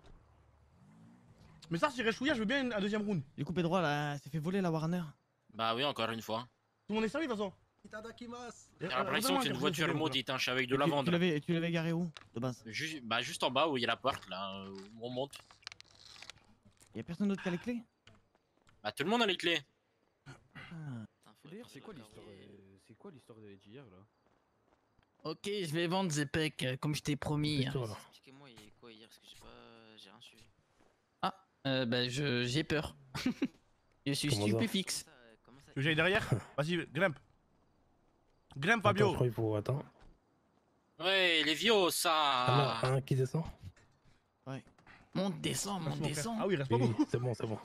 Mais ça, si Rechouilla, je veux bien un deuxième round. Du coup, Pedro, là, s'est fait voler la Warner. Bah oui, encore une fois. Tout le monde est sérieux, de toute façon. J'ai l'impression que c'est une voiture maudite, hein, je suis avec de la vendre. Tu l'avais garé où, de base? Juste en bas où il y a la porte, là, où on monte. Y'a personne d'autre qui a les clés? Bah tout le monde a les clés. D'ailleurs, c'est quoi l'histoire de hier là? Ok, je vais vendre Zepek, comme je t'ai promis. Expliquez-moi, il y a quoi hier parce que j'ai rien suivi. Ah, bah j'ai peur. Je suis Comment ça stupéfixe. Tu veux que j'aille derrière? Vas-y, grimpe. Grimpe, Attends, Fabio. je crois qu'il faut attendre. Ouais, les vieux, ça. Alors, un qui descend? Ouais. Monte, descend, monte, descend. Ah oui, il reste pas Oui, beaucoup. c'est bon, c'est bon.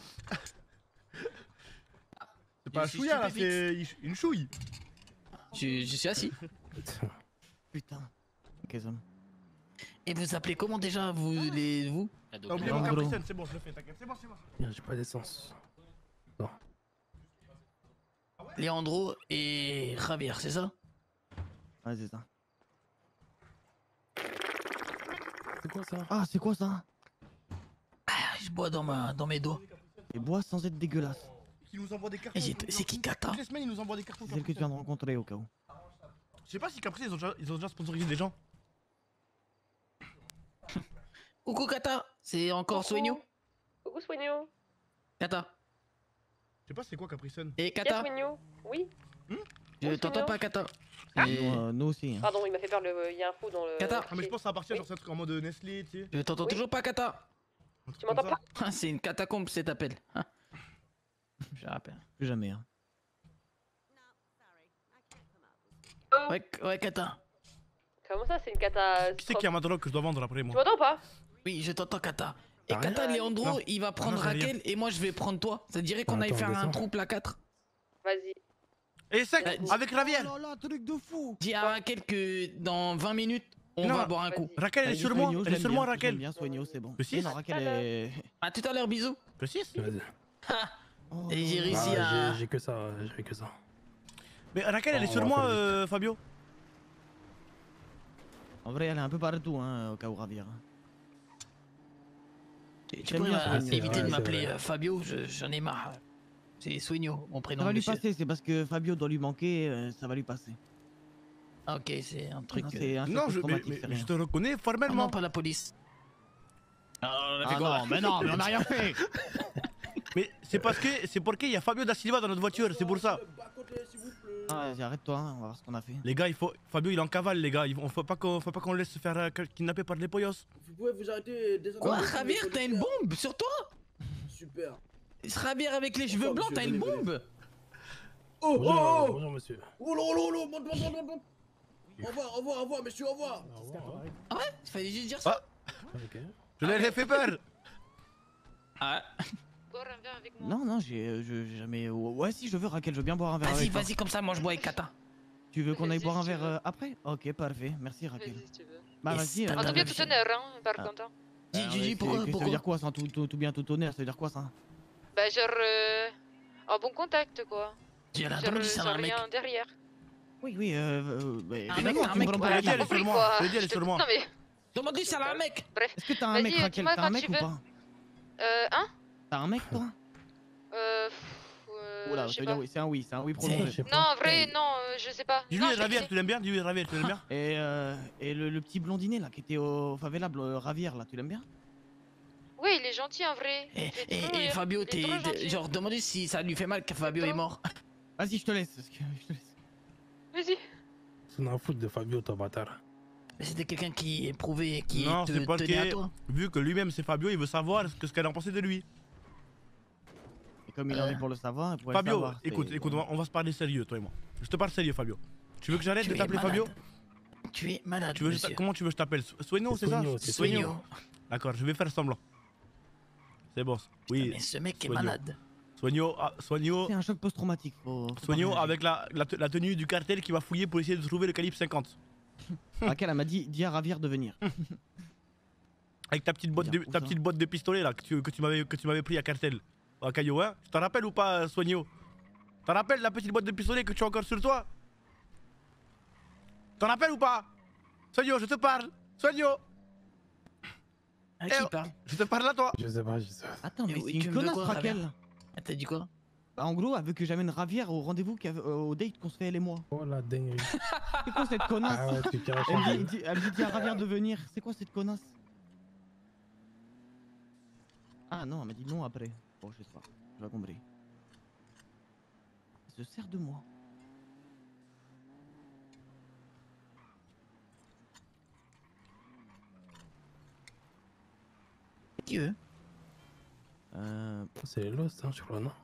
C'est pas un suis chouïa là, stupéfixe. c'est une chouille. Je suis assis. Putain. Ok, ça. Et vous appelez comment déjà, vous les. Vous T'as oublié mon capricène, c'est bon, je le fais, t'inquiète. C'est bon, c'est bon. J'ai pas d'essence. Non. Leandro et Javier, c'est ça? Ouais, c'est ça. C'est quoi ça? Ah, c'est quoi ça? Ah, je bois dans mes doigts. Et bois sans être dégueulasse. Qui nous envoie des cartons. C'est qui Kata? Toutes les semaines, ils nous envoient des cartons. C'est celle que tu viens de rencontrer au cas où. Je sais pas si Capricène, ils ont déjà sponsorisé des gens. Coucou Kata, c'est encore Soigno? Coucou Soigno. Kata. Je sais pas c'est quoi Capricène. Et Bien Kata? Soigno. Oui. Je t'entends pas Kata. Nous aussi. Hein. Pardon, il m'a fait peur, il y a un fou dans le. Kata. Ah mais je pense que ça appartient genre c'est un truc en mode Nestlé, tu sais. Je t'entends toujours pas Kata. Tu m'entends pas? Ah, c'est une catacombe cet appel. Hein. Je rappelle. Plus jamais. Hein. Ouais, Kata. Comment ça, c'est une cata? Qui c'est qui a ma drogue que je dois vendre après Tu moi? m'entends pas? Oui, je t'entends Kata. Et T'as rien? Kata, Leandro, Non. il va prendre Non, j'ai rien. Raquel et moi je vais prendre toi. Ça dirait qu'on aille Attends, faire un descends. trouble à 4. Vas-y. Et sec, avec Ravier. Oh là là, truc de fou. Dis à Raquel que dans 20 minutes, on Non, va boire un coup. Raquel, elle est sur moi, elle est sur moi, Raquel. Bien Soigno, c'est bon. Le 6? Non, Raquel est. À tout à l'heure, bisous. Le 6? Vas-y. Et j'ai réussi Ah, à. j'ai que ça, j'ai que ça. Mais Raquel, elle est Oh, sur on va moi, faire Fabio. En vrai, elle est un peu partout, hein, au cas où Ravier. Tu J'aime pourrais bien Soigno. éviter Ouais, de c'est m'appeler vrai. Fabio, j'en ai marre. C'est Soigno, mon prénom. Ça va lui monsieur. passer, c'est parce que Fabio doit lui manquer, ça va lui passer. Ah, ok, c'est un truc. Non, c'est un Non, choc je, traumatique, c'est mais rien. je te reconnais Ah formellement. non, pas la police. Ah non, mais non, mais on a rien fait. Mais c'est parce qu'il y a Fabio da Silva dans notre voiture, c'est pour ça. Ah, vas-y, arrête-toi, hein, on va voir ce qu'on a fait. Les gars, Fabio il est en cavale, les gars. Faut pas qu'on le laisse se faire kidnapper par les poyos. Vous pouvez vous arrêter des Quoi, Javier, t'as une bombe sur toi? Super. Javier avec les cheveux blancs, t'as une bombe? Oh, Bonjour, oh, oh. bonjour monsieur. Oh là là là, monte. Au revoir, monsieur, au revoir. Ah ouais? Il fallait juste dire ça. Ok. Je l'ai fait peur. Ah. Non, j'ai jamais. Ouais, si je veux, Raquel, je veux bien boire un verre. Vas-y, avec toi. vas-y, comme ça, moi je bois avec Kata. Tu veux qu'on aille boire un verre après? Ok, parfait. Merci, Raquel. Bah, vas-y. En tout bien, tout honneur, hein, par contre. hein. Dis, pourquoi? Ça veut dire quoi, ça? Tout bien, tout honneur, ça veut dire quoi, ça? Bah, genre. En bon contact, quoi. J'ai Genre, entendu ça sans d'un mec. rien derrière. Oui, oui, Un mec, tu me prends pas Ouais, les t'as elle est sur compris, moi. quoi. Je l'ai dit, elle est sur moi. Non, mais. Demande-lui si elle a un mec. Bref. Est-ce que t'as un mec, Vas-y, Raquel? dis-moi T'as un quand mec tu ou veux. pas? Hein? T'as un mec, toi? Oula, je ça sais veux pas. dire oui, c'est un oui prolongé. Non, en vrai, non, je sais pas. Dis-lui Non, je l'ai Ravier, quitté. tu l'aimes bien? Dis-lui Ravier, tu l'aimes bien? Et le petit blondinet là qui était au favela, Ravier là, tu l'aimes bien? il est gentil en vrai. Et Fabio, t'es genre demandé si ça lui fait mal que Fabio est mort. Vas-y, je te laisse. Vas-y. C'est un foot de Fabio, ton bâtard. C'était quelqu'un qui est prouvé, qui Non, te c'est pas tenait à que. toi. Vu que lui-même c'est Fabio, il veut savoir ce qu'elle a pensé de lui. Et comme il en est pour le savoir, il pourrait Fabio, le savoir. écoute, on va se parler sérieux, toi et moi. Je te parle sérieux, Fabio. Tu veux que j'arrête de t'appeler Fabio? Tu es malade. Comment tu veux que je t'appelle? Sueno, c'est ça? Sueno. D'accord, je vais faire semblant. C'est bon. Oui. Mais ce mec est malade. Sueno, C'est un choc post-traumatique. Sueno avec la tenue du cartel qui va fouiller pour essayer de trouver le calibre 50. Raquel, elle m'a dit à Ravière de venir. Avec ta petite boîte de pistolet là que tu m'avais pris à cartel. À Caillou, hein? Tu t'en rappelles ou pas, Sueno? T'en rappelles la petite boîte de pistolet que tu as encore sur toi? T'en rappelles ou pas? Sueno, je te parle. Sueno. À qui parle? Je te parle à toi. Je sais pas. Attends, mais Oui, c'est tu une me veux connasse, quoi, Raquel. Ravière? T'as dit quoi? Bah, en gros, elle veut que j'amène Ravière au rendez-vous, au date qu'on se fait elle et moi. Oh la dinguerie. C'est quoi cette connasse? Ah ouais, tu caches. Elle me dit à Ravière de venir. C'est quoi cette connasse? Ah non, elle m'a dit non après. Bon, je sais pas. J'ai pas compris. Elle se sert de moi. Qui veut? C'est les Lost, hein, je crois, non?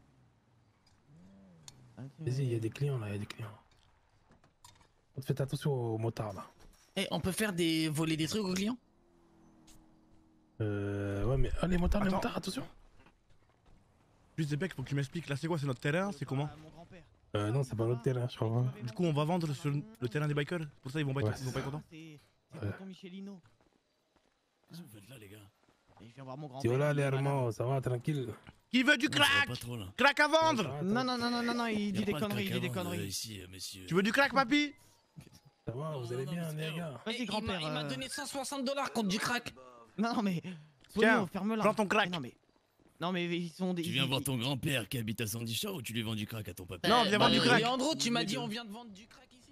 Vas-y, il y a des clients là, il y a des clients. Faites attention aux motards là. Eh, on peut faire voler des trucs aux clients? Ouais, mais les motards, attention. Juste Zepek, faut que tu m'expliques. Là, c'est quoi? C'est notre terrain? C'est comment? Non, c'est pas notre terrain, je crois. Du coup, on va vendre sur le terrain des bikers? Pour ça, ils vont pas être contents? C'est tonton Michelino. Qu'est-ce que vous faites là, les gars? Et je viens voir mon grand-père. Tio là, les Hermans, ça va, tranquille. Qui veut du crack? Crack à vendre? Non, il dit des conneries, Ici, messieurs. Tu veux du crack, papy? Ça va, vous allez bien, les gars? Vas-y, grand-père. Il m'a donné 160$ contre du crack. Non, mais. Tiens, ferme-la. prends ton crack. Non, mais ils sont des. Tu viens voir ton grand-père qui habite à Sandy Shore ou tu lui vends du crack à ton papa? Non, viens vendre du crack. Leandro, tu m'as dit on vient de vendre du crack ici.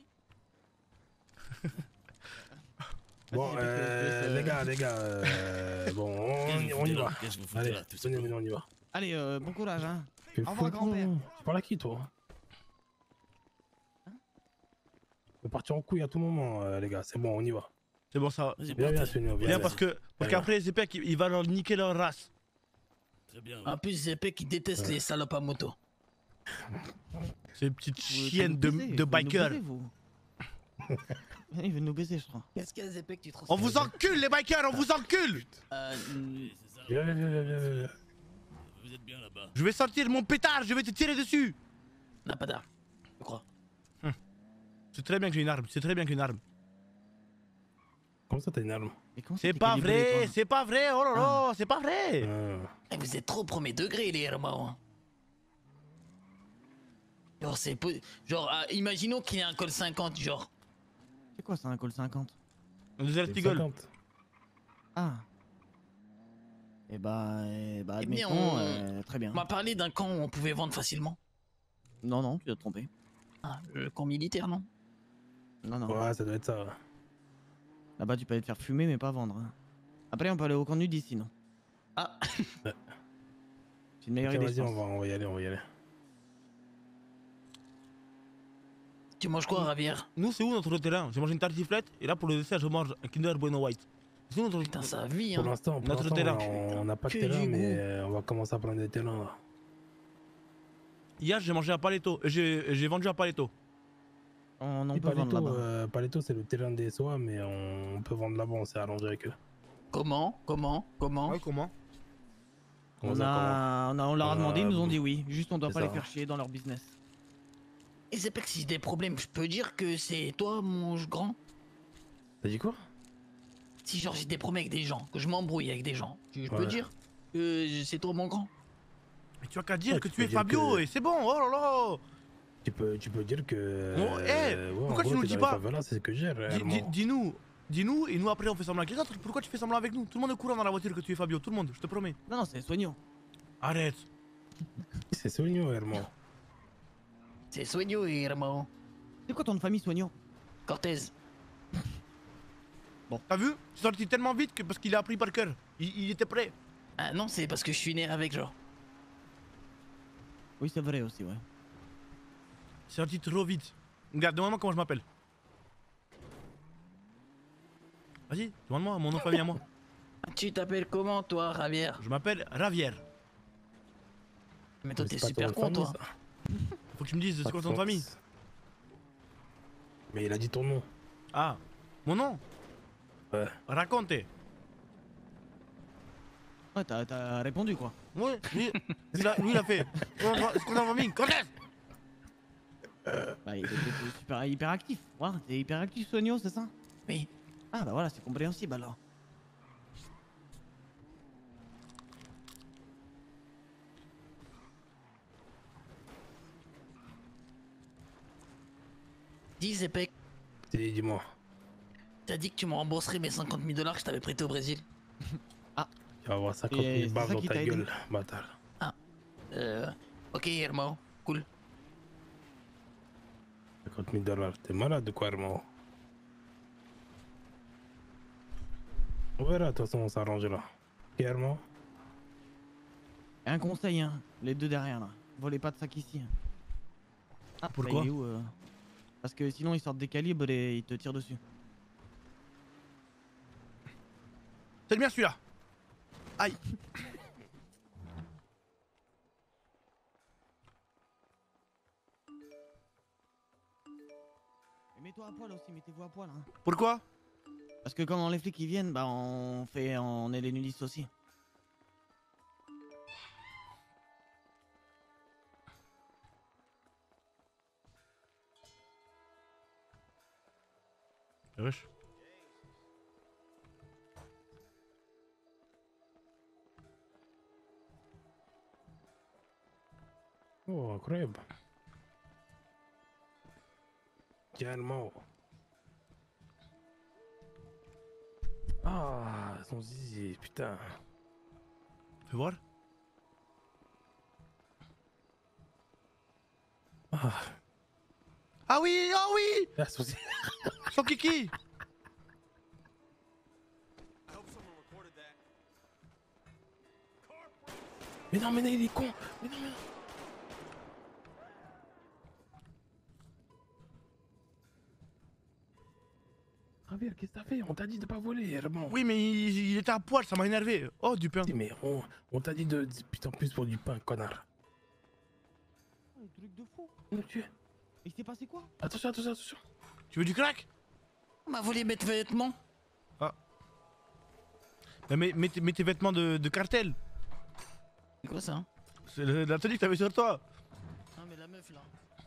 Bon, les gars, bon, on y va. Allez, venez, on y va. Allez, bon courage, hein. Au revoir, grand-père. Tu parles à qui, toi? On peut partir en couille à tout moment, les gars. C'est bon, on y va. C'est bon, ça. Bien, Sunio, Viens parce qu'après, Zepek, il va leur niquer leur race. Très bien. En plus, Zepek, il déteste les salopes à moto. C'est une petite chienne de biker. Il veut nous baiser, je crois. Qu'est-ce qu'il y a, Zepek, tu te On vous encule, les bikers, on vous encule! Viens. Vous êtes bien là-bas. Je vais sortir mon pétard, je vais te tirer dessus! On n'a pas d'arme, je crois. C'est très bien que j'ai une arme, Comment ça, t'as une arme? C'est pas vrai, oh là là, c'est pas vrai! Eh, vous êtes trop premier degré, les Hermans. Genre, imaginons qu'il y a un col 50, genre. C'est quoi ça, un col 50? Un Desert Eagle. Ah. Et bah, admettons, très bien. On m'a parlé d'un camp où on pouvait vendre facilement. Non, tu dois te tromper. Ah, le camp militaire, non? Non. Ouais, ça doit être ça. Là-bas, tu peux aller te faire fumer, mais pas vendre. Hein. Après, on peut aller au camp nudiste, sinon. Ah. C'est une meilleure idée. Vas-y, on va y aller. Tu manges quoi, Ravière? Nous, c'est où notre terrain? J'ai mangé une tartiflette et là, pour le dessert, je mange un Kinder Bueno White. C'est notre... Putain, ça vie, hein. Pour l'instant, notre terrain. On n'a pas de terrain, mais on va commencer à prendre des terrains là. Hier, j'ai mangé à Paletto. J'ai vendu à Paletto. On peut vendre là-bas. Paletto, c'est le terrain des SOA, mais on peut vendre là-bas, on s'est arrangé avec eux. Comment? Ouais, comment? On leur a demandé, ils nous ont dit oui. Juste, on doit pas les faire chier dans leur business. Et c'est pas que si j'ai des problèmes, je peux dire que c'est toi, mon grand? T'as dit quoi? Si genre j'ai des problèmes avec des gens, que je m'embrouille avec des gens, je peux dire que c'est toi, mon grand? Mais tu as qu'à dire que tu es Fabio et c'est bon, oh là là! Tu peux dire que... pourquoi tu nous le dis pas? C'est ce que j'ai réellement. Dis-nous, et nous après on fait semblant avec les autres. Pourquoi tu fais semblant avec nous? Tout le monde est au courant dans la voiture que tu es Fabio, tout le monde, je te promets. Non, c'est Soigno. Arrête. C'est Soigno, Herman. C'est Soigno, Herman. C'est quoi ton nom de famille, Soigno? Cortez. Bon, t'as vu? C'est sorti tellement vite que parce qu'il a appris par cœur. Il était prêt. Ah non, c'est parce que je suis né avec, genre. Oui, c'est vrai aussi, ouais. C'est sorti trop vite. Regarde, demande-moi comment je m'appelle. Vas-y, demande-moi mon nom de famille à moi. Tu t'appelles comment, toi, Javier? Je m'appelle Ravière. Mais toi, Mais t'es c'est pas super ton con, famille, toi. ça. Faut que tu me dises c'est quoi ton nom de famille. Mais il a dit ton nom. Ah, mon nom? Ouais. Raconte. Ouais, t'as répondu quoi. Ouais, lui il a fait. C'est quoi ton famille? Quand est-ce? Bah, il était super hyper actif. Ouais, t'es hyper actif, Soigno, c'est ça? Oui. Ah, bah voilà, c'est compréhensible alors. Dis, Zepek, Dis-moi. t'as dit que tu me rembourserais mes 50 000 $ que je t'avais prêté au Brésil. Tu vas avoir 50 Et 000 c'est balles ça dans qui ta t'a aidé gueule, bâtard. Ok, Hermao, cool. 50 000 $. T'es malade de quoi, Hermano? On verra, de toute façon, on s'arrange là. Ok, Hermano? Un conseil, hein, les deux derrière là. Volez pas de sac ici. Ah, pourquoi bah, il est où, Parce que sinon ils sortent des calibres et ils te tirent dessus. C'est le mien celui-là. Aïe. Et mets-toi à poil aussi, mettez-vous à poil. Hein. Pourquoi? Parce que quand les flics ils viennent, bah on est les nudistes aussi. Wesh. Oh, incroyable. Calmement. Ah, son zizi, putain. Fais voir. Ah oui, oh oui. Ah, son zizi. Son kiki. Mais non, il est con. Mais non, mais non. Javier, qu'est-ce que t'as fait? On t'a dit de pas voler, Herman. Oui, mais il était à poil, ça m'a énervé. Oh, du pain. Mais on t'a dit de putain plus pour du pain, connard. Oh, le truc de fou. Tu... Il s'est passé quoi? Attention, attention, attention. Tu veux du crack? On m'a volé mes vêtements. Ah. Mais mets tes vêtements de cartel. C'est quoi ça hein? C'est la tenue que t'avais sur toi. Non mais la meuf là.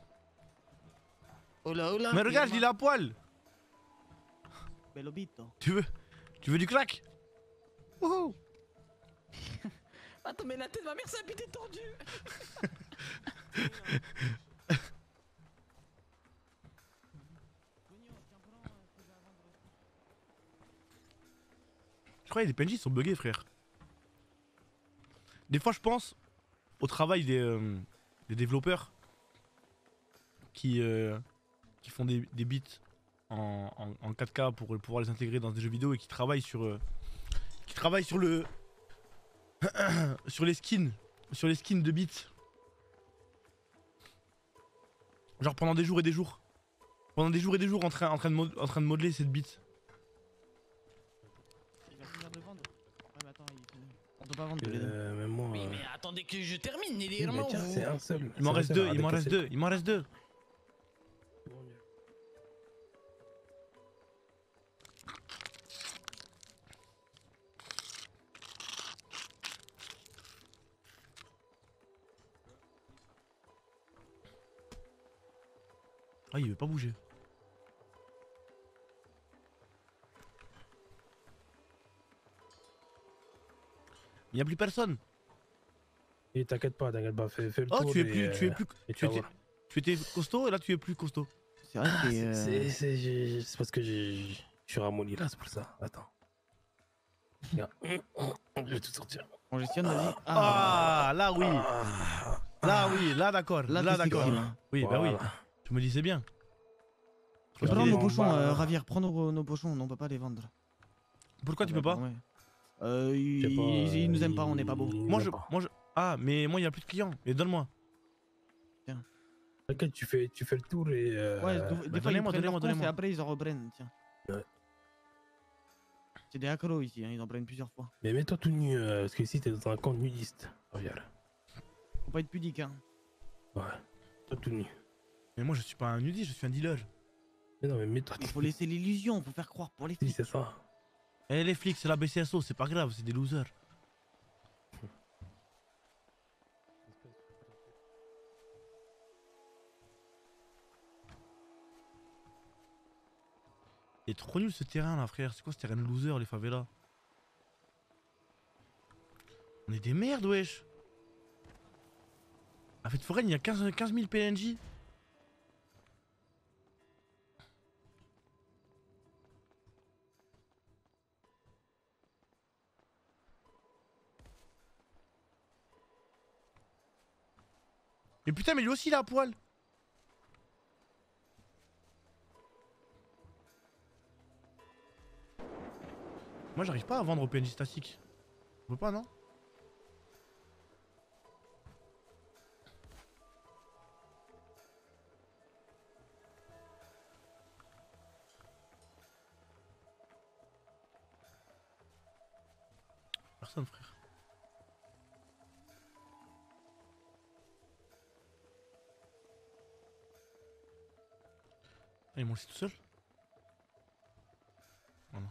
Oh là, oh là. Mais regarde, il est à poil. Belobito. Tu veux du crack? Wouhou. Attends mais la tête de ma mère c'est un pité tordu. Je crois que les PNJ sont buggés, frère. Des fois, je pense au travail des développeurs qui font des beats en 4K pour pouvoir les intégrer dans des jeux vidéo et qui travaillent sur le sur les skins de beats. Genre pendant des jours et des jours. Pendant des jours et des jours en train de modeler cette beat. Il va finir de vendre. Ouais, mais attends, on peut pas vendre tous les deux. Même moi. Oui mais attendez que je termine les Oui, mais tiens, c'est un seul. Il m'en reste deux, il m'en reste deux. Ah, il veut pas bouger. Il n'y a plus personne. Et t'inquiète pas, fais le Oh, tour. tu étais costaud et là tu es plus costaud. C'est vrai Ah, que c'est parce que je suis ramolli là, c'est pour ça. Attends. Regarde. Je vais tout sortir. on gestionne, vas-y. Ah, là oui. Là oui, là d'accord. Là, Là t'es d'accord. sexy, là. Oui, bah oui. Je me disais bien. Prends nos pochons, Ravière, prends nos pochons, on peut pas les vendre. Pourquoi tu peux pas? Ouais. Ils nous aiment pas, on n'est pas beau. Moi je. Ah, mais moi il y a plus de clients. Mais donne-moi. Tiens. Ok, tu fais le tour et. Ouais, des fois ils prennent leur compte et après ils en reprennent. Tiens. Ouais. C'est des accros ici, hein, ils en prennent plusieurs fois. Mais mets-toi tout nu, parce que ici t'es dans un camp nudiste. Regarde. Faut pas être pudique, hein. Ouais, toi tout nu. Mais moi je suis pas un nudiste, je suis un dealer. Mais non, mais mets-toi. Il faut laisser l'illusion, faut faire croire pour les flics. Si, c'est ça. Eh les flics, c'est la BCSO, c'est pas grave, c'est des losers. Il est trop nul ce terrain là, frère. C'est quoi ce terrain de loser, les favelas? On est des merdes, wesh. À Fête Foraine, il y a 15 000 PNJ. Mais putain, mais lui aussi il a à poil. Moi j'arrive pas à vendre au PNJ statique. On peut pas, non? Personne, frère. Ah, ils m'ont laissé tout seul? Voilà.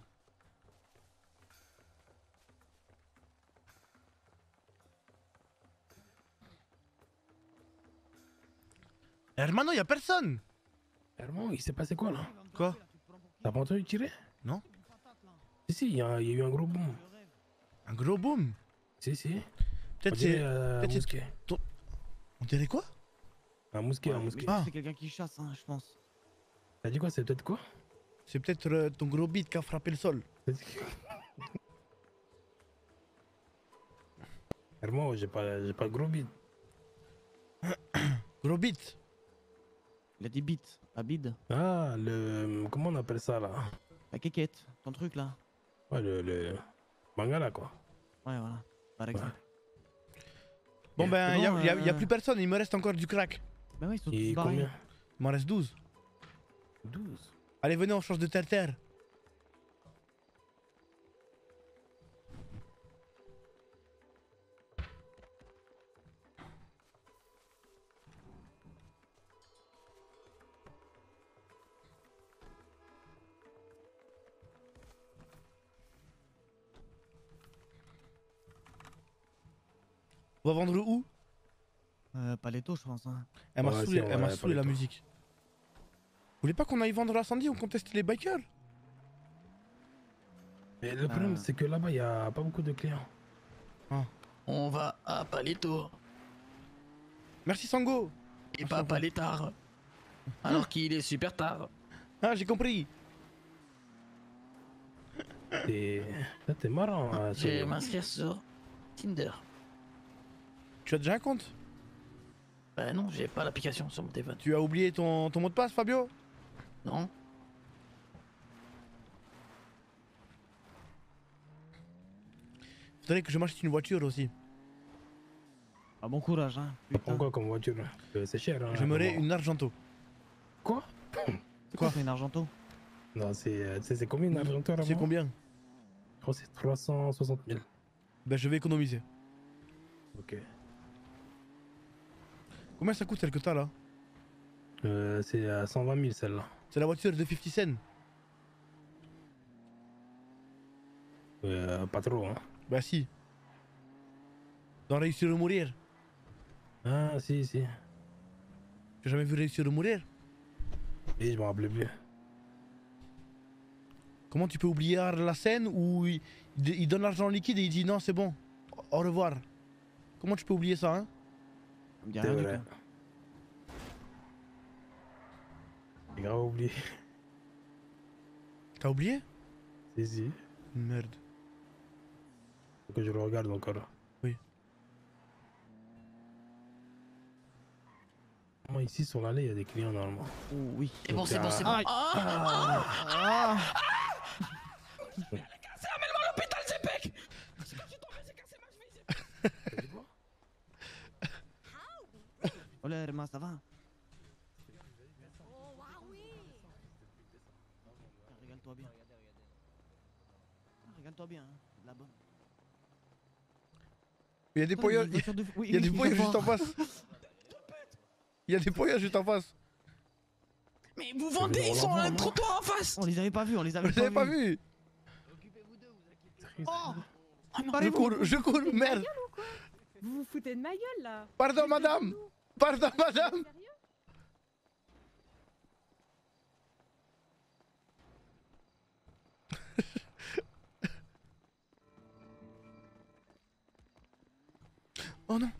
Hermano, y'a personne! Hermano, il s'est passé quoi là? Quoi? T'as pas entendu tirer? Non. Si, il y a eu un gros boom. Un gros boom? Si. Peut-être c'est. un mousquet. On dirait quoi? Un mousquet, un mousquet. C'est quelqu'un qui chasse, hein, je pense. T'as dit quoi? C'est peut-être quoi? C'est peut-être ton gros beat qui a frappé le sol. Hermano, j'ai pas le gros beat. Gros beat? Il a dit beat, pas bide. Ah, le. Comment on appelle ça là? La quéquette, ton truc là. Ouais, le mangala quoi. Ouais, voilà, par exemple. Bon ben, y a plus personne, il me reste encore du crack. Bah ouais, ils sont Et tous barrés. combien? Il m'en reste 12. 12. Allez, venez, on change de terre. On va vendre où? Paletto, je pense. Hein. Elle m'a Ouais, saoulé, c'est elle m'a vrai, saoulé la Paletto. musique. Vous voulez pas qu'on aille vendre l'incendie ou qu'on teste les bikers? Mais le problème, c'est que là-bas, il y a pas beaucoup de clients. On va à Paletto. Merci Sango. Et pas à Paletard. Alors qu'il est super tard. Ah, j'ai compris. Et là, t'es marrant. hein, Je vais sur- m'inscrire sur Tinder. Tu as déjà un compte? Bah non, j'ai pas l'application sur mon téléphone. Tu as oublié ton mot de passe, Fabio? Non. Faudrait que je m'achète une voiture aussi. Ah, bon courage, hein. Ça prend quoi comme voiture? C'est cher. Hein, J'aimerais vraiment. une Argento. Quoi? C'est quoi une Argento? Non, c'est combien une Argento? C'est combien? Je crois que c'est 360 000. Ben je vais économiser. Ok. Combien ça coûte celle que t'as là? C'est à 120 000 celle-là. C'est la voiture de 50 Cent. Pas trop, hein. Bah si. Dans Réussir ou Mourir. Ah, si. Tu as jamais vu Réussir ou Mourir? Et je m'en rappelais plus. Comment tu peux oublier la scène où il donne l'argent liquide et il dit non c'est bon, au revoir. Comment tu peux oublier ça, hein? C'est vrai. J'ai grave oublié. T'as oublié? Si. Merde. Faut que je le regarde encore. Oui. Moi ici sur l'allée il y a des clients normalement. Oh, oui. C'est bon, c'est bon, c'est bon. Aïe. Ah. C'est amène-moi à l'hôpital, Zepek. là, Herma, ça va? Régale-toi bien. Régale-toi bien, hein. De la bonne. Il y a des poyas. Il y a des poyas juste en face. Il y a des poyas juste en face. Mais vous vendez, ils sont à un trottoir en face. On les avait pas vus, on les Vous avait les avez pas vus. Oh Je cours, merde. Vous vous foutez de ma gueule là. Pardon, madame. Pardon, madame. Oh non.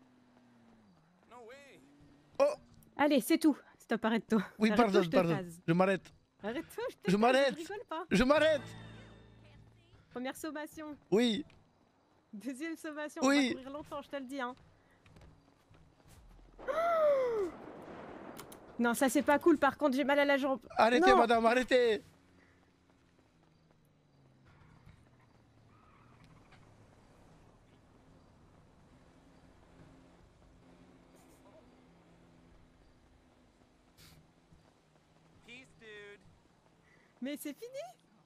Oh. Allez, c'est tout. Stop, arrête-toi. Oui, Arrête-toi, pardon, je te pardon. case. Je m'arrête. Arrête-toi, je te Je case, m'arrête. Je rigole pas. Je m'arrête. Première sommation. Oui. Deuxième sommation. Oui. On va courir longtemps, je te le dis. Hein. Non, ça c'est pas cool. Par contre, j'ai mal à la jambe. Arrêtez, Non. madame, arrêtez. Mais c'est fini.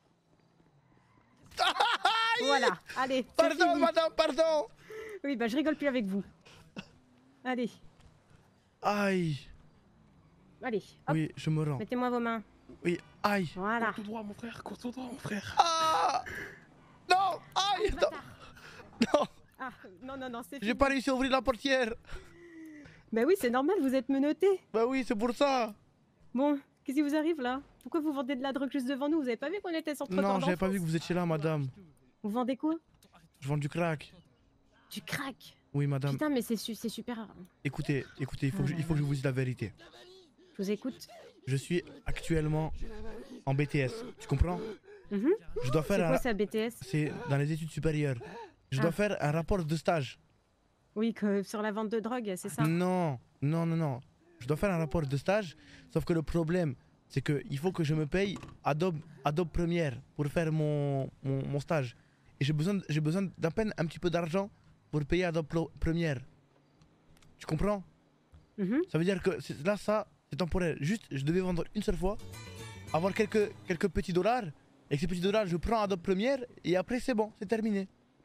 Voilà, allez. c'est Pardon, fini. madame, pardon. Oui, bah je rigole plus avec vous. Allez, Aïe. allez. Hop. Oui, je me rends. Mettez-moi vos mains. Oui, aïe. Voilà. Cours tout droit, mon frère, cours tout droit, mon frère. Ah. Non, aïe. Non. Non. Ah, non, non, non, c'est fini. J'ai pas réussi à ouvrir la portière. Bah oui, c'est normal, vous êtes menotté. Bah oui, c'est pour ça. Bon, qu'est-ce qui vous arrive là? Pourquoi vous vendez de la drogue juste devant nous? Vous avez pas vu qu'on était sur trottoir Non, j'avais pas d'enfance? vu que vous étiez là, madame. Vous vendez quoi? Je vends du crack. Du crack. Oui, madame. Putain, mais c'est super. Écoutez, il faut que je vous dise la vérité. Je vous écoute. Je suis actuellement en BTS. Tu comprends? Mhm. Je dois faire C'est un. quoi ça, BTS? C'est dans les études supérieures. Je dois Ah. faire un rapport de stage. Oui, que sur la vente de drogue, c'est ça? Non, non, non, non. Je dois faire un rapport de stage. Sauf que le problème, c'est qu'il faut que je me paye Adobe Premiere pour faire mon stage. Et j'ai besoin d'à peine un petit peu d'argent pour payer Adobe Premiere. Tu comprends? Mhm. Ça veut dire que là, ça, c'est temporaire. Juste, je devais vendre une seule fois, avoir quelques petits dollars. Et avec ces petits dollars, je prends Adobe Premiere et après, c'est bon, c'est terminé.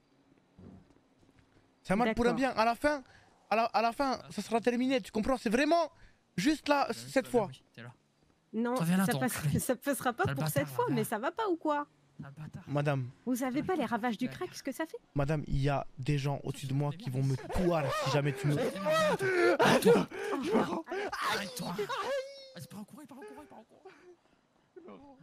Ça marche pour un bien. À la fin, ça sera terminé. Tu comprends? C'est vraiment juste là, cette fois. Non, Reviens là, ça, ton enculé. ça passera pas Sale pour bâtard, cette fois, reviens. mais ça va pas ou quoi? Madame, Vous savez pas les ravages du crack, ce que ça fait? madame, il y a des gens au-dessus de moi qui vont me pouvoir si jamais tu me. Arrête-toi. Arrête-toi. C'est pas en courant, pas en courant, pas en courant.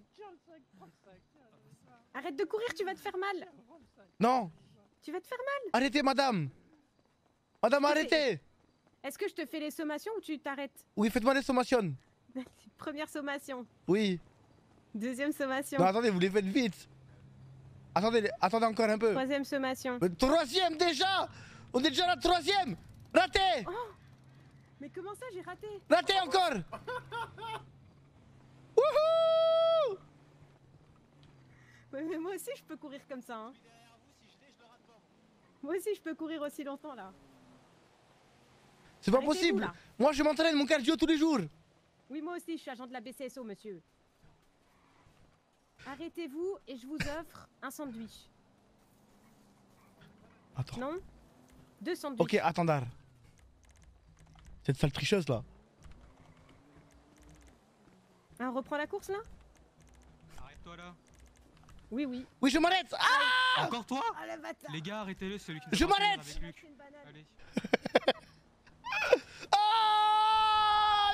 Arrête de courir, tu vas te faire mal. Non, Tu vas te faire mal. arrêtez, madame. Madame, arrêtez. Est-ce que je te fais les sommations ou tu t'arrêtes? Oui, faites-moi les sommations. Première sommation. Oui. Deuxième sommation. Non, attendez, vous les faites vite. Attendez encore un peu. Troisième sommation. Troisième déjà. On est déjà à la troisième. Raté. Mais comment ça, j'ai raté? Raté encore. Wouhou. Ouais, mais moi aussi, je peux courir comme ça. Hein. Moi aussi, je peux courir aussi longtemps là. C'est pas Arrêtez-vous, possible. là. Moi, je m'entraîne mon cardio tous les jours. Oui, moi aussi, je suis agent de la BCSO, monsieur. Arrêtez-vous et je vous offre un sandwich. Attends. Non? 2 sandwichs. Ok, attendard. Cette sale tricheuse là. Ah, on reprend la course là? Arrête-toi là. Oui, oui. Oui, je m'arrête. Ah. Encore toi? Ah, le bâtard. Les gars, arrêtez-le, celui qui Je nous a m'arrête. avec Luc. Allez. Ah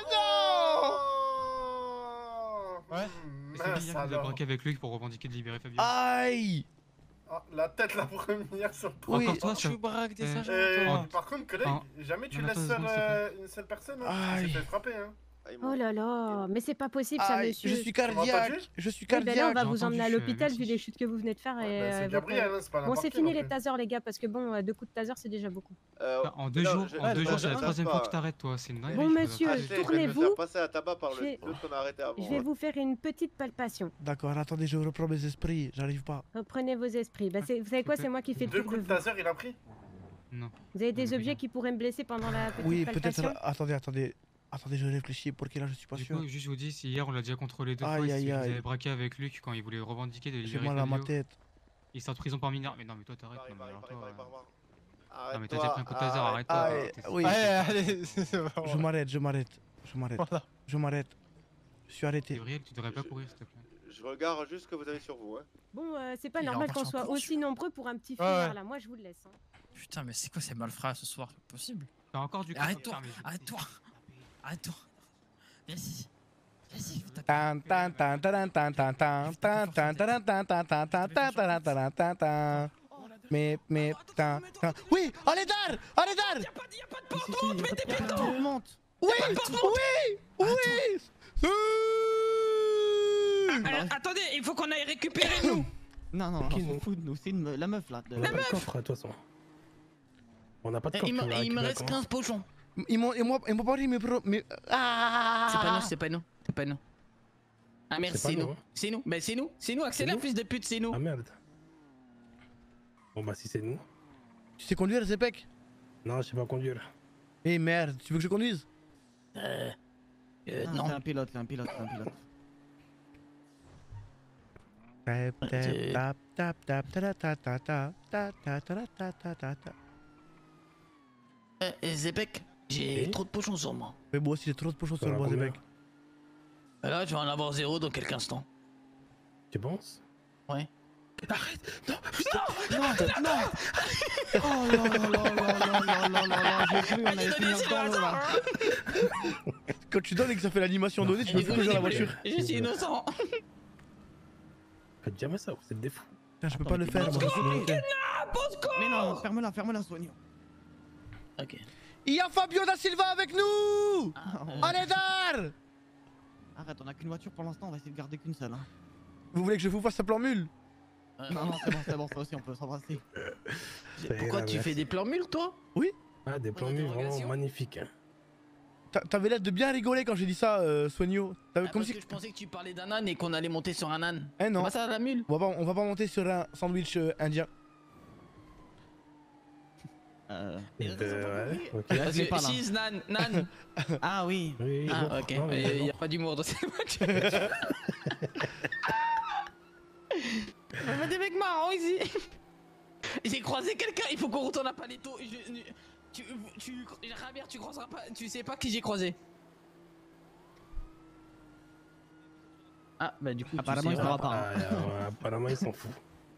non. Ouais. Et c'est Billard qui nous a braqué avec Luc pour revendiquer de libérer Fabien. Aïe. Ah, la tête la première sur le Oui. trottoir. Encore toi, ça. Tu braques des agents, toi. Par contre, collègue, Ah. jamais tu Non, laisses attends, seule, une seconde, une seule personne. Hein. Aïe. Il s'est fait frapper. Hein. Oh là là, mais c'est pas possible ça, Aïe, monsieur. je suis cardiaque. Je suis Oui, ben cardiaque. là, on va J'ai vous emmener à entendu, je suis l'hôpital allé vu les chutes que vous venez de faire. Et, bah, c'est votre- Gabriel, hein, c'est pas Bon, n'importe c'est qui, fini non les plus. tasers, les gars, parce que bon, 2 coups de taser, c'est déjà beaucoup. En 2 jours, c'est la troisième fois que t'arrêtes, toi. C'est une dinguerie. Bon, je peux monsieur, pas- tournez-vous. passer à tabac par Je vais- l'autre qu'on a arrêté avant. Je vais vous faire une petite palpation. D'accord, attendez, je reprends mes esprits. J'arrive pas. Reprenez vos esprits. Bah, vous savez quoi, c'est moi qui fais le 2 tour de coups de vous. taser, il a pris. Non. Vous avez des objets qui pourraient me blesser pendant la petite Oui, palpation? peut-être. Attendez, je réfléchis. Pour quel âge, je suis pas Du sûr. coup, juste je vous dis, si hier on l'a déjà contrôlé 2 fois, Aïe, il aïe, vous aïe. avait braqué avec Luc quand il voulait revendiquer de J'ai libérer mal à ma Fabio. tête. Il sort de prison par mineur. Mais non, mais toi t'arrêtes. Non, mais alors toi. Non, mais t'as Arrête-toi, déjà pris un coup de taser, arrête-toi. Ah, oui. Allez, Je m'arrête. Je m'arrête. Je suis arrêté. Gabriel, tu devrais pas courir, s'il te plaît. Je regarde juste ce que vous avez sur vous. Hein. Bon, c'est pas Il est normal encore qu'on sur soit cours, aussi nombreux pour un petit Ouais, finir ouais. là. Moi, je vous le laisse. Hein. Putain, mais c'est quoi ces malfrats ce soir? C'est possible. T'as encore du Arrête-toi, arrête-toi. Arrête-toi. Viens ici. Viens ici, je vais taper. Tan tan tan tan tan tan tan tan tan tan tan tan tan tan tan tan tan tan tan tan. Mais tan tan. Oui, Aledar. Monte. Oui. Attendez, il faut qu'on aille récupérer nous. Non, on s'en fout de nous. C'est la meuf là. On n'a pas de coffre, de toute façon. On n'a pas de coffre. Il me reste 15 pochons. Ils m'ont parlé, mais. Ah. C'est pas nous. Ah merde, c'est nous. C'est nous, accélère, fils de pute, c'est nous. Ah merde. Bon bah si c'est nous. Tu sais conduire, Zepek? Non, je sais pas conduire. Eh merde, tu veux que je conduise? Non. Non. C'est un pilote. Zepek, j'ai trop de pochons sur moi. Mais moi aussi j'ai trop de pochons sur moi, Zepek. Là, je vais en avoir 0 dans quelques instants. Tu penses? Ouais. Arrête! Non, Non! Oh là, j'ai cru, on allait finir dans l'eau là. Quand tu donnes et que ça fait l'animation donnée, tu peux plus toujours la voiture. Je suis innocent. Faites jamais ça, vous êtes des fous. Putain, je peux pas le faire, moi. Mais non, ferme-la, soignons. Ok. Il y a Fabio da Silva avec nous! Aledar! Arrête, on a qu'une voiture pour l'instant, on va essayer de garder qu'une seule. Hein. Vous voulez que je vous fasse un plan mule? Non, c'est bon, ça aussi on peut s'embrasser. Pourquoi tu fais des plans mules, toi? Oui. Ah, des plans mules vraiment magnifiques. Hein. T'avais l'air de bien rigoler quand j'ai dit ça, Soigno. Comme Parce si... que je pensais que tu parlais d'un âne et qu'on allait monter sur un âne. Eh non. Bah ça, la mule. On va pas monter sur un sandwich indien. Ouais, ok. Parce que she's nan. Ah oui. Ah ok, il y a pas d'humour dans cette voiture. On a des mecs marrants ici. J'ai croisé quelqu'un, il faut qu'on retourne à Paletto. Javier, tu croiseras pas, tu sais pas qui j'ai croisé. Ah bah du coup apparemment il saura pas. Apparemment il s'en fout.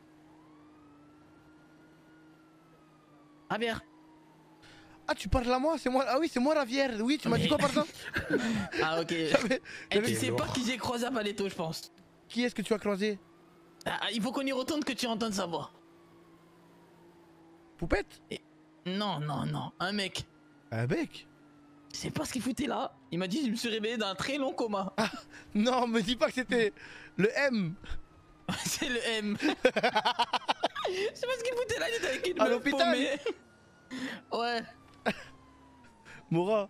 Javier. Ah tu parles à moi, c'est moi. Ah oui, c'est moi Javier. Oui, tu m'as dit quoi par ça? Ah ok. Et tu sais pas qui j'ai croisé à Paletto, je pense. Qui est-ce que tu as croisé? Il faut qu'on y retourne que tu entends sa voix. Poupette? Non, un mec. Un mec? Je sais pas ce qu'il foutait là. Il m'a dit je me suis réveillé d'un très long coma. Ah, non, me dis pas que c'était le M. C'est le M. Je sais pas ce qu'il foutait là, il était avec une à meuf l'hôpital. paumée. Ouais. Mora.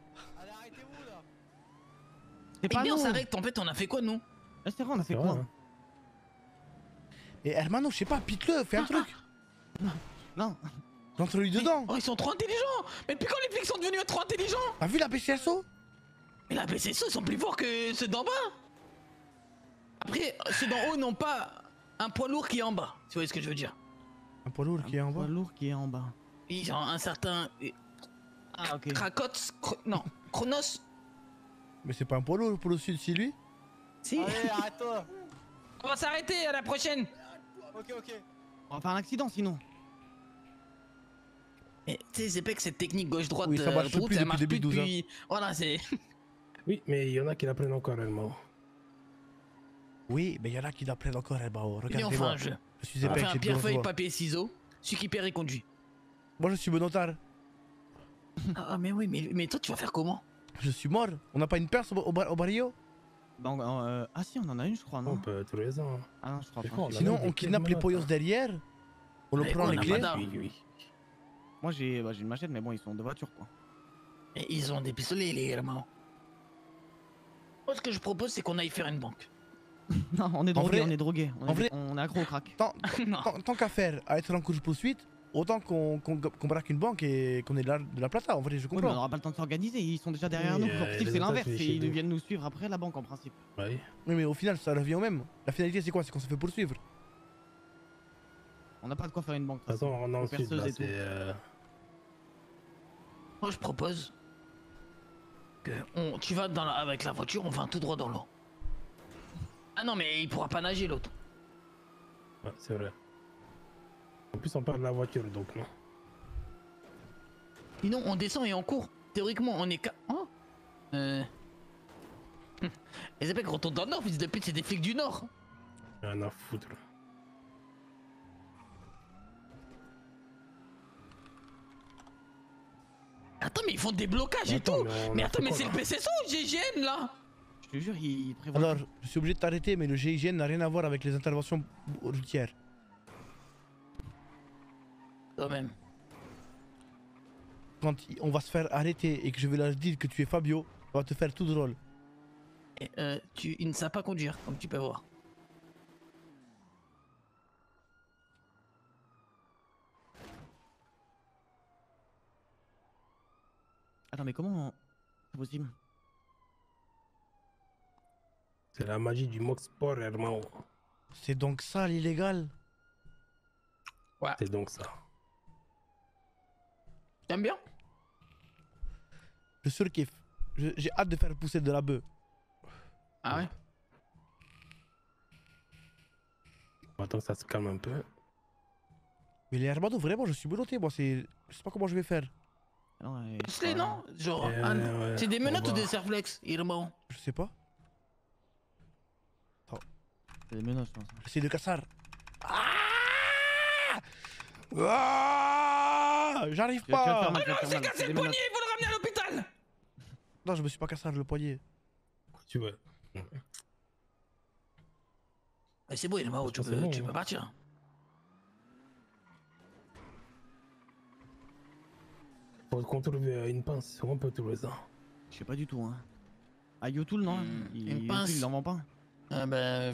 Et bien on s'arrête, en fait on a fait quoi nous? C'est vrai, on a fait quoi? Et Hermano, je sais pas, pique-le, fais un truc. Non. Rentre-lui dedans. Oh, ils sont trop intelligents. Mais depuis quand les flics sont devenus trop intelligents? T'as vu la PCSO? Mais la PCSO, ils sont plus forts que ceux d'en bas. Après, ceux d'en haut n'ont pas un poids lourd qui est en bas. Tu vois ce que je veux dire? Un poids lourd qui est en bas? Un poids lourd qui est en bas. Ils ont un certain... Ah ok. Krakos... Non, Chronos. Mais c'est pas un poids lourd pour le sud, si lui? Si. Allez, arrête-toi. On va s'arrêter, à la prochaine. Ok. On va faire un accident sinon. Tu sais, c'est pas que cette technique gauche-droite, oui, ça marche plus ça depuis marche début plus 12 ans. depuis... Voilà, c'est... Oui, mais il y en a qui l'apprennent encore réellement. Oui, mais il y en a qui l'apprennent encore, Elbao. on fait Regardez-moi. un jeu. Je suis On épais, fait un j'ai pierre, plus feuille, voix. papier, ciseaux. Celui qui perd, il conduit. Moi, je suis bon otard. Ah, mais oui, mais toi, tu vas faire comment? Je suis mort. On n'a pas une perce au barrio? Ah si, on en a une, je crois, non? On peut tous les ans. Ah non, je crois C'est pas. quoi, Sinon, on kidnappe les poyos derrière. On le prend les clés. Moi, j'ai une machette, mais bon, ils sont de voiture, quoi. Et ils ont des pistolets, les gamins. Moi, ce que je propose, c'est qu'on aille faire une banque. Non, on est En drogué, vrai- on est drogué. en vrai- On est accro au crack. Tant qu'à faire, à être en course poursuite, autant qu'on braque une banque et qu'on ait de la plata. En vrai, je Oui, mais on comprends. n'aura pas le temps de s'organiser, ils sont déjà derrière Oui, nous. les L'objectif c'est résultats, l'inverse, c'est chez ils nous. viennent nous suivre après la banque en principe. Oui. Oui, mais au final, ça revient au même. La finalité, c'est quoi? C'est qu'on se fait poursuivre. On n'a pas de quoi faire une banque. De toute façon, on est en sud, là, et tout. c'est... Moi, je propose que tu vas avec la voiture, on va tout droit dans l'eau. Ah non, mais il pourra pas nager l'autre. Ouais, c'est vrai. En plus, on parle de la voiture, donc non. Sinon, on descend et on court. Théoriquement, on est Oh Les mecs retournent dans le nord, fils de pute, c'est des flics du nord. Rien à foutre. Attends, mais ils font des blocages et tout. Mais attends, mais c'est le PCSO ou GIGN là? Je te jure, ils prévoient. Alors, je suis obligé de t'arrêter, mais le GIGN n'a rien à voir avec les interventions routières. Quand même. Quand on va se faire arrêter et que je vais leur dire que tu es Fabio, ça va te faire tout drôle. Et, il ne sait pas conduire, comme tu peux voir. Attends, mais comment c'est possible? C'est la magie du Mox Sport, Hermano. C'est donc ça l'illégal? Ouais. C'est donc ça. T'aimes bien? Je surkiffe. J'ai hâte de faire pousser de la bœuf. Ah ouais? Attends que ça se calme un peu. Mais les Hermano, vraiment, je suis menotté, moi, c'est... Je sais pas comment je vais faire. C'est non? Genre, ouais, c'est des on menottes ou va- des serflex, Irmão? Je sais pas. Attends. C'est des menottes, je pense. C'est de cassar. J'arrive Tu vas te pas. faire mal, tu vas te Il faire s'est mal, cassé c'est le des poignet, menottes. il faut le ramener à l'hôpital! Non, je me suis pas cassé le poignet. Tu veux. Mais c'est bon, Irmão, tu c'est bon, peux hein. partir. Faut qu'on trouve une pince, on peut trouver ça. Je sais pas du tout, hein. Ah, Yotool, non? Une pince. Il en vend pas. Ah ben...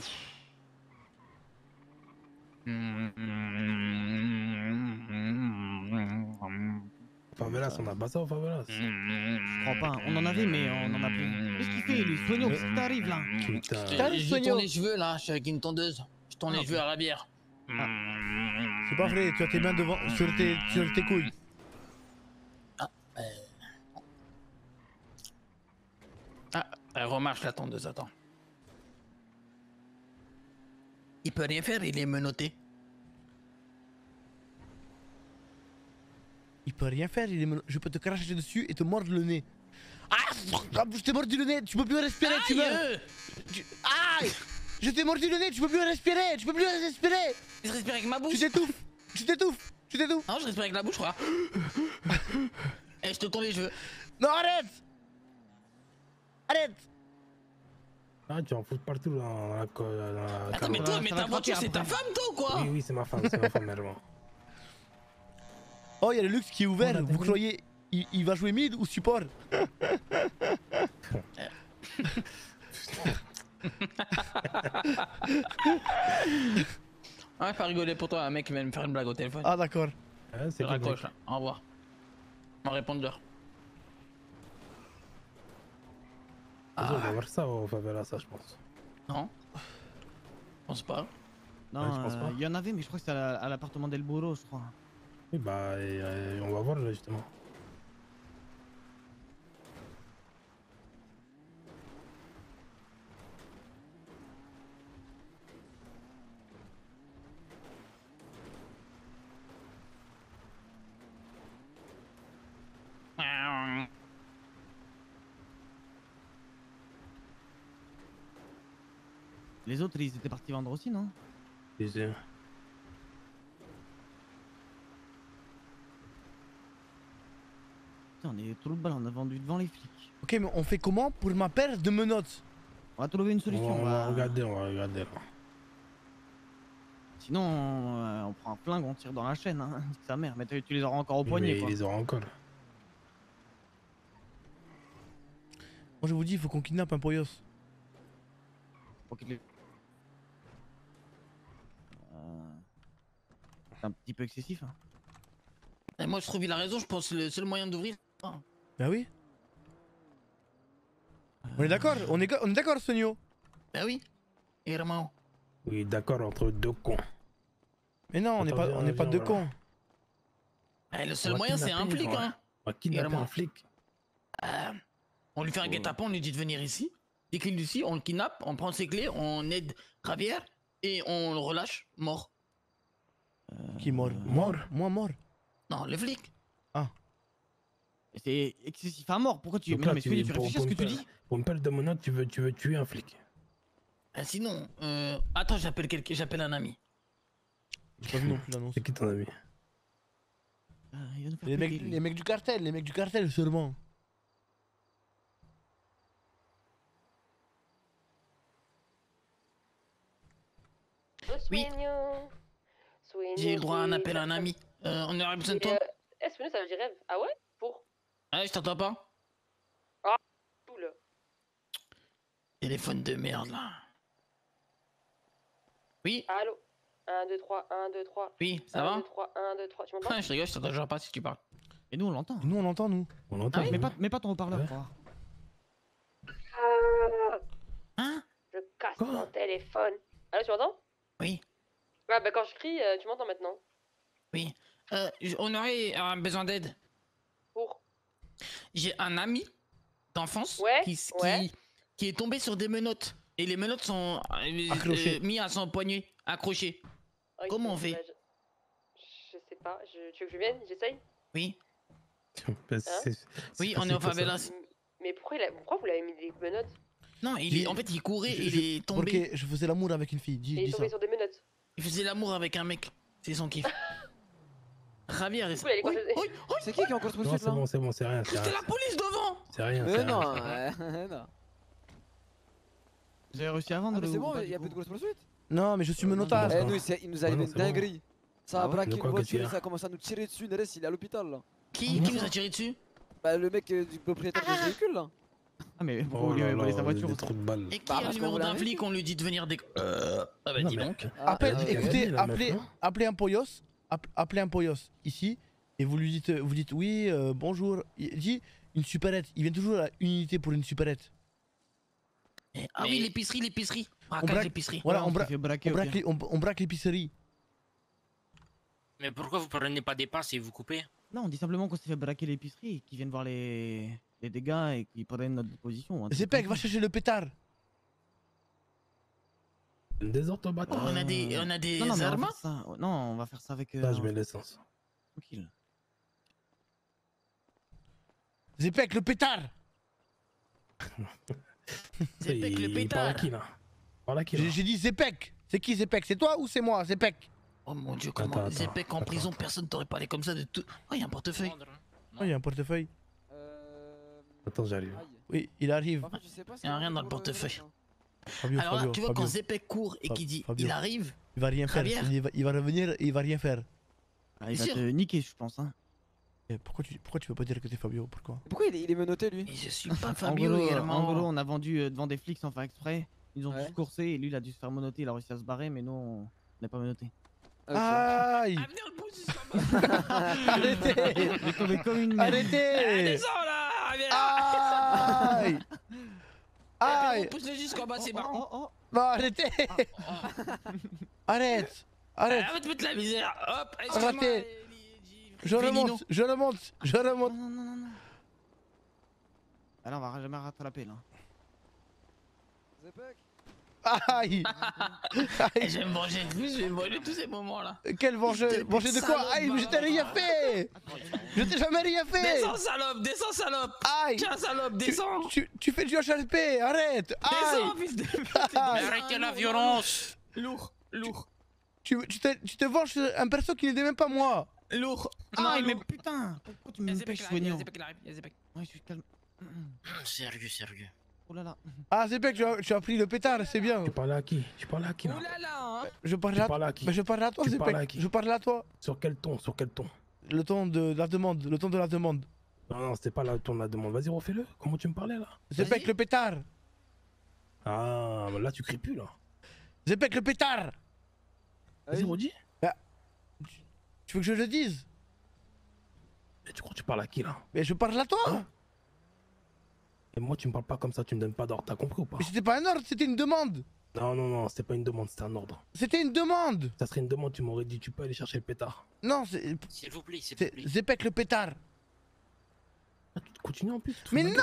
Favelas, on a pas ça au Favelas. Je crois pas. On en avait, mais on en a plus. Qu'est-ce qu'il fait, lui? Soigno, qu'est-ce qui t'arrive là? Putain. Je tourne les cheveux là, je suis avec une tondeuse. Je tourne les cheveux à la bière. C'est pas vrai, tu as tes mains devant, sur tes couilles. Ah, elle remarche la tondeuse, attends. Il peut rien faire, il est menotté. Il peut rien faire, je peux te cracher dessus et te mordre le nez. Ah, je t'ai mordu le nez, tu peux plus respirer, tu meurs. Aïe, je t'ai mordu le nez, tu peux plus respirer, tu peux plus respirer. Je respire avec ma bouche. Tu t'étouffes, tu t'étouffes, tu t'étouffes. Non, je respire avec la bouche, je crois. Et je te tourne les cheveux. Non, arrête. Arrête. Ah, tu en fous partout dans la... Attends, mais toi, mais ta voiture, c'est ta femme, toi, ou quoi? Oui, c'est ma femme, Herman. Oh, il y a le luxe qui est ouvert, vous croyez il va jouer mid ou support? Ouais, pas rigoler pour toi, un mec qui vient me faire une blague au téléphone. Ah, d'accord. Je raccroche là, au revoir. On va répondre l'heure. On va voir ça au Favelas, ça, je pense. Non. Je pense pas. Non, je pense pas. il y en avait, mais je crois que c'était à l'appartement d'El Bouro, je crois. Oui, bah, on va voir là, justement. Les autres, ils étaient partis vendre aussi, non? Putain, on est trop de balles, on a vendu devant les flics. Ok, mais on fait comment pour ma paire de menottes? On va trouver une solution. on va regarder, là. Sinon, on prend un flingue, on tire dans la chaîne, hein. Sa mère, mais tu les auras encore au poignet, Mais quoi. ils les auront encore. Moi je vous dis, il faut qu'on kidnappe un Poyos. C'est un petit peu excessif, hein. Et moi, je trouve qu'il a raison, je pense que c'est le seul moyen d'ouvrir. Bah oui. On est d'accord, on est d'accord, Sonio. Bah oui. Et vraiment. Oui, d'accord, entre deux cons. Mais non, on n'est pas deux cons. Le seul moyen, c'est un flic, hein. On va kidnapper un flic. On lui fait un guet-apens, on lui dit de venir ici. Dès qu'il est ici, on le kidnappe, on prend ses clés, on aide Javier et on le relâche, mort. Qui mort? Mort? Moi mort? Non, le flic. Ah. C'est excessif à mort, pourquoi tu... Donc Mais là, non, mais Félix, tu réfléchis à ce que tu dis? Pour me parler de monote, tu veux tuer un flic. Sinon, attends, j'appelle un ami. J'ai pas vu non plus l'annonce. C'est qui ton ami? Les mecs du cartel, sûrement. Oui. J'ai le droit à un appel à un ami. On aurait besoin de toi. Est-ce que ça veut dire rêve? Ah ouais? Pour? Ah, je t'entends pas. Ah, cool. Téléphone de merde là. Oui. Allô? 1, 2, 3, 1, 2, 3. Oui, ça va? 1, 2, 3, 1, 2, 3. Tu m'entends? Je rigole, je t'entends genre pas si tu parles. Et nous on l'entend. Nous on l'entend, nous. On l'entend. Mets pas ton haut-parleur, quoi. Hein? Je casse mon téléphone. Allô, tu m'entends? Oui. Ah bah quand je crie, tu m'entends maintenant. Oui. On aurait besoin d'aide. Pour? J'ai un ami d'enfance qui est tombé sur des menottes. Et les menottes sont mis à son poignet, accrochées. Oui, Comment on fait? Je sais pas. Tu veux que je vienne? J'essaye? Oui. Oui, on est au favelas. Mais pourquoi vous l'avez mis des menottes? Non, en fait, il courait et il est tombé. Ok, je faisais l'amour avec une fille. Et il est tombé sur des menottes. Il faisait l'amour avec un mec. C'est son kiff. Javier est ça. C'est qui est encore ce Non, là? c'est bon, c'est rien. C'était la police devant. C'est rien. Mais c'est non, rien. non. Vous avez réussi à vendre Ah, mais le... c'est bon, y'a plus de grosse poursuite. Non, mais je suis menottage. Eh, nous, il nous arrive une dinguerie. Ça a Ah ouais? braqué De une quoi que tu voiture, as? ça a commencé à nous tirer dessus. Neres, il est à l'hôpital là. Qui nous a tiré dessus? Bah, le mec du propriétaire du véhicule là. Ah, mais Oh pourquoi vous lui avez volé sa voiture? Des trous de balles. Et qui a le numéro d'un flic? On lui dit de venir des. Ah bah dis donc. Écoutez, appelez un Poyos. Appelez un Poyos ici. Et vous lui dites oui, bonjour. Il dit une supérette. Il vient toujours à une unité pour une supérette. Ah oui, l'épicerie. Braquage l'épicerie. Voilà, on ok. braque l'épicerie. Mais pourquoi vous prenez pas des passes et vous coupez? Non, on dit simplement qu'on s'est fait braquer l'épicerie et qu'ils viennent voir les dégâts et qu'ils prennent notre position. Zepek, va chercher le pétard. Des orthobâtards. On a des non, armes? Non, on va faire ça avec... Là, je mets l'essence. Tranquille. Zepek, le pétard. Zepek, le pétard. Par là qui là? J'ai dit Zepek. C'est qui Zepek? C'est toi ou c'est moi, Zepek? Oh mon dieu, comment Zepek en prison, personne t'aurait parlé comme ça de tout. Oh, il y a un portefeuille. Oh, il y a un portefeuille. Attends, j'arrive. Oui, il arrive. Il y a rien dans le portefeuille. Fabio, Alors là, Fabio, tu vois, Fabio. quand Zepek court et qu'il dit Fabio. il arrive, Il va rien faire. Javier. Il va revenir et il va rien faire. Ah, il va te niquer, je pense. Hein. Et pourquoi tu veux pas dire que t'es Fabio? Pourquoi? Pourquoi il est menotté lui? Je suis pas En Fabio gros, également. on a vendu devant des flics sans faire exprès. Ils nous ont tous coursé et lui il a dû se faire menotter, il a réussi à se barrer, mais nous on n'est pas menotté. Aïe! Arrêtez! Il est tombé comme une merde. Arrêtez! Descends là, Javier. Aïe! Aïe! Pousse-le jusqu'en bas, c'est marrant. Non, arrêtez! Arrête! Arrête! Ah, va te mettre la misère. Hop, Arrêtez! Je remonte! Non, non. Alors on va jamais rattraper là. Aïe! Je vais me venger tous ces moments là. Quel venger? Venger de quoi? Aïe, mais je t'ai rien fait! Je t'ai jamais rien fait! Descends salope! Aïe! Tiens salope, descends! Tu fais du HLP, arrête! Aïe! Descends, fils de pute! Arrêtez la violence! Lourd. Tu te venges sur un perso qui n'était même pas moi! Lourd! Aïe, mais putain! Pourquoi tu m'empêches de soigner? Ouais, je suis calme. Sérieux. Oh là là. Ah, c'est bien que tu as pris le pétard, c'est bien. Tu parles à qui? Tu parles à qui là? Oh là là! Je parle à toi. Je parle à toi, c'est bien. Je parle à toi. Sur quel ton? Le ton de la demande. Non, c'était pas le ton de la demande. Vas-y, refais-le. Comment tu me parlais là? Zepek le pétard. Ah, là tu cries plus là. Zepek le pétard. Vas-y, redis. Bah, tu veux que je le dise? Et tu crois que tu parles à qui là? Mais je parle à toi. Et moi, tu me parles pas comme ça, tu me donnes pas d'ordre, t'as compris ou pas? Mais c'était pas un ordre, c'était une demande. Non, c'était pas une demande, c'était un ordre. C'était une demande. Ça serait une demande, tu m'aurais dit, tu peux aller chercher le pétard. Non, c'est. S'il vous plaît, C'est Zepek le pétard. Continue en plus. Mais non.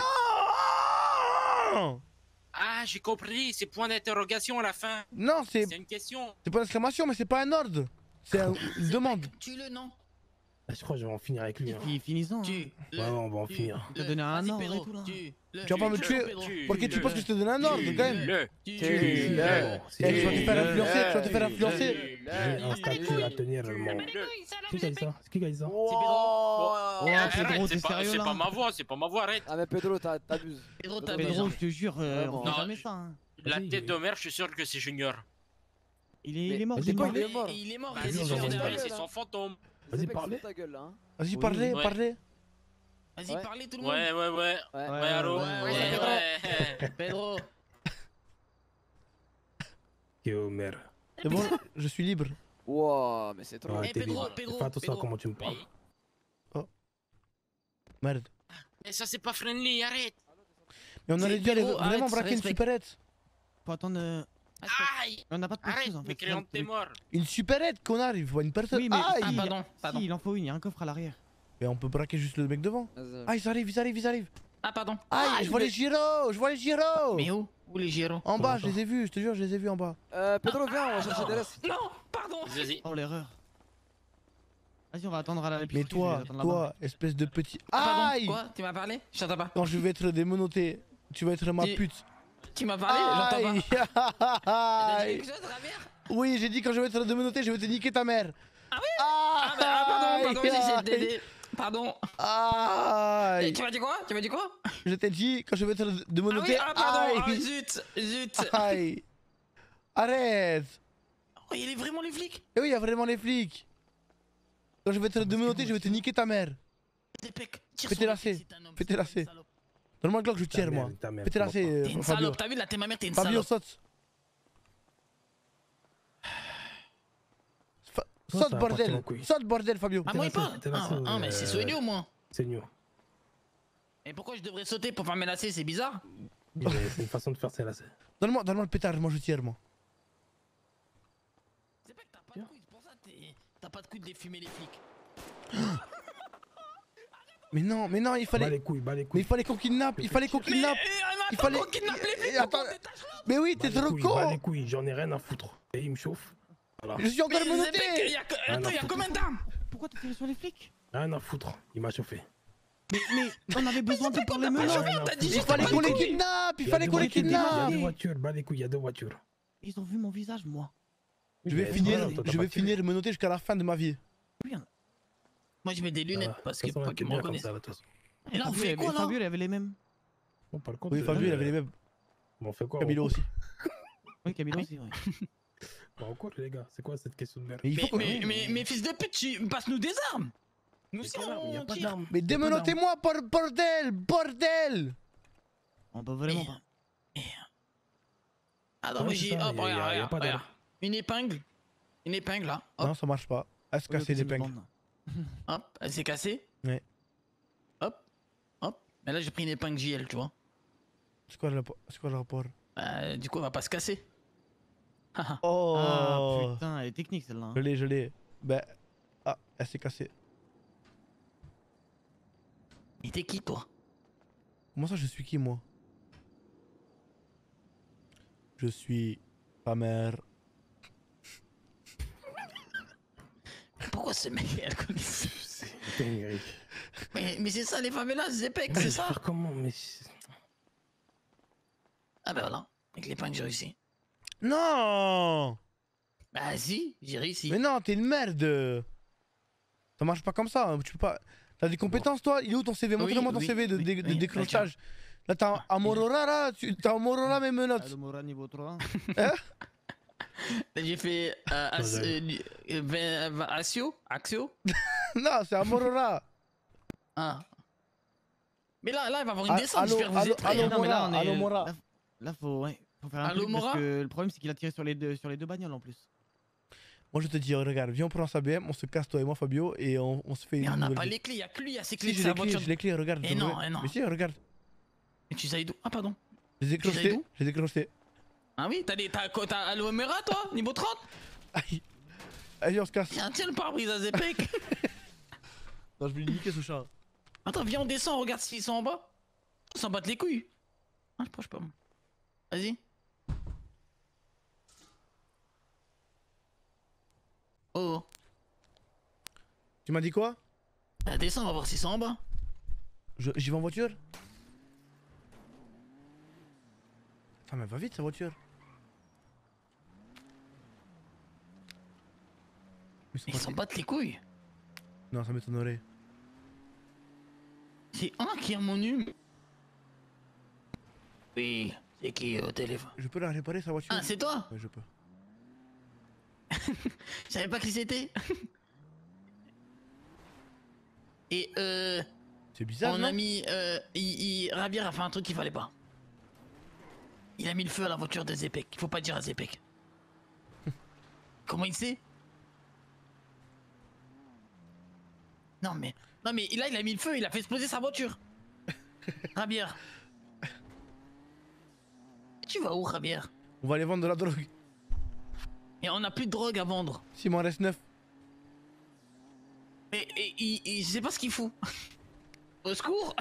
Ah, j'ai compris, c'est point d'interrogation à la fin. Non, c'est. C'est une question. C'est pas une exclamation, mais c'est pas un ordre. C'est une demande. Tue-le, non? Je crois que je vais en finir avec lui. Hein. Finissons. Ouais, on va en finir. Tu as donné un ordre et tout là. Tu vas pas me tuer. Pour que tu penses que je te donne un ordre quand même. Tu vas te faire influencer, tu vas te faire influencer. J'ai un statut à tenir, mon. Qui a dit ça? C'est qui a dit ça? Pedro, t'es sérieux C'est là? pas ma voix, c'est pas ma voix, arrête. Ah mais Pedro, t'abuses. Pedro, je te jure, on fait Non, jamais ça. Hein. La tête de mère, je suis sûr que c'est Junior. Il est mort. Il est mort. Il est mort, Bah, il est c'est sur c'est son fantôme. Vas-y, parlez. ta gueule là. Hein. Vas-y, parlez, Ouais. parlez. Vas-y, parlez tout le monde. Ouais, allô. Ouais. Pedro. Homer. C'est bon, je suis libre. Wow, mais c'est trop. Ouais, t'es libre. Fais attention à comment tu me parles. Oh. Merde. Mais ça, c'est pas friendly, arrête. Mais on aurait dû aller Pedro, vraiment arrête, braquer une respect. supérette. Faut attendre. Aïe. On n'a pas de Arrête, chose en fait. mais créant t'es mort. Une supérette, connard, il faut une personne. Oui, mais. Aïe. pardon. Si, il en faut une, il y a un coffre à l'arrière. Mais on peut braquer juste le mec devant. Ah, ils arrivent. Ah, pardon. Aïe, je vois les gyros. Mais où? Où les gyros? En bas, je les ai vus, je te jure, je les ai vus en bas. Pedro, viens, on va chercher des restes. Non, pardon. Vas-y. Oh l'erreur. Vas-y, on va attendre à la Mais toi, espèce de petit. Pardon, Aïe. quoi? Tu m'as parlé? Je t'entends pas. Quand je vais être démenotté, tu vas être ma pute. Tu m'as parlé? J'entends pas. T'as dit Aïe. quelque chose, Ravière? Oui, j'ai dit quand je vais être démenotté, je vais te niquer ta mère. Ah oui? Pardon, j'essaie de t'aider. Pardon. Aïe. Tu m'as dit quoi? Je t'ai dit quand je vais être démenotté. Pardon. Aïe. Zut. Aïe. Arrête. Oh, il y a vraiment les flics? Eh oui, il y a vraiment les flics. Quand je vais être démenotté, je vais te niquer ta mère. Fais-tes lasser. Fais-tes lasser. Donne-moi le Glock, je tire moi. Fais-tes lasser. T'es une Fabio. salope, t'as vu là, t'es ma mère, t'es une Fabio, salope. saute. Saute bordel. Saute bordel, Fabio. Ah, moi il parle. Ah, mais c'est Soelio, moi. C'est new. Et pourquoi je devrais sauter pour faire mes lacets? C'est bizarre. C'est une façon de faire ses lacets. Donne-moi le pétard, moi je tire moi. C'est pas que t'as pas de couilles, c'est pour ça que t'as pas de couilles de les fumer les flics. Mais non, il fallait. Bas les couilles. Mais il fallait qu'on kidnappe, il fallait. Il fallait qu'on kidnappe les flics. Attends. Mais oui, t'es trop con. Bas les couilles, j'en ai rien à foutre. Et il me chauffe. Voilà. Je suis encore menotté. Attends, il y a combien d'armes? Pourquoi tu tires sur les flics? Rien à foutre, il m'a chauffé. Mais on avait besoin de pour les menottes. Il fallait qu'on les kidnappe, il fallait qu'on les Il y a kidnappe. deux voitures, bas les couilles, il y a deux voitures. Ils ont vu mon visage, moi. Je vais finir menotté jusqu'à la fin de ma vie. Moi je mets des lunettes parce que pas qu'ils me reconnaissent. Et là on fait quoi là? Fabio il avait les mêmes. Oui, Fabio il avait les mêmes. Bon, on fait quoi? Camilo aussi. Oui, Camilo aussi, oui. Bon, encore les gars, c'est quoi cette question de merde? Mais fils de pute, passe-nous des armes. Nous aussi on tire. Mais démenotez-moi, bordel. On peut vraiment pas. Ah non, mais j'ai. Hop, regarde. Une épingle là. Non, ça marche pas. Elle s'est cassée l'épingle. Hop, elle s'est cassée. Ouais. Hop. Mais là j'ai pris une épingle JL, tu vois. C'est quoi le rapport? Du coup elle va pas se casser. Oh. Ah putain, elle est technique celle-là. Je l'ai. Ben. Ah, elle s'est cassée. Et t'es qui toi? Comment ça je suis qui moi? Je suis ta mère. Pourquoi ce mec est alcoolique? C'est dingue. Mais c'est ça les favelas, Zepek, c'est ça? Comment mais... Ah bah voilà, avec l'épingle j'ai réussi. Non. Bah si, j'ai réussi. Mais non, t'es une merde. Ça marche pas comme ça, hein. Tu peux pas... T'as des compétences toi? Il est où ton CV? Montre-moi ton CV de décrochage. Là t'as un Morora là, t'as un Morora mes menottes. Morora niveau 3. Hein? J'ai fait Axio. Non, c'est un Morora. Ah. Mais là, il va y avoir une descente, j'espère que vous êtes prêts. Allo Mora. Là, faut faire un truc Mora. parce que le problème c'est qu'il a tiré sur les deux bagnoles en plus. Moi je te dis, regarde, viens on prend sa BM, on se casse toi et moi Fabio et on se fait Mais une on n'a nouvelle pas vie. les clés, y'a que lui, y'a ses Si, clés de j'ai sa les clés, voiture. j'ai les clés, regarde. Et je non, devrais- et non. Mais si, regarde. Mais tu sais d'où? Ah pardon. Je les ai Tu sais crochetés, d'où? je les ai crochetés. Ah oui, t'as Aloe Vera toi? Niveau 30? Allez, on se casse. Tiens, tiens le pare-brise à Zepek. Non, je vais lui niquer ce chat. Attends, viens, on descend, regarde s'ils sont en bas. Ils s'en battent les couilles. Ah, je penche pas. Vas-y. Oh. Tu m'as dit quoi? Bah, descends, on va voir s'ils sont en bas. J'y vais en voiture? Attends, mais va vite sa voiture. Ils s'en battent les couilles. Non, ça m'étonnerait. C'est un qui a mon numéro. Oui, c'est qui au téléphone? Je peux la réparer sa voiture? Ah, c'est toi? Ouais, je peux. Je savais pas qui c'était. Et C'est bizarre, on non? a mis Rabier a fait un truc qu'il fallait pas. Il a mis le feu à la voiture de Zepek. Il faut pas dire à Zepek. Comment il sait? Non mais là il a mis le feu, il a fait exploser sa voiture. Rabier. Tu vas où, Rabier? On va aller vendre de la drogue. Et on a plus de drogue à vendre. S'il m'en reste 9. Et je sais pas ce qu'il fout. Au secours.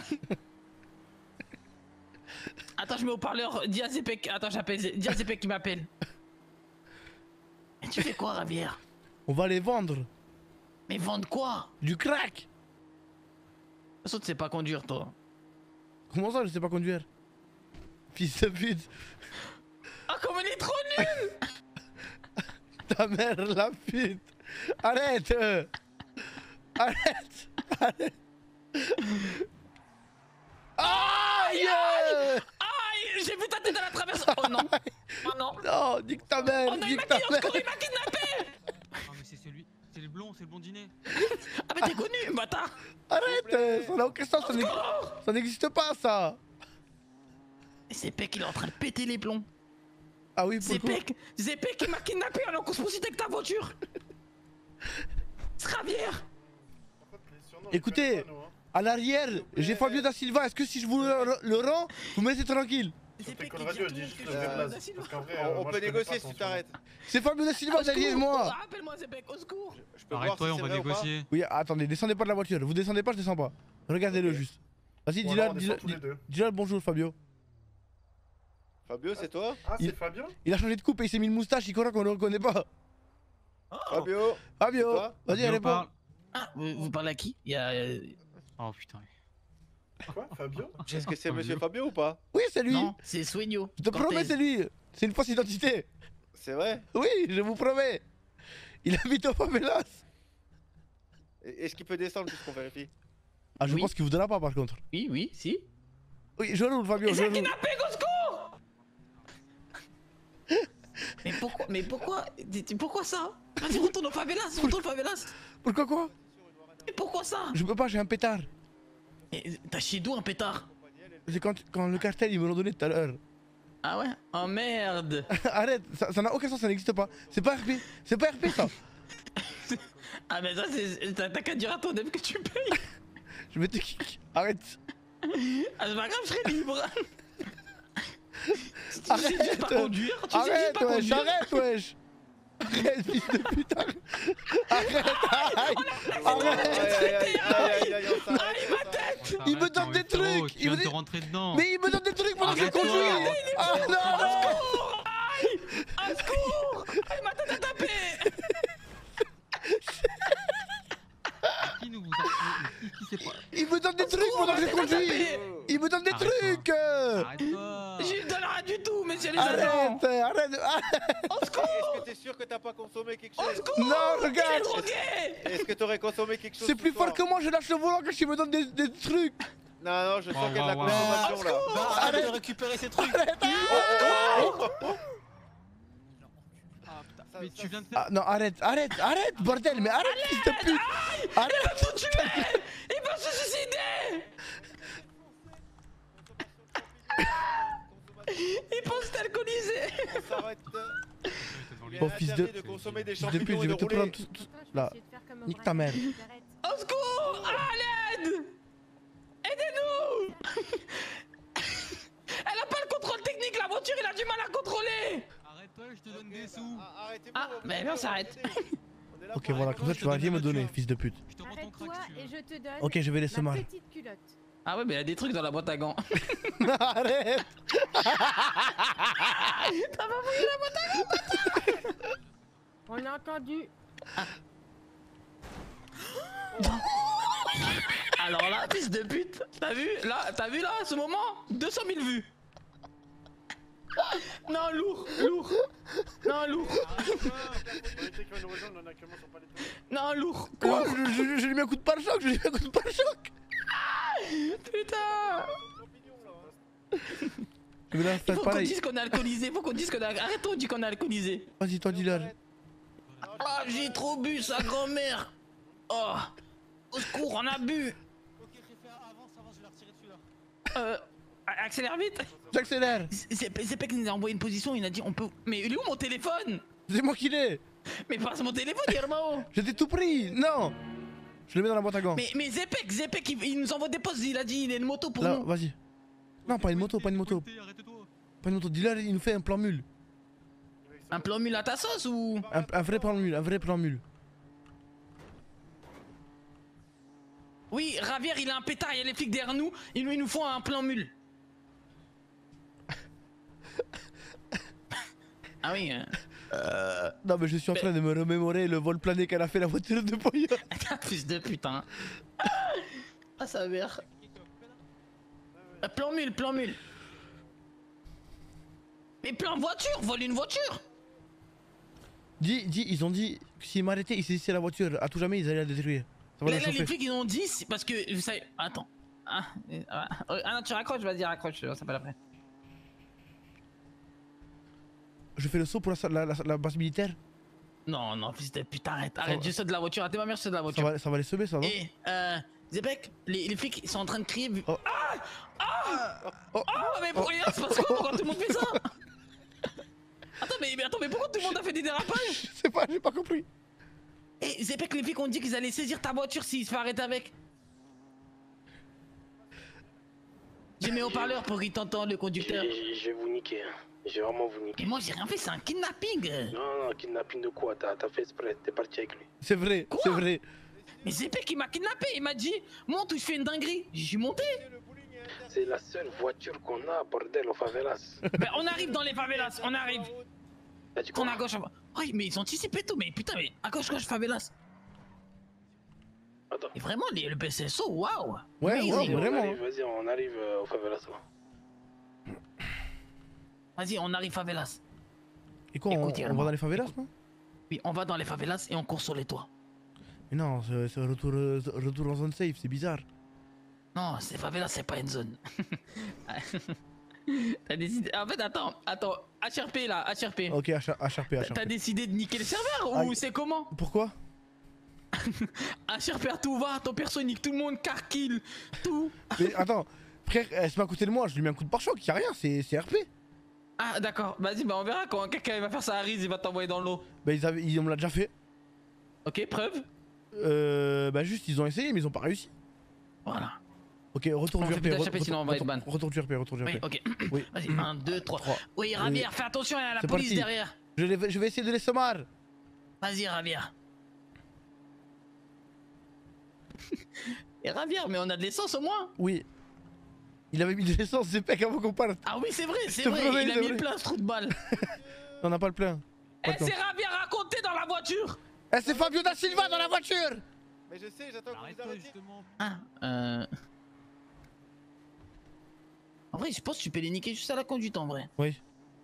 Attends, je mets au parleur. Dis à Zepek. Attends, j'appelle. Dis à Zepek qui m'appelle. Et tu fais quoi, Rabier? On va les vendre. Mais vendre quoi? Du crack. De toute façon, tu sais pas conduire, toi. Comment ça, je sais pas conduire? Fils de pute. Ah, comme elle est trop nulle. Ta mère, la pute. Arrête. Arrête. Arrête. Aïe. Aïe. J'ai vu ta tête à la traverse. Oh non. Oh non. Non, nique ta mère. Oh non, il nique m'a ta kidnappé. mère. Il m'a kidnappé. Ah, mais c'est celui. C'est le blond, c'est le blondinet. Ah, mais t'es connu, bâtard. Arrête. Ça n'a aucun sens. Ça n'existe pas, ça. Zepek, il est en train de péter les plombs. Ah oui, pour le coup. Zepek, il m'a kidnappé alors qu'on se poursuit avec ta voiture. Rabier. Écoutez, à l'arrière, j'ai Fabio da Silva. Est-ce que si je vous le rends, vous me laissez tranquille? On peut négocier si tu t'arrêtes. C'est Fabio da Silva derrière moi. Rappelle-moi, Zepek, au secours. Arrête-toi, on va négocier. Oui, attendez, descendez pas de la voiture. Vous descendez pas, je descends pas. Regardez-le juste. Vas-y, dis-le bonjour, Fabio. Fabio, c'est toi? Ah, c'est Fabio? Il a changé de coupe et il s'est mis une moustache, il croit qu'on le reconnaît pas. Fabio. Fabio, vas-y, réponds. Ah, vous parlez à qui? Il y a. Oh putain. Quoi, Fabio? Est-ce que c'est monsieur Fabio ou pas? Oui, c'est lui. Non, c'est Sueño. Je te promets, c'est lui. C'est une fausse identité. C'est vrai? Oui, je vous promets. Il habite au favelas. Est-ce qu'il peut descendre juste qu'on vérifie? Ah, je pense qu'il vous donnera pas par contre. Oui, oui, si. Oui, je roule, Fabio. Il Je s'est roule. kidnappé, au secours. Pourquoi ça? Vas-y, retourne au favelas, retourne au favelas. Pourquoi quoi? Mais pourquoi ça? Je peux pas, j'ai un pétard. Mais t'as chié d'où un pétard? C'est quand le cartel, ils me l'ont donné tout à l'heure. Ah ouais? Oh merde. Arrête, ça n'a aucun sens, ça n'existe pas. C'est pas RP, c'est pas RP ça. Ah mais ça c'est... T'as qu'à dire à ton dev que tu payes. Je vais te kick, arrête. Ah c'est pas grave, je serai libre. Tu sais Arrête, juste pas conduire, tu sais juste arrête, pas wesh, conduire. arrête, wesh. Arrête, fils de putain. Arrête, aïe. Aïe, ma tête. Il me donne des trucs. Tu viens de te rentrer dedans. Mais il me donne des trucs pendant que je Arrête-toi. conduis. Ah non, secours. Aïe. Un secours. Aïe, ma tête a tapé. Qui nous qui sait pas? il me donne des trucs pendant que je conduis. Il me donne des trucs. Arrête-toi. Je lui donne rien du tout, messieurs les agents. Arrête. Au secours. Est-ce que t'es sûr que t'as pas consommé quelque chose? Au secours. Non, Il est regarde. drogué. Est-ce que t'aurais consommé quelque chose? C'est plus fort que moi, je lâche le volant quand il me donne des trucs. Non, je sens qu'il y a de la ouais. consommation là. Arrête de récupérer ces trucs. Mais tu viens de faire. Ah non, arrête, bordel, mais arrête, fils de pute. Il va tout tuer. Il va se suicider. Il pense alcoolisé. On s'arrête. Oh fils de... consommer des Fils de pute, je vais te prendre tout... Là. Nique ta mère. Au secours! À l'aide! Aidez-nous! Elle a pas le contrôle technique, la voiture, il a du mal à contrôler! Arrête-toi, je te donne des sous. Ah, mais viens, on s'arrête. Ok, voilà, comme ça tu vas rien me donner, fils de pute. Arrête-toi et je te donne Ok, je vais laisser ma mal. petite culotte. Ah ouais, mais il y a des trucs dans la boîte à gants. Arrête! T'as pas fouillé la boîte à gants? On a entendu. Alors là, fils de pute, t'as vu là, à ce moment 200 000 vues. Non, lourd. Non, lourd. Non, lourd. Quoi? Je lui mets un coup de pare-choc, Putain. Mais là, Il faut qu'on pareil. dise qu'on est alcoolisé, Arrête, on dit qu'on est alcoolisé. Vas-y, toi, dis-leur. Ah, j'ai trop bu, sa grand-mère. Oh, au secours, on a bu. Avance, je vais la retirer dessus là. Accélère vite. J'accélère. C'est pas qu'il nous a envoyé une position, il a dit on peut... Mais il est où mon téléphone? C'est moi qui l'ai. Mais passe mon téléphone, Yermao. Je t'ai tout pris. Non. Je le mets dans la boîte à gants. Mais Zepek, il nous envoie des postes, il a dit il a une moto pour là, nous. Vas-y. Non, pas une moto. Pas une moto, dis-leur, il nous fait un plan mule. Un plan mule à ta sauce ou... Un vrai plan mule, Oui, Ravière, il a un pétard, il y a les flics derrière nous, ils nous font un plan mule. Ah oui. Non mais je suis en train de me remémorer le vol plané qu'elle a fait la voiture de Poyo. Fils de putain. Ah sa mère. Plan mule. Mais plan voiture, vole une voiture. Ils ont dit que s'ils m'arrêtaient, ils saisissaient la voiture. À tout jamais, ils allaient la détruire. Ça va Là, la chauffer. les flics, ils ont dit, parce que, vous savez, attends. Ah non, tu raccroches, vas-y, raccroche, ça pas après. Je fais le saut pour la base militaire. Non, fils de putain, arrête, je saute de la voiture, t'es ma mère, je saute de la voiture. Ça va les semer, ça va. Et, Zepek, les flics, ils sont en train de crier. Oh. Mais pourquoi il se passe quoi? Pourquoi tout le monde fait ça? Attends, mais pourquoi tout le monde a fait des dérapages? Je sais pas, j'ai pas compris. Et Zepek, les flics ont dit qu'ils allaient saisir ta voiture s'il se fait arrêter avec. J'ai mis haut-parleur pour qu'il t'entende, le conducteur. Je vais vous niquer, hein. Je vais vraiment vous niquer. Et moi j'ai rien fait, c'est un kidnapping. Non, kidnapping de quoi? T'as fait exprès, t'es parti avec lui. C'est vrai, c'est vrai. Mais Zepek il m'a kidnappé, il m'a dit monte ou je fais une dinguerie. J'y suis monté. C'est la seule voiture qu'on a, bordel, aux favelas. Ben on arrive dans les favelas, on arrive. Tourne à gauche. Oui, mais ils anticipent tout, mais putain, mais à gauche, favelas. Attends. Et vraiment, le PCSO, waouh. Ouais, vraiment. Vas-y, on arrive aux favelas là. Vas-y, on arrive favelas. Et quoi, on va dans les favelas, non? Oui, on va dans les favelas et on court sur les toits. Mais non, c'est retour en zone safe, c'est bizarre. Non, ces favelas, c'est pas une zone. T'as décidé... En fait, attends, HRP là, HRP. Ok, HRP. T'as décidé de niquer le serveur ou c'est comment? Pourquoi? HRP à tout va, ton perso nique tout le monde, car kill, tout. Mais attends, frère, elle se met à côté de moi, je lui mets un coup de pare-choc, y'a rien, c'est RP. Ah d'accord, vas-y, bah on verra quand quelqu'un va faire ça à Riz, il va t'envoyer dans l'eau. Bah ils me l'a déjà fait. Ok, preuve? Bah juste, ils ont essayé mais ils ont pas réussi. Voilà. Ok, retour du RP, retour du RP. Oui, ok. Oui. Vas-y, 1, 2, 3. Oui, Ravière, fais attention, il y a la police derrière. Je vais essayer de les sommer. Vas-y, Ravière. Et Ravière, mais on a de l'essence au moins. Oui. Il avait mis de l'essence, c'est pas avant qu'on parte. Ah oui, c'est vrai, il a mis le plein ce trou de balle. On n'a pas le plein. Eh, c'est Ravière raconté dans la voiture. Eh, c'est Fabio da Silva dans la voiture. Mais je sais, j'attends que vous arrêtiez. En vrai, je pense que tu peux les niquer juste à la conduite en vrai. Oui.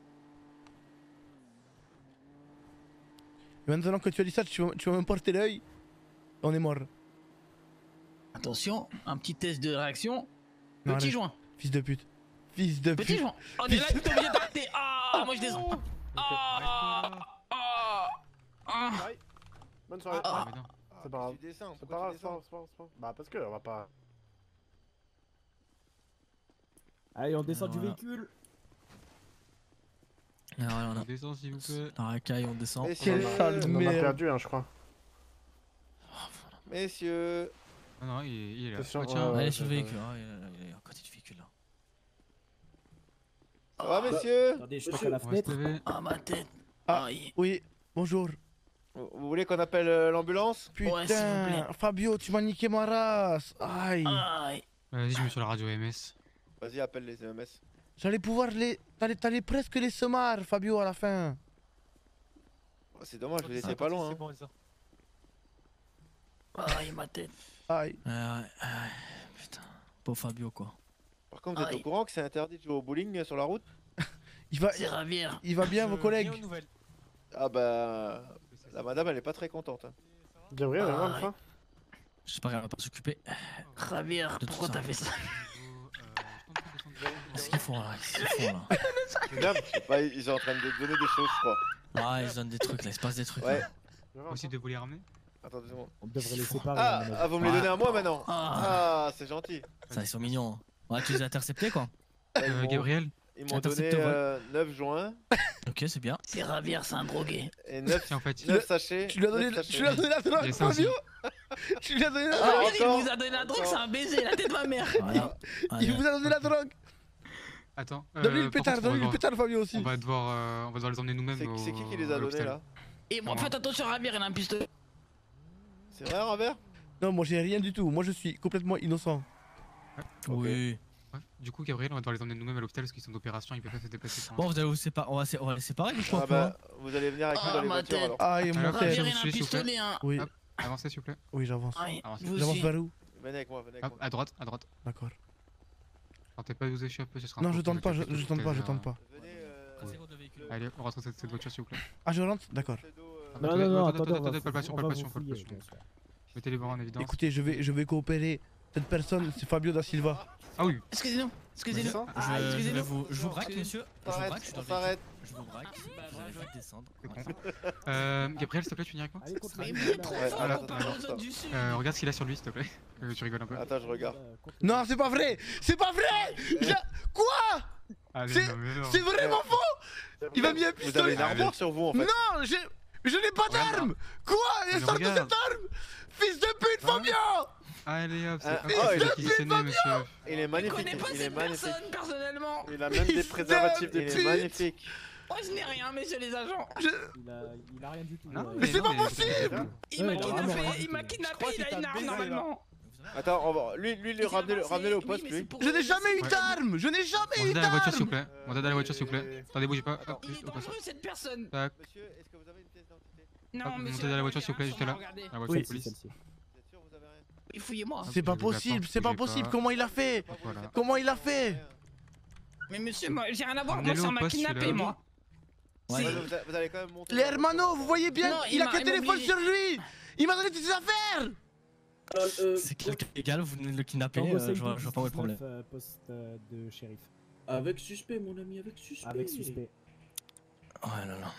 Et maintenant que tu as dit ça, tu vas me porter l'œil. On est mort. Attention, un petit test de réaction. Non, Petit joint. Fils de pute. Fils de pute. Petit joint. On est là, t'es obligé d'arrêter. Ah, moi je descends. Bonne soirée. C'est pas grave. C'est pas grave, c'est pas grave. Bah parce que on va pas... Allez, on descend du véhicule. On descend s'il vous plaît. Dans la caille, on descend. Quelle sale On en a merde. perdu, je crois. Messieurs. Ah non, il est là. Attention, Oh, tiens. Allez sur le véhicule, il est à côté du véhicule là. Ça va, messieurs? Attendez, je toque à la fenêtre. Ah, ma tête. Ah, oui, bonjour. Vous voulez qu'on appelle l'ambulance? Putain, Fabio, tu m'as niqué ma race. Aïe. Vas-y, je mets sur la radio MS. Vas-y, appelle les EMS. J'allais pouvoir les. T'allais presque les semards, Fabio, à la fin. Oh, c'est dommage, je les laissais pas loin. Hein. Aïe, ma tête. Aïe. Putain, pauvre Fabio quoi. Par contre, vous êtes au courant que c'est interdit de jouer au bowling sur la route? Il va. C'est Javier. Il va bien, vos collègues? Ah bah. La madame, elle est pas très contente. Hein. Gabriel, elle va enfin. J'espère qu'elle va pas s'occuper. Javier, pourquoi t'as fait ça? Qu'est-ce qu'ils font là? Madame, je sais pas, ils sont en train de donner des choses, je crois. Ah, ils donnent des trucs là, il se passe des trucs. Ouais. Aussi de vous les ramener? Attends 2 secondes. On devrait les séparer. Ah, vous me les donnez à moi maintenant? Ah, c'est gentil. Ça, ils sont mignons. Ouais, tu les as interceptés quoi? Gabriel? Ils m'ont donné 9 joints. Ok, c'est bien. C'est Javier, c'est un drogué. Et 9 en fait, 9 sachets. Tu lui as donné la drogue, Fabio? Tu lui as donné la Ah, drogue? il vous a donné la drogue, c'est un baiser, la tête de ma mère. Il vous a donné la drogue? Attends. Donne-lui le pétard, Fabio aussi. On va devoir les emmener nous-mêmes. C'est qui les a donnés là? Et moi, faites attention, Javier, il a un pistolet. C'est vrai, Robert? Non, moi j'ai rien du tout. Moi je suis complètement innocent. Oui. Ouais. Du coup, Gabriel, on va devoir les emmener nous-mêmes à l'hôpital parce qu'ils sont d'opération, ils peuvent pas se déplacer. Bon, vous allez vous séparer. On va les séparer du coup. Ah bah, vous allez venir avec nous dans les voitures alors. Aïe, mon tête. Javier, il a un pistolet, hein. Oui. Avancez, s'il vous plaît. Oui, j'avance. Avancez. J'avance vers où? Venez avec moi, venez avec moi. À droite, à droite. D'accord. Tentez pas de vous échapper, ce sera Non, je tente pas, je tente pas. Allez, on rentre dans cette voiture, s'il vous plaît. Ah, je rentre? D'accord. Non, attendez, palpation. Mettez les barres en évidence. Écoutez, je vais coopérer. Cette personne, c'est Fabio da Silva. Ah oui. Excusez-nous. Je vous braque, monsieur. On s'arrête. Je vous braque. Vous allez vite descendre. Gabriel, s'il te plaît, tu viens avec moi? Regarde ce qu'il a sur lui, s'il te plaît. Tu rigoles un peu. Attends, je regarde. Non, c'est pas vrai! C'est pas vrai! Quoi? C'est vraiment faux! Il m'a mis un pistolet! Vous avez une armure sur vous en fait. Non, je n'ai pas d'arme! Quoi? Il sort de cette arme! Fils de pute, Fabio! Allez hop, c'est monsieur. Il est magnifique, il est magnifique. Personnellement. Il a même des préservatifs, il est magnifique. Moi je n'ai rien, messieurs les agents. Il a rien du tout. Mais c'est pas possible! Il m'a kidnappé, il a une arme normalement. Attends, lui, ramenez-le au poste, lui. Je n'ai jamais eu d'arme! Je n'ai jamais eu Montez dans la voiture, s'il vous d'arme! plaît. Montez dans la voiture, s'il vous plaît. Attendez, bougez pas. Il est dangereux cette personne. Tac. Monsieur, est-ce que vous avez une pièce d'identité? Non, monsieur. Montez dans la voiture, s'il vous plaît, juste là. La voiture de police. Oui, fouillez-moi. C'est pas possible, c'est pas possible. Comment il a fait? Comment il a fait? Mais monsieur, moi j'ai rien à voir. Moi, ça m'a kidnappé, moi. Vous allez quand même monter. Les hermanos, vous voyez bien? Il a que le téléphone sur lui! Il m'a donné toutes ses affaires! C'est quelqu'un légal, vous le kidnappez, je vois pas où est le problème. Poste de shérif. Avec suspect, mon ami, avec suspect. Avec suspect. Oh là là.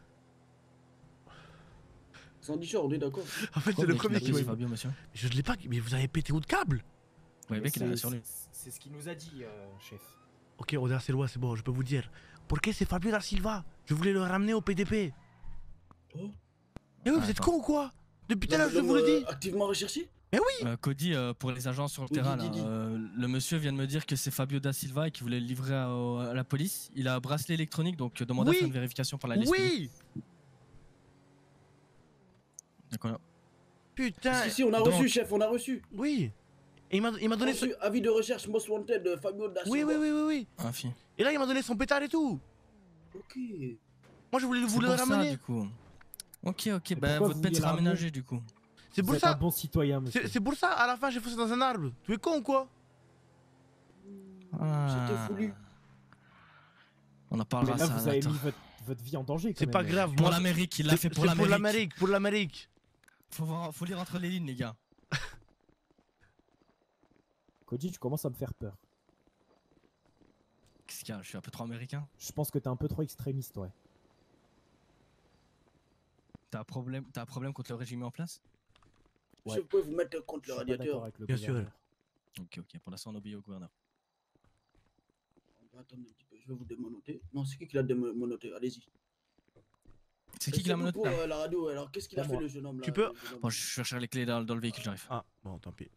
Sandy on est d'accord. En fait, c'est le premier qui m'a Fabio, monsieur. Je l'ai pas, mais vous avez pété où de câble? Ouais, le mec il a sur lui. C'est ce qu'il nous a dit, chef. Ok, on est assez loin, c'est bon, je peux vous dire. Pourquoi c'est Fabio da Silva? Je voulais le ramener au PDP. Oh. Eh oui, vous êtes con ou quoi? Depuis tout à l'heure, je vous le dis. Activement recherché? Mais oui! Cody, pour les agents sur le terrain, là, le monsieur vient de me dire que c'est Fabio da Silva et qu'il voulait le livrer à la police. Il a un bracelet électronique, donc demandez à faire une vérification par la liste. Oui! D'accord. Putain! Si, on a reçu, chef, on a reçu. Oui! Et il m'a donné ce avis de recherche Most Wanted Fabio da Silva. Oui. Ah, fille. Et là, il m'a donné son pétard et tout. Ok. Moi, je voulais vous le ramener. Ça, du coup. Ok, bah votre bête sera aménagée du coup. C'est pour ça. Un bon citoyen, monsieur. C'est pour ça, à la fin, j'ai foncé dans un arbre. Tu es con ou quoi? C'était voulu. On en parlera là, ça. Vous avez mis votre vie en danger. C'est pas grave. Pour l'Amérique, il l'a fait pour l'Amérique. Pour l'Amérique. Faut lire entre les lignes, les gars. Koji, tu commences à me faire peur. Qu'est-ce qu'il y a? Je suis un peu trop américain. Je pense que t'es un peu trop extrémiste, ouais. T'as un problème contre le régime en place? Ouais. Je peux vous mettre contre le radiateur. Bien sûr. Ok, pour l'instant on obéit au gouverneur. attendez un petit peu, je vais vous démonoter. Non, c'est qui l'a démonoté? Allez-y. C'est qui l'a menotté pour la radio, alors qu'est-ce qu'il a fait le jeune homme là? Tu peux. Bon, je chercherai les clés dans le véhicule, j'arrive. Ah, bon, tant pis.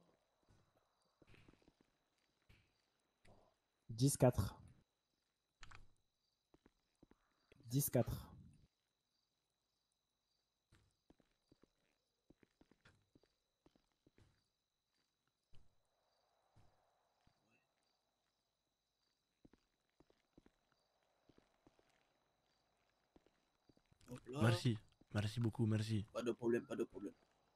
10-4. 10-4. Hop là. Merci. Merci beaucoup, merci. Pas de problème, pas de problème.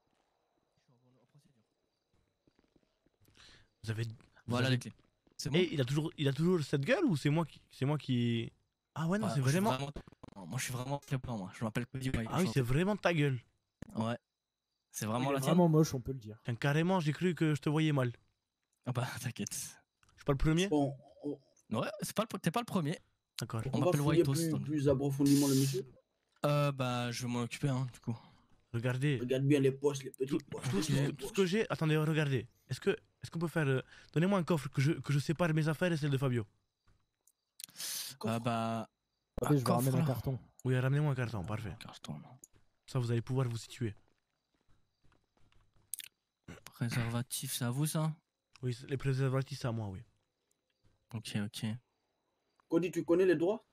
Vous avez. Voilà les clés. C'est bon. Et il a toujours cette gueule ou c'est moi qui. Ah ouais, non, c'est vraiment. Moi, je suis vraiment très blanc, moi. Je m'appelle Cody White. Ah oui, c'est vraiment ta gueule. Ouais. C'est vraiment Il la est tienne. vraiment moche, on peut le dire. Tiens, carrément, j'ai cru que je te voyais mal. Ah bah, t'inquiète. Je suis pas le premier? Bon, Ouais, t'es pas le premier. D'accord. On va m'appelle fouiller White Toast. plus approfondément le monsieur. Bah, je vais m'en occuper, hein, du coup. Regardez. Regarde bien les poches, les petites poches. Tout ce que j'ai. Attendez, regardez. Est-ce qu'on peut faire. Donnez-moi un coffre que je sépare mes affaires et celles de Fabio. Bah. Attendez, je vais ramener un carton. Oui, ramenez-moi un carton, parfait. Carton, non. Ça, vous allez pouvoir vous situer. Préservatif, c'est à vous ça? Oui, les préservatifs, c'est à moi, oui. Ok, ok. Cody, tu connais les droits?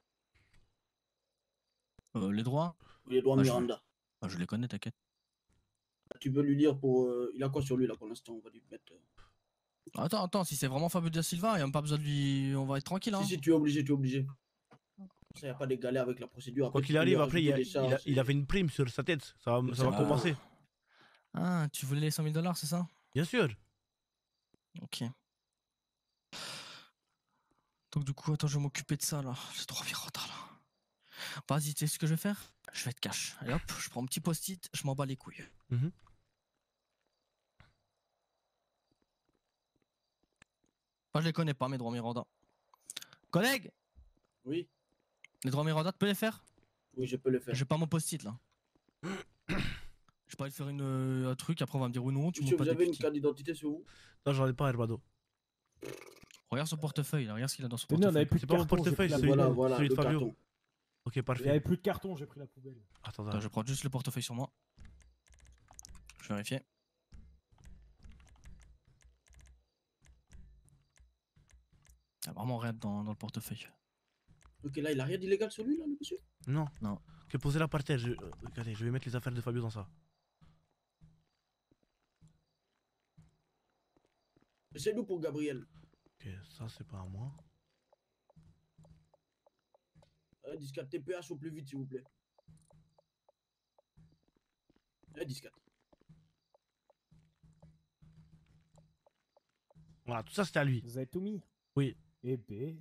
Les droits? Les droits Miranda. Je les connais, t'inquiète. Tu peux lui dire pour. Il a quoi sur lui là pour l'instant? On va lui mettre. Attends, si c'est vraiment Fabio Da Silva, il n'y a même pas besoin de lui. On va être tranquille, hein. Si, tu es obligé, tu es obligé. Ça, y a pas de galère avec la procédure. Quoi qu'il arrive, après, il avait une prime sur sa tête. Ça va compenser. Ah, tu voulais les 100 000 $, c'est ça? Bien sûr. Ok. Donc, du coup, attends, je vais m'occuper de ça là. J'ai trop Miranda là. Vas-y, tu sais ce que je vais faire? Je vais être cash. Allez hop, je prends un petit post-it, je m'en bats les couilles. Moi, je les connais pas, mes droits Miranda. Collègue? Oui. Les droits Miranda, tu peux les faire? Oui, je peux le faire. J'ai pas mon post-it là. Je pourrais te faire un truc, après on va me dire ou non. Tu Monsieur, montes pas vous des avez une petits. carte d'identité sur vous? Non, j'en ai pas, Herbado. Regarde son portefeuille, là. Regarde ce qu'il a dans son Mais non, on avait portefeuille. plus de carton. portefeuille, j'ai pris celui la de poubelle. celui de Fabio. Ok, Il y parfait. avait plus de carton, j'ai pris la poubelle. Attends, je prends juste le portefeuille sur moi. Je vais vérifier. Il y a vraiment rien dans le portefeuille. Ok, là, il a rien d'illégal sur lui, là, le monsieur? Non. Non. Ok, posez-la par terre. Regardez, je vais mettre les affaires de Fabio dans ça. C'est nous pour Gabriel. Ok, ça, c'est pas à moi. 10-4 TPH au plus vite, s'il vous plaît. 10-4. Voilà, tout ça, c'était à lui. Vous avez tout mis? Oui. Eh ben.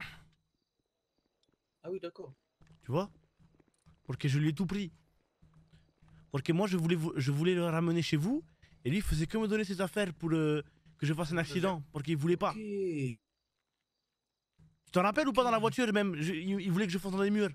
Ah oui, d'accord. Tu vois? Parce que je lui ai tout pris. Parce que moi, je voulais le ramener chez vous. Et lui, il faisait que me donner ses affaires pour que je fasse un accident. Parce qu'il voulait pas. Tu t'en rappelles ou pas dans la voiture même? Il voulait que je fonce dans les murs.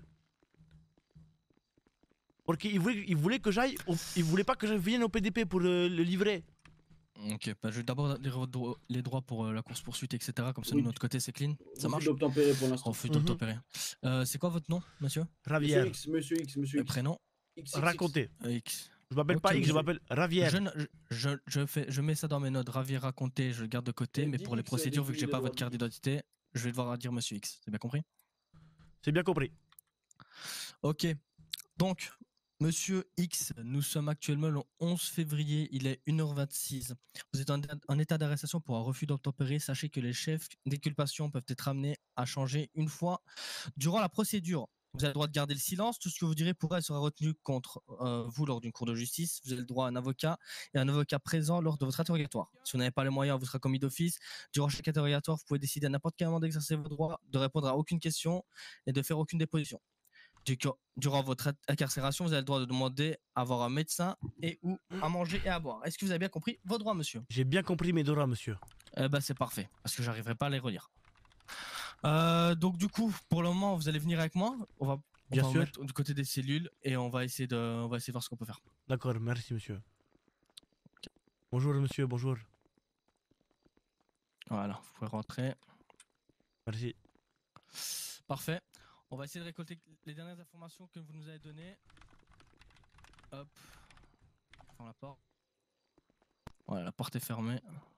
Parce qu'il voulait que j'aille. Il voulait pas que je vienne au PDP pour le livrer. Ok, bah je vais d'abord lire les droits pour la course poursuite, etc. Comme ça, de notre côté, c'est clean. Ça marche? D'obtempérer pour l'instant. Refus d'obtempérer. C'est quoi votre nom, monsieur? Ravière. Monsieur X. Le prénom? Racontez. X. Je m'appelle pas X, je m'appelle Ravière. Je mets ça dans mes notes. Ravière raconté, je le garde de côté. Mais pour les procédures, vu que j'ai pas votre carte d'identité, je vais devoir dire monsieur X. C'est bien compris? C'est bien compris. Ok. Donc, monsieur X, nous sommes actuellement le 11 février, il est 1h26. Vous êtes en état d'arrestation pour un refus d'obtempérer. Sachez que les chefs d'inculpation peuvent être amenés à changer une fois durant la procédure. Vous avez le droit de garder le silence. Tout ce que vous direz pourra sera retenu contre vous lors d'une cour de justice. Vous avez le droit à un avocat et un avocat présent lors de votre interrogatoire. Si vous n'avez pas les moyens, vous serez commis d'office. Durant chaque interrogatoire, vous pouvez décider à n'importe quel moment d'exercer vos droits, de répondre à aucune question et de faire aucune déposition. Durant votre incarcération, vous avez le droit de demander à avoir un médecin et ou à manger et à boire. Est-ce que vous avez bien compris vos droits, monsieur? J'ai bien compris mes droits, monsieur. Eh ben, c'est parfait, parce que j'arriverai pas à les relire. Donc du coup, pour le moment, vous allez venir avec moi. On va Bien vous sûr. mettre du côté des cellules et on va essayer de voir ce qu'on peut faire. D'accord, merci, monsieur. Bonjour, monsieur, bonjour. Voilà, vous pouvez rentrer. Merci. Parfait. On va essayer de récolter les dernières informations que vous nous avez données. Hop. Ferme la porte. Voilà, la porte est fermée.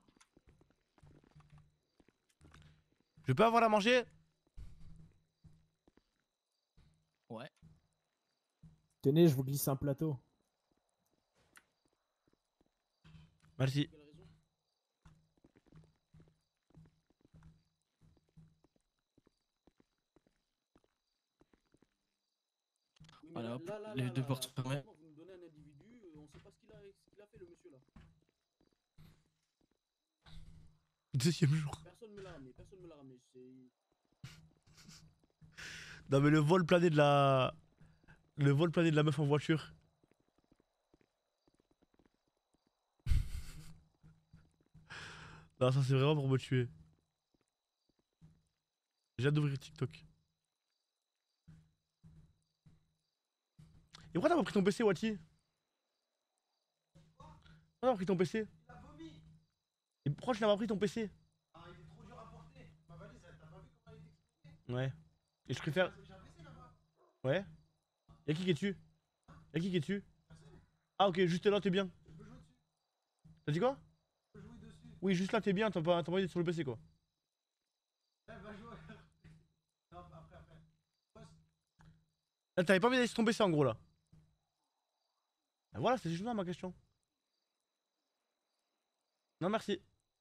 Je peux avoir à manger? Ouais. Tenez, je vous glisse un plateau. Merci. Voilà, hop, les deux portes fermées. Vous me donnez un individu, on sait pas ce qu'il a fait le monsieur là. Deuxième jour. Personne me l'a ramené, personne me l'a ramené. Non mais le vol plané de la... Le vol plané de la meuf en voiture. Non, ça c'est vraiment pour me tuer. J'ai hâte d'ouvrir TikTok. Et pourquoi t'as pas pris ton PC, Wati? Pourquoi t'as pas pris ton PC? Il a vomi. Et pourquoi tu n'as pas pris ton PC? Ah, il est trop dur à porter. Ma valise, t'as pas vu comment elle est explosée? Ouais. Et je préfère... Ouais. Y'a qui est dessus? Y'a qui est dessus? Ah ok, juste là t'es bien. T'as dit quoi? Oui, juste là t'es bien, t'as pas envie d'être sur le PC quoi. Là t'avais pas envie d'aller sur ton PC en gros là. Ben voilà, c'est juste là ma question. Non merci.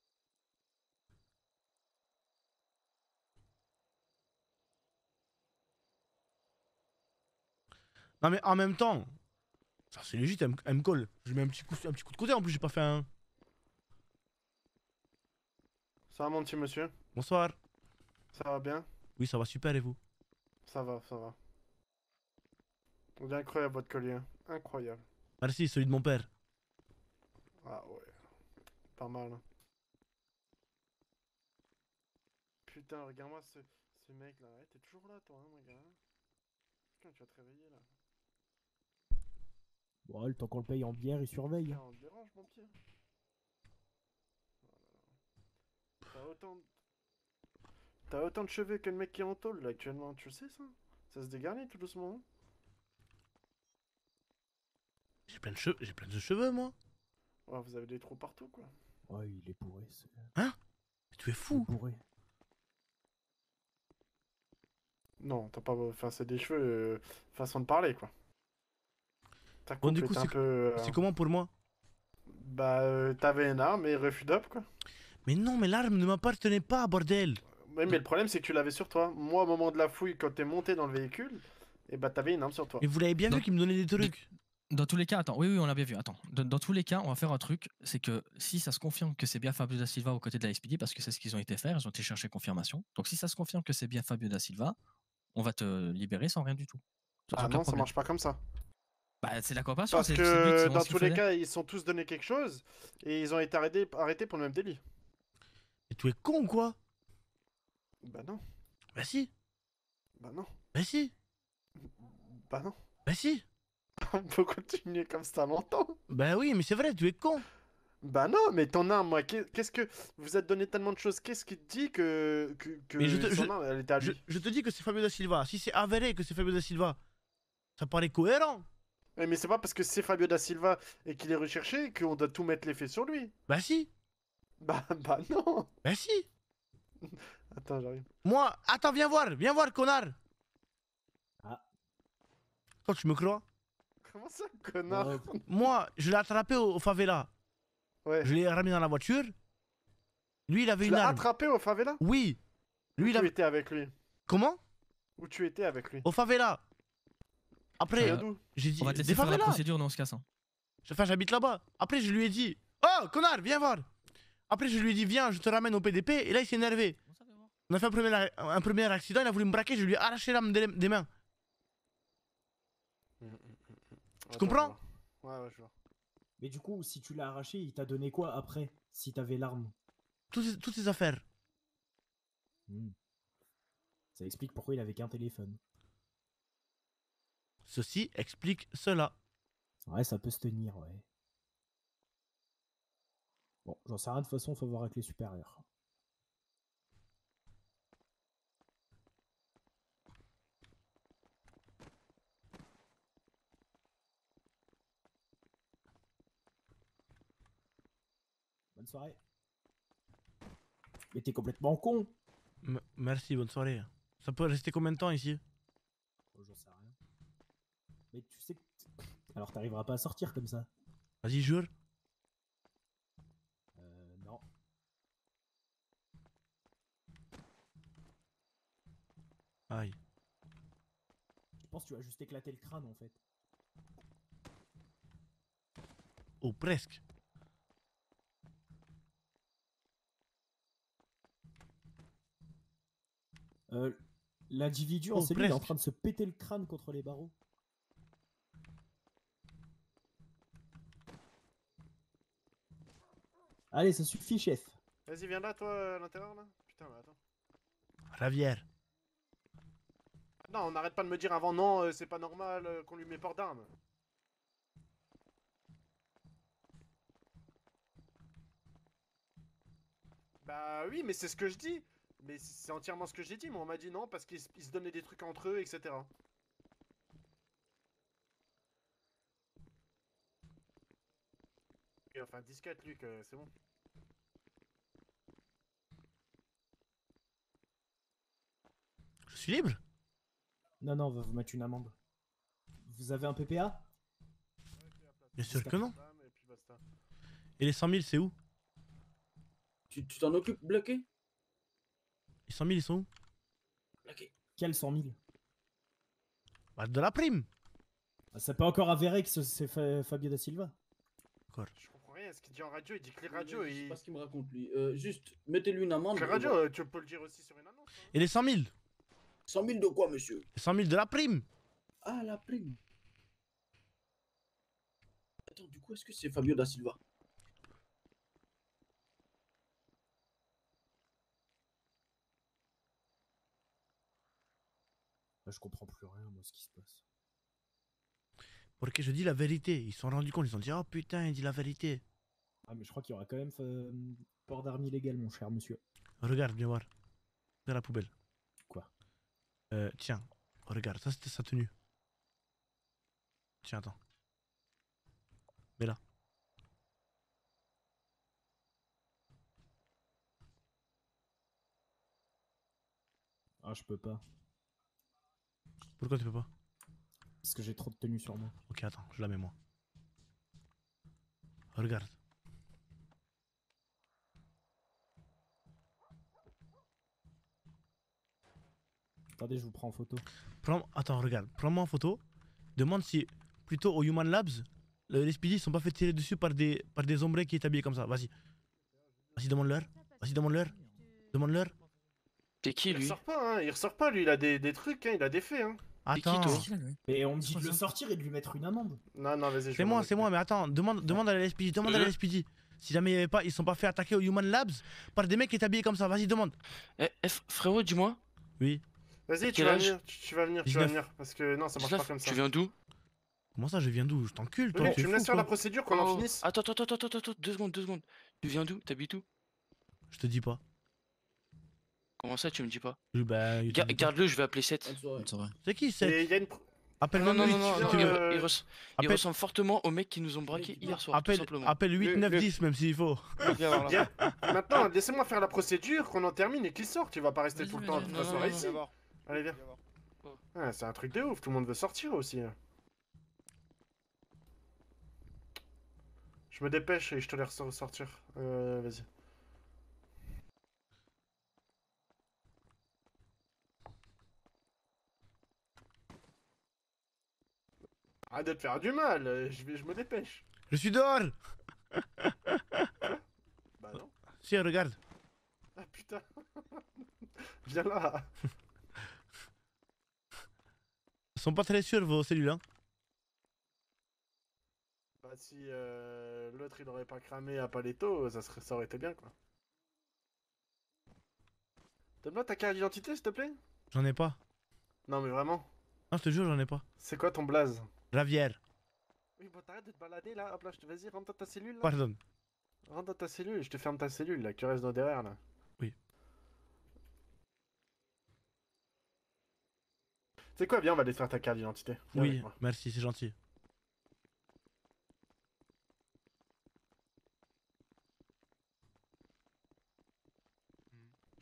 Non mais en même temps, ça c'est légit, elle me colle. Je mets un petit coup de côté en plus, j'ai pas fait un... Ça va mon petit monsieur? Bonsoir. Ça va bien? Oui, ça va super et vous? Ça va, ça va. Il est incroyable votre collier, hein. Incroyable. Merci, celui de mon père. Ah ouais, pas mal. Hein. Putain, regarde-moi ce mec là. Ouais, t'es toujours là toi, hein, mon gars. Putain, tu vas te réveiller là. Bon, le temps qu'on le paye en bière, il surveille. Putain, on te dérange mon pied. T'as autant de cheveux que le mec qui est en tôle là actuellement, tu le sais ça? Ça se dégarnit tout doucement. Hein. J'ai plein de cheveux moi. Ouais, vous avez des trous partout quoi. Ouais, il est bourré. Hein? Mais tu es fou. Bourré. Non, t'as pas... Enfin, c'est des cheveux... façon de parler quoi. Ta Bon du coupe coup est un peu... c'est comment pour moi? Bah, t'avais une arme et refus d'op quoi. Mais non, mais l'arme ne m'appartenait pas, bordel. Ouais, mais le problème c'est que tu l'avais sur toi. Moi, au moment de la fouille, quand t'es monté dans le véhicule, et bah t'avais une arme sur toi. Mais vous l'avez bien vu qu'il me donnait des trucs. Dans tous les cas, attends, oui, on l'a bien vu. Attends, dans tous les cas, on va faire un truc, c'est que si ça se confirme que c'est bien Fabio da Silva aux côtés de la SPD, parce que c'est ce qu'ils ont été faire, ils ont été chercher confirmation. Donc si ça se confirme que c'est bien Fabio da Silva, on va te libérer sans rien du tout. Ah non, ça marche pas comme ça. Bah c'est la coopération. Parce que dans tous les cas, ils sont tous donné quelque chose et ils ont été arrêtés pour le même délit. Mais tu es con ou quoi? Bah non. Bah si. Bah non. Bah si. Bah non. Bah si. On peut continuer comme ça longtemps. Bah oui, mais c'est vrai, tu es con. Bah non, mais ton arme, moi, qu'est-ce que... Vous êtes donné tellement de choses, qu'est-ce qui te dit que Mais son arme, elle était à lui? je te dis que c'est Fabio da Silva. Si c'est avéré que c'est Fabio da Silva, ça paraît cohérent. Ouais, mais c'est pas parce que c'est Fabio da Silva et qu'il est recherché qu'on doit tout mettre les faits sur lui. Bah si. Bah non. Bah si. Attends, j'arrive. Moi, attends, viens voir, connard. Ah. Toi, tu me crois? Comment ça, connard? Moi, je l'ai attrapé au favela. Ouais. Je l'ai ramené dans la voiture. Lui, il avait Tu une l'as arme. attrapé au favela? Oui. Lui, il Où avait... tu étais avec lui? Comment? Où tu étais avec lui? Au favela. Après, j'ai dit... On va te laisser des faire la favelas. procédure, non, on se casse. Hein. Enfin, j'habite là-bas. Après, je lui ai dit... Oh, connard, viens voir. Après, je lui ai dit, viens, je te ramène au PDP. Et là, il s'est énervé. On a fait un premier accident, il a voulu me braquer, je lui ai arraché l'âme des mains. Tu comprends? Ouais, je vois. Mais du coup, si tu l'as arraché, il t'a donné quoi après? Si t'avais l'arme? Toutes ces affaires. Ça explique pourquoi il avait qu'un téléphone. Ceci explique cela. Ouais, ça peut se tenir, ouais. Bon, j'en sais rien, de toute façon, faut voir avec les supérieurs. Bonne soirée. Mais t'es complètement con. Merci, bonne soirée. Ça peut rester combien de temps ici? Oh, j'en sais rien. Mais tu sais que... Alors t'arriveras pas à sortir comme ça. Vas-y, jure. Non. Aïe. Je pense que tu vas juste éclater le crâne en fait. Oh, presque. L'individu en Oh, cellule est en presque. train de se péter le crâne contre les barreaux. Allez, ça suffit, chef. Vas-y, viens là, toi, à l'intérieur, là. Putain, mais attends. Ravière. Non, on n'arrête pas de me dire avant, non, c'est pas normal qu'on lui met port d'armes. Bah oui, mais c'est ce que je dis. Mais c'est entièrement ce que j'ai dit, mais on m'a dit non parce qu'ils se donnaient des trucs entre eux, etc. Et enfin, disquette, Luc, c'est bon. Je suis libre? Non, non, on va vous mettre une amende. Vous avez un PPA? Bien sûr que non. Et puis basta. Et les 100 000, c'est où? Tu t'en occupes, bloqué? Les 100 000, ils sont où? Quel 100 000? Bah, de la prime. C'est pas encore avéré que c'est Fabio da Silva. D'accord. Je comprends rien, ce qu'il dit en radio, il dit Clear Radio Je et... sais pas ce qu'il me raconte lui. Juste, mettez-lui une amende. Clear et Radio, voilà. tu peux le dire aussi sur une annonce. Et les 100 000? 100 000 de quoi, monsieur? Les 100 000 de la prime. Ah, la prime. Attends, du coup, est-ce que c'est Fabio da Silva? Je comprends plus rien, moi, ce qui se passe. Pour que je dis la vérité. Ils se sont rendus compte, ils se sont dit, oh putain, il dit la vérité. Ah, mais je crois qu'il y aura quand même port d'armes illégal, mon cher monsieur. Regarde, viens voir. Dans la poubelle. Quoi? Tiens, regarde, ça c'était sa tenue. Tiens, attends. Mets là. Ah, je peux pas. Pourquoi tu peux pas? Parce que j'ai trop de tenues sur moi. Ok, attends, je la mets moi. Regarde. Attendez, je vous prends en photo. Attends, regarde. Prends-moi en photo. Demande si, plutôt au Human Labs, les speedies sont pas fait tirer dessus par des ombrés qui est habillé comme ça. Vas-y. Vas-y, demande-leur. Vas-y, demande-leur. Demande-leur. T'es qui, lui? Il ressort pas, lui, il a des trucs, hein, il a des faits, hein. Attends. Et on me dit de le sortir et de lui mettre une amende. Non, non, vas-y, C'est moi, mais attends, demande à la LSPD, demande à la LSPD. Si jamais il y avait pas, ils sont pas fait attaquer au Human Labs par des mecs qui est habillés comme ça, vas-y, demande. Frérot, dis-moi. Oui. Vas-y, tu Quel vas âge? venir, tu vas venir, tu vas venir. Parce que non, ça marche pas 19, comme ça. tu viens d'où? Comment ça, je viens d'où? Je t'encule, toi. Oui, t'es tu me fou, laisses faire toi. la procédure qu'on en finisse. Attends, 2 secondes, 2 secondes. Tu viens d'où? T'habites où? Je te dis pas. Comment ça, tu me dis pas? Bah, Garde-le, je vais appeler 7. C'est qui Et 7? il y a une... Appelle Non, même 8 non, si tu veux. il ressemble fortement aux mecs qui nous ont braqués hier soir, tout simplement. Appelle 8, 9, 10 même s'il faut. Bien. Maintenant, laissez-moi faire la procédure, qu'on en termine et qu'il sorte. Tu vas pas rester tout le temps, toute la soirée ici. Allez, viens. Ah, c'est un truc de ouf, tout le monde veut sortir aussi. Je me dépêche et je te laisse sortir. Vas-y. Arrête de te faire du mal, je me dépêche. Je suis dehors. Bah non. Si, regarde. Ah putain. Viens là. Ils sont pas très sûrs vos cellules, hein. Bah si l'autre il aurait pas cramé à Paletto, ça aurait été bien quoi. Donne-moi ta carte d'identité s'il te plaît. J'en ai pas. Non mais vraiment. Non, je te jure, j'en ai pas. C'est quoi ton blaze? Ravière. Oui bon t'arrêtes de te balader là, hop là, vas-y rentre dans ta cellule là. Pardon. Rentre dans ta cellule, je te ferme ta cellule là, que tu restes dans derrière là. Oui. C'est quoi, viens on va aller faire ta carte d'identité. Viens avec Oui, moi. merci, c'est gentil.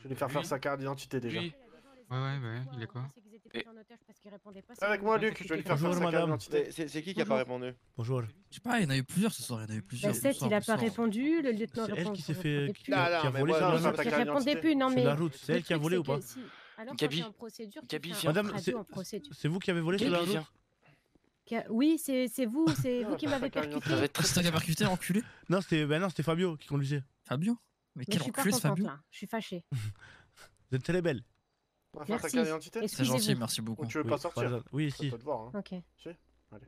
Je vais lui faire faire sa carte d'identité déjà. Ouais, il est quoi? Avec moi, Luc, je vais lui faire faire sa carte d'identité. C'est qui a pas répondu? Bonjour. Je sais pas, il y en a eu plusieurs ce soir, il y en a eu plusieurs. Bah, il a pas répondu, le lieutenant C'est elle répond. qui s'est fait. répondait Qui plus. a volé sur la route. Il répondait plus, non Sur mais. la route, c'est le elle qui a truc, volé c'est ou pas que si- Alors, Gabi. quand t'es en procédure, tu Gabi, fais un viens. Madame, radio en procédure. c'est vous qui avez volé sur la Gabi, route? viens. Oui, c'est vous qui m'avez percuté. C'est toi qui as percuté, enculé? Non, c'était Fabio qui conduisait. Fabio? Mais Mais quel je suis pas enculé ce contente Fabio? là, je suis fâchée. Vous êtes très belle. On va faire ta Merci. carte d'identité. C'est gentil, merci beaucoup. Ou tu veux pas sortir? Oui, Ça si. peut te voir, hein. Ok. Si? Allez.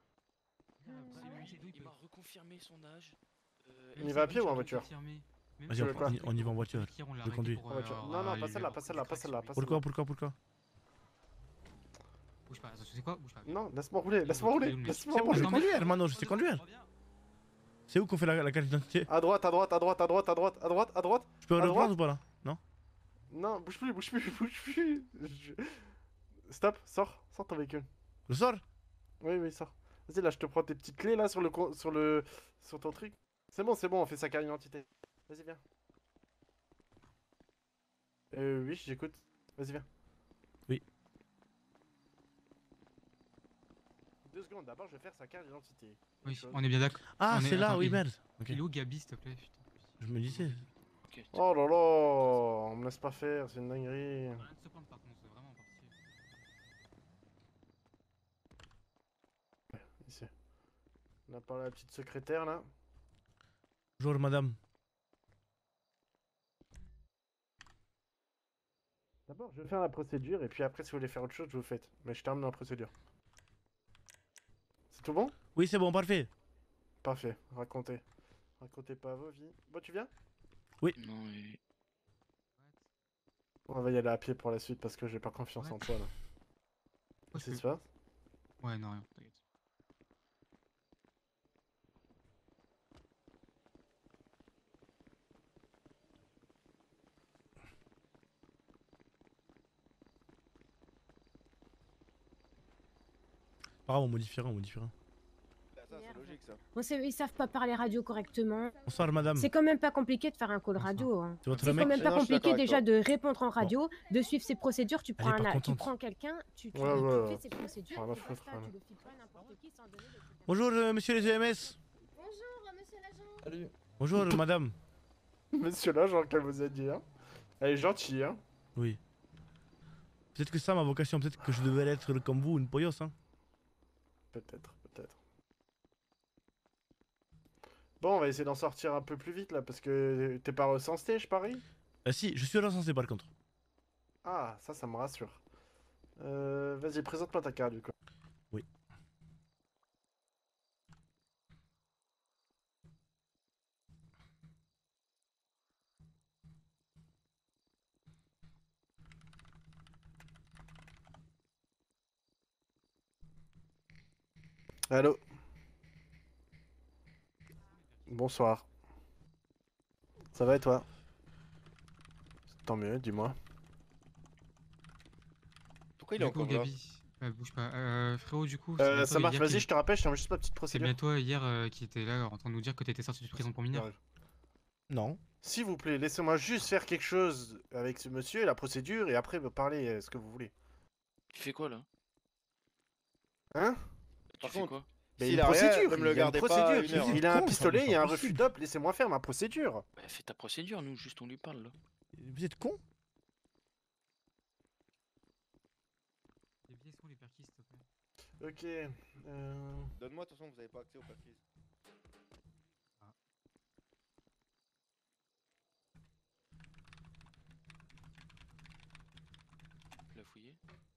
Il m'a reconfirmé son âge. On y va à pied ou en voiture? Vas-y, on y va en voiture. Je conduis. En voiture. Non, non, pas celle-là, pas celle-là, pas celle-là. Pourquoi? Bouge pas, tu sais quoi? Bouge pas. Non, laisse-moi rouler, laisse-moi rouler. C'est bon, je sais conduire, hermano, je sais conduire. C'est où qu'on fait la carte d'identité? À droite, à droite, à droite, à droite, à droite, à droite, à droite. Je peux à reprendre droite. ou pas là? Non? Non, bouge plus, bouge plus, bouge plus. Stop, sors ton véhicule. Je sors? Oui, oui, sors. Vas-y, là, je te prends tes petites clés là sur ton truc. C'est bon, on fait sa carte d'identité. Vas-y, viens. Oui, j'écoute. Vas-y, viens. Oui. 2 secondes, d'abord, je vais faire sa carte d'identité. Oui, on est bien d'accord. Ah, c'est là, oui, merde. Il est où Gabi, s'il te plaît? Putain. Je me disais. Oh là là, on me laisse pas faire, c'est une dinguerie. Rien de se prendre par contre, c'est vraiment parti. Ici. On a parlé à la petite secrétaire là. Bonjour, madame. D'abord, je vais faire la procédure et puis après, si vous voulez faire autre chose, vous le faites. Mais je termine la procédure. C'est tout bon? Oui, c'est bon, parfait. Parfait, racontez. Racontez pas vos vies. Bon, tu viens? Oui. Non, On va y aller à pied pour la suite parce que j'ai pas confiance en toi là. Qu'est-ce qui se passe? Ouais, non, rien, t'inquiète. Pas grave, on modifiera. C'est logique ça. On sait, ils savent pas parler radio correctement. Bonsoir, madame. C'est quand même pas compliqué de faire un call radio. Hein. C'est votre C'est mec? quand même pas Non, je suis compliqué d'accord avec déjà toi. de répondre en radio, de suivre ses procédures. Tu prends, Elle est pas tu contente. prends quelqu'un, tu Ouais, ouais, fais ouais. ses procédures, Rien à et foutre, basta, rien à- tu le files pas à n'importe qui sans donner de... Bonjour, monsieur les EMS. Bonjour, monsieur l'agent. Salut. Bonjour, madame. Monsieur là, genre qu'elle vous a dit, hein. Elle est gentille, hein. Oui. Peut-être que ça, ma vocation, peut-être que je devais être comme vous, une poyos, hein. Peut-être, peut-être. Bon, on va essayer d'en sortir un peu plus vite là parce que t'es pas recensé, je parie. Si, je suis recensé par contre. Ah, ça me rassure. Vas-y, présente-moi ta carte du coup. Oui. Allô. Bonsoir. Ça va et toi? Tant mieux, dis-moi. Pourquoi il est encore là? Gabi? Bouge pas. Frérot, du coup. c'est bien Ça toi marche, hier vas-y, qui- je te rappelle, je termine juste ma petite C'est procédure. bien toi hier qui était là en train de nous dire que t'étais sorti de prison pour mineur. Non. S'il vous plaît, laissez-moi juste faire quelque chose avec ce monsieur et la procédure et après vous parlez ce que vous voulez. Tu fais quoi là? Hein? Par Tu fais contre, quoi? Mais s'il une a rien, procédure, ne me il le y a une gardez pas procédure. une heure. Il a un con, ça, pistolet, mais il y a un c'est refus impossible. d'op, laissez-moi faire ma procédure. Bah, fais ta procédure, nous, juste on lui parle là. Vous êtes con? Les billets sont les perquis, s'il te plaît. Ok. Donne-moi, de toute façon, vous avez pas accès au perquis. Tu l'as fouillé?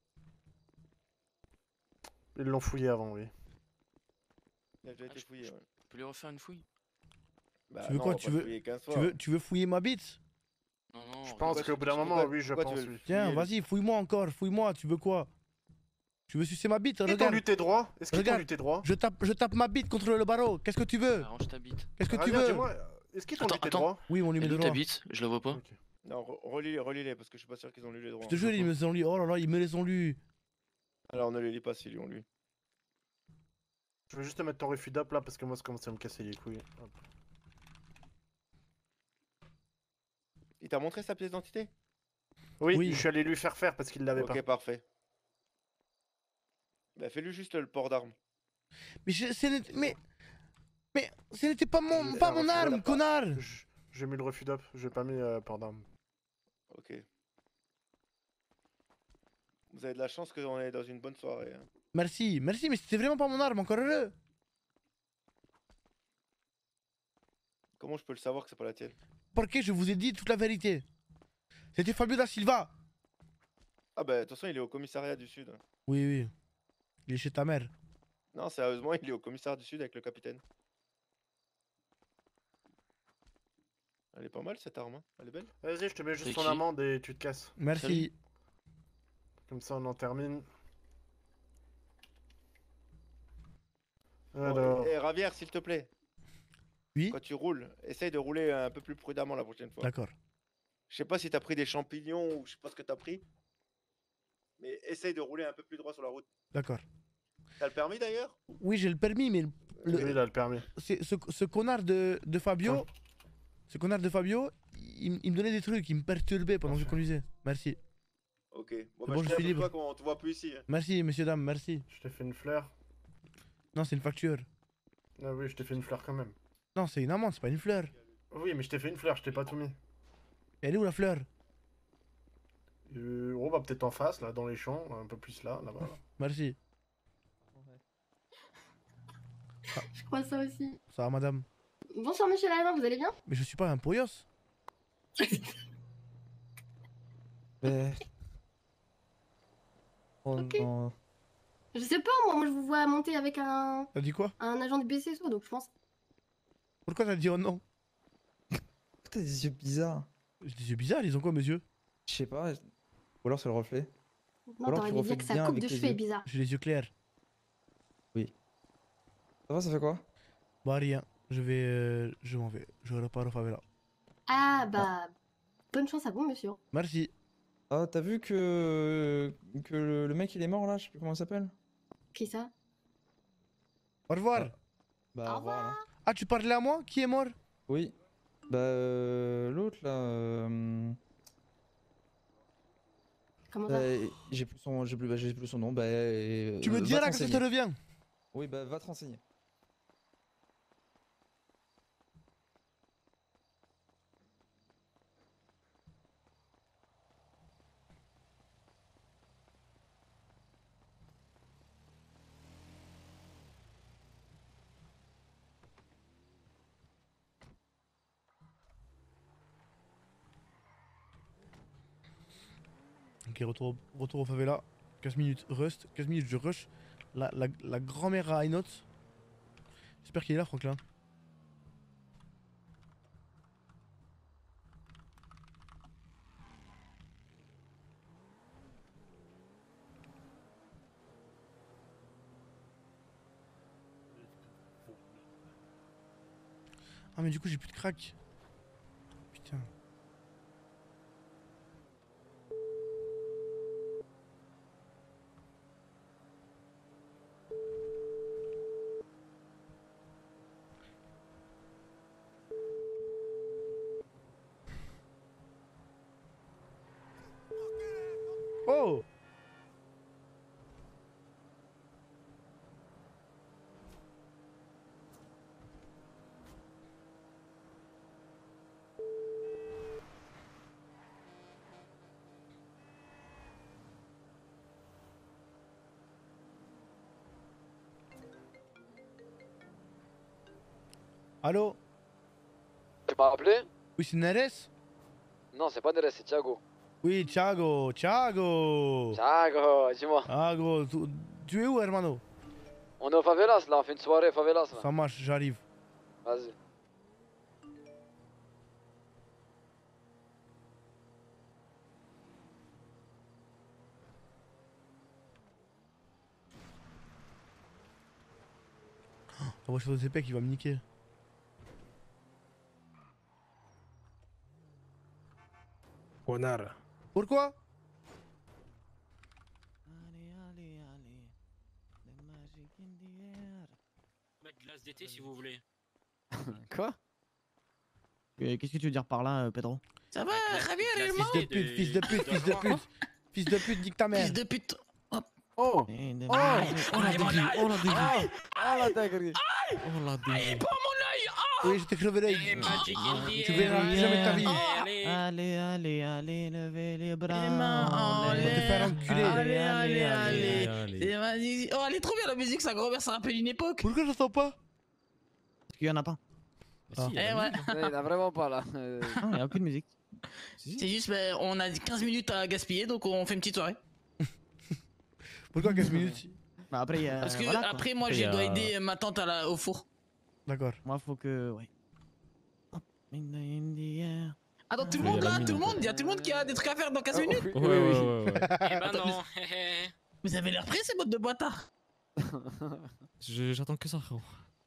Ils l'ont fouillé avant, oui. Il a déjà été fouillé, ouais. Tu peux lui refaire une fouille? Bah Tu veux non, quoi? on va Tu pas veux... fouiller 15 tu fois. veux tu veux fouiller ma bite? Non, non. Je pense qu'au bout d'un moment, oui, je pense, oui. Tiens, vas-y, fouille-moi encore, fouille-moi, tu veux quoi? Tu veux sucer ma bite? Est-ce qu'ils t'ont Regarde. lu tes droits? Est-ce qu'ils t'ont Regarde. lu tes droits? Je tape ma bite contre le barreau. Qu'est-ce que tu veux? Arrange ta bite. Qu'est-ce que tu Regarde, veux? dis-moi, est-ce qu'ils t'ont lu tes Attends. droits? Oui, mon Elle est numéro où de ta droit. bite? Je la vois pas. Non, relis-les parce que je suis pas sûr qu'ils ont lu les droits. Je te jure, ils me les ont lus. Oh là là, ils me les ont lus. Alors ne les lis pas s'ils ont lu. Je veux juste te mettre ton refus d'op là parce que moi ça commence à me casser les couilles. Hop. Il t'a montré sa pièce d'identité? Oui, je suis allé lui faire parce qu'il l'avait pas. Ok, parfait. Bah, fais-lui juste le port d'armes. Mais ce n'était pas mon arme, connard. J'ai mis le refus d'op, j'ai pas mis port d'armes. Ok. Vous avez de la chance qu'on est dans une bonne soirée. Hein. Merci, mais c'était vraiment pas mon arme, encore heureux. Comment je peux le savoir que c'est pas la tienne? Parce que je vous ai dit toute la vérité. C'était Fabio da Silva. Ah bah de toute façon il est au commissariat du Sud. Oui. Il est chez ta mère. Non, sérieusement, il est au commissariat du Sud avec le capitaine. Elle est pas mal cette arme, hein. Elle est belle. Vas-y, je te mets juste ton amende et tu te casses. Merci. Salut. Comme ça, on en termine. Bon, Alors... Ravière, s'il te plaît. Oui. Quand tu roules, essaye de rouler un peu plus prudemment la prochaine fois. D'accord. Je sais pas si t'as pris des champignons ou je sais pas ce que t'as pris. Mais essaye de rouler un peu plus droit sur la route. D'accord. T'as le permis d'ailleurs? Oui, j'ai le permis, mais... Oui, il a le permis. Ce connard de Fabio... Ce connard de Fabio, il me donnait des trucs, il me perturbait pendant que je conduisais. Merci. Ok. Bon, Bon, je suis libre. On te voit plus ici. Hein. Merci, messieurs, dames, merci. Je t'ai fait une fleur. Non, c'est une facture. Ah oui, je t'ai fait une fleur quand même. Non, c'est une amende, c'est pas une fleur. Oui, mais je t'ai fait une fleur, je t'ai pas tout mis. Elle est où la fleur? Oh, bah peut-être en face, là, dans les champs, un peu plus là-bas. Merci. Je crois ça aussi. Ça va, madame? Bonsoir, monsieur Lalvin, vous allez bien? Mais je suis pas un poyos. Ok. Je sais pas, moi je vous vois monter avec un... T'as dit quoi? Un agent du BCSO, donc je pense... Pourquoi t'as dit oh non? T'as des yeux bizarres. J'ai des yeux bizarres, ils ont quoi mes yeux? Je sais pas. Ou alors c'est le reflet. Non, t'aurais dû dire que sa coupe de cheveux est bizarre. J'ai les yeux clairs. Oui. Ça va, ça fait quoi? Bah rien, je m'en vais, je repars au favela. Ah bah... Bonne chance à vous, monsieur. Merci. Ah, t'as vu que le mec il est mort là, je sais plus comment il s'appelle. Qui ça? Au revoir. Bah, au revoir. Alors. Ah, tu parlais à moi? Qui est mort? Oui. Bah, l'autre là. Comment ça? J'ai plus son nom. Bah, tu me diras que ça te revient. Oui, bah, va te renseigner. Ok, retour au favela. 15 minutes rust, 15 minutes je rush. La grand-mère à Ainot. J'espère qu'il est là, Franklin. Ah mais du coup j'ai plus de crack. Putain. Oh! Allô? Tu m'as appelé? Oui, c'est Neres? Non, c'est pas Neres, c'est Thiago. Oui, Thiago. Thiago, dis-moi. Ah gros, tu es où, hermano? On est au favelas là, on fait une soirée favelas là. Ça marche, j'arrive. Vas-y. La voiture de TP qui va me niquer. Connard. Pourquoi? Mettre glace d'été si vous voulez. Quoi? Qu'est-ce que tu veux dire par là, Pedro? Ça va, Javier, il est mort. Fils de pute, fils de pute, fils de pute. Fils de pute, nique ta mère. Fils de pute. Hop. Oh. Oh la dinguerie, oh la dinguerie. Oh la dinguerie. Oh la dinguerie. Pas mon œil. Oui, je t'ai crevé l'œil. Tu verras jamais de ta vie. Allez, allez, allez, levez les bras. Les mains en On va te l'air. faire enculer. Allez, allez, allez. C'est magnifique. Oh, elle est trop bien la musique, sa grand-mère, ça rappelle une époque. Pourquoi j'entends pas? Parce qu'il y en a pas. Ah. Eh ouais. Il y en a vraiment pas là. Non, il y a aucune musique. C'est juste, bah, on a 15 minutes à gaspiller, donc on fait une petite soirée. Pourquoi 15 minutes? Bah après, il y a. Parce que voilà, quoi. après, moi, je dois aider ma tante au four. D'accord. Moi, faut que. Ouais. Hop, in the air. Attends, tout le monde là, tout le monde, il y a tout le monde qui a des trucs à faire dans 15 minutes. Ouais, ouais. Eh ben non. Vous avez l'air pressé, botte de boitard. J'attends que ça, frérot.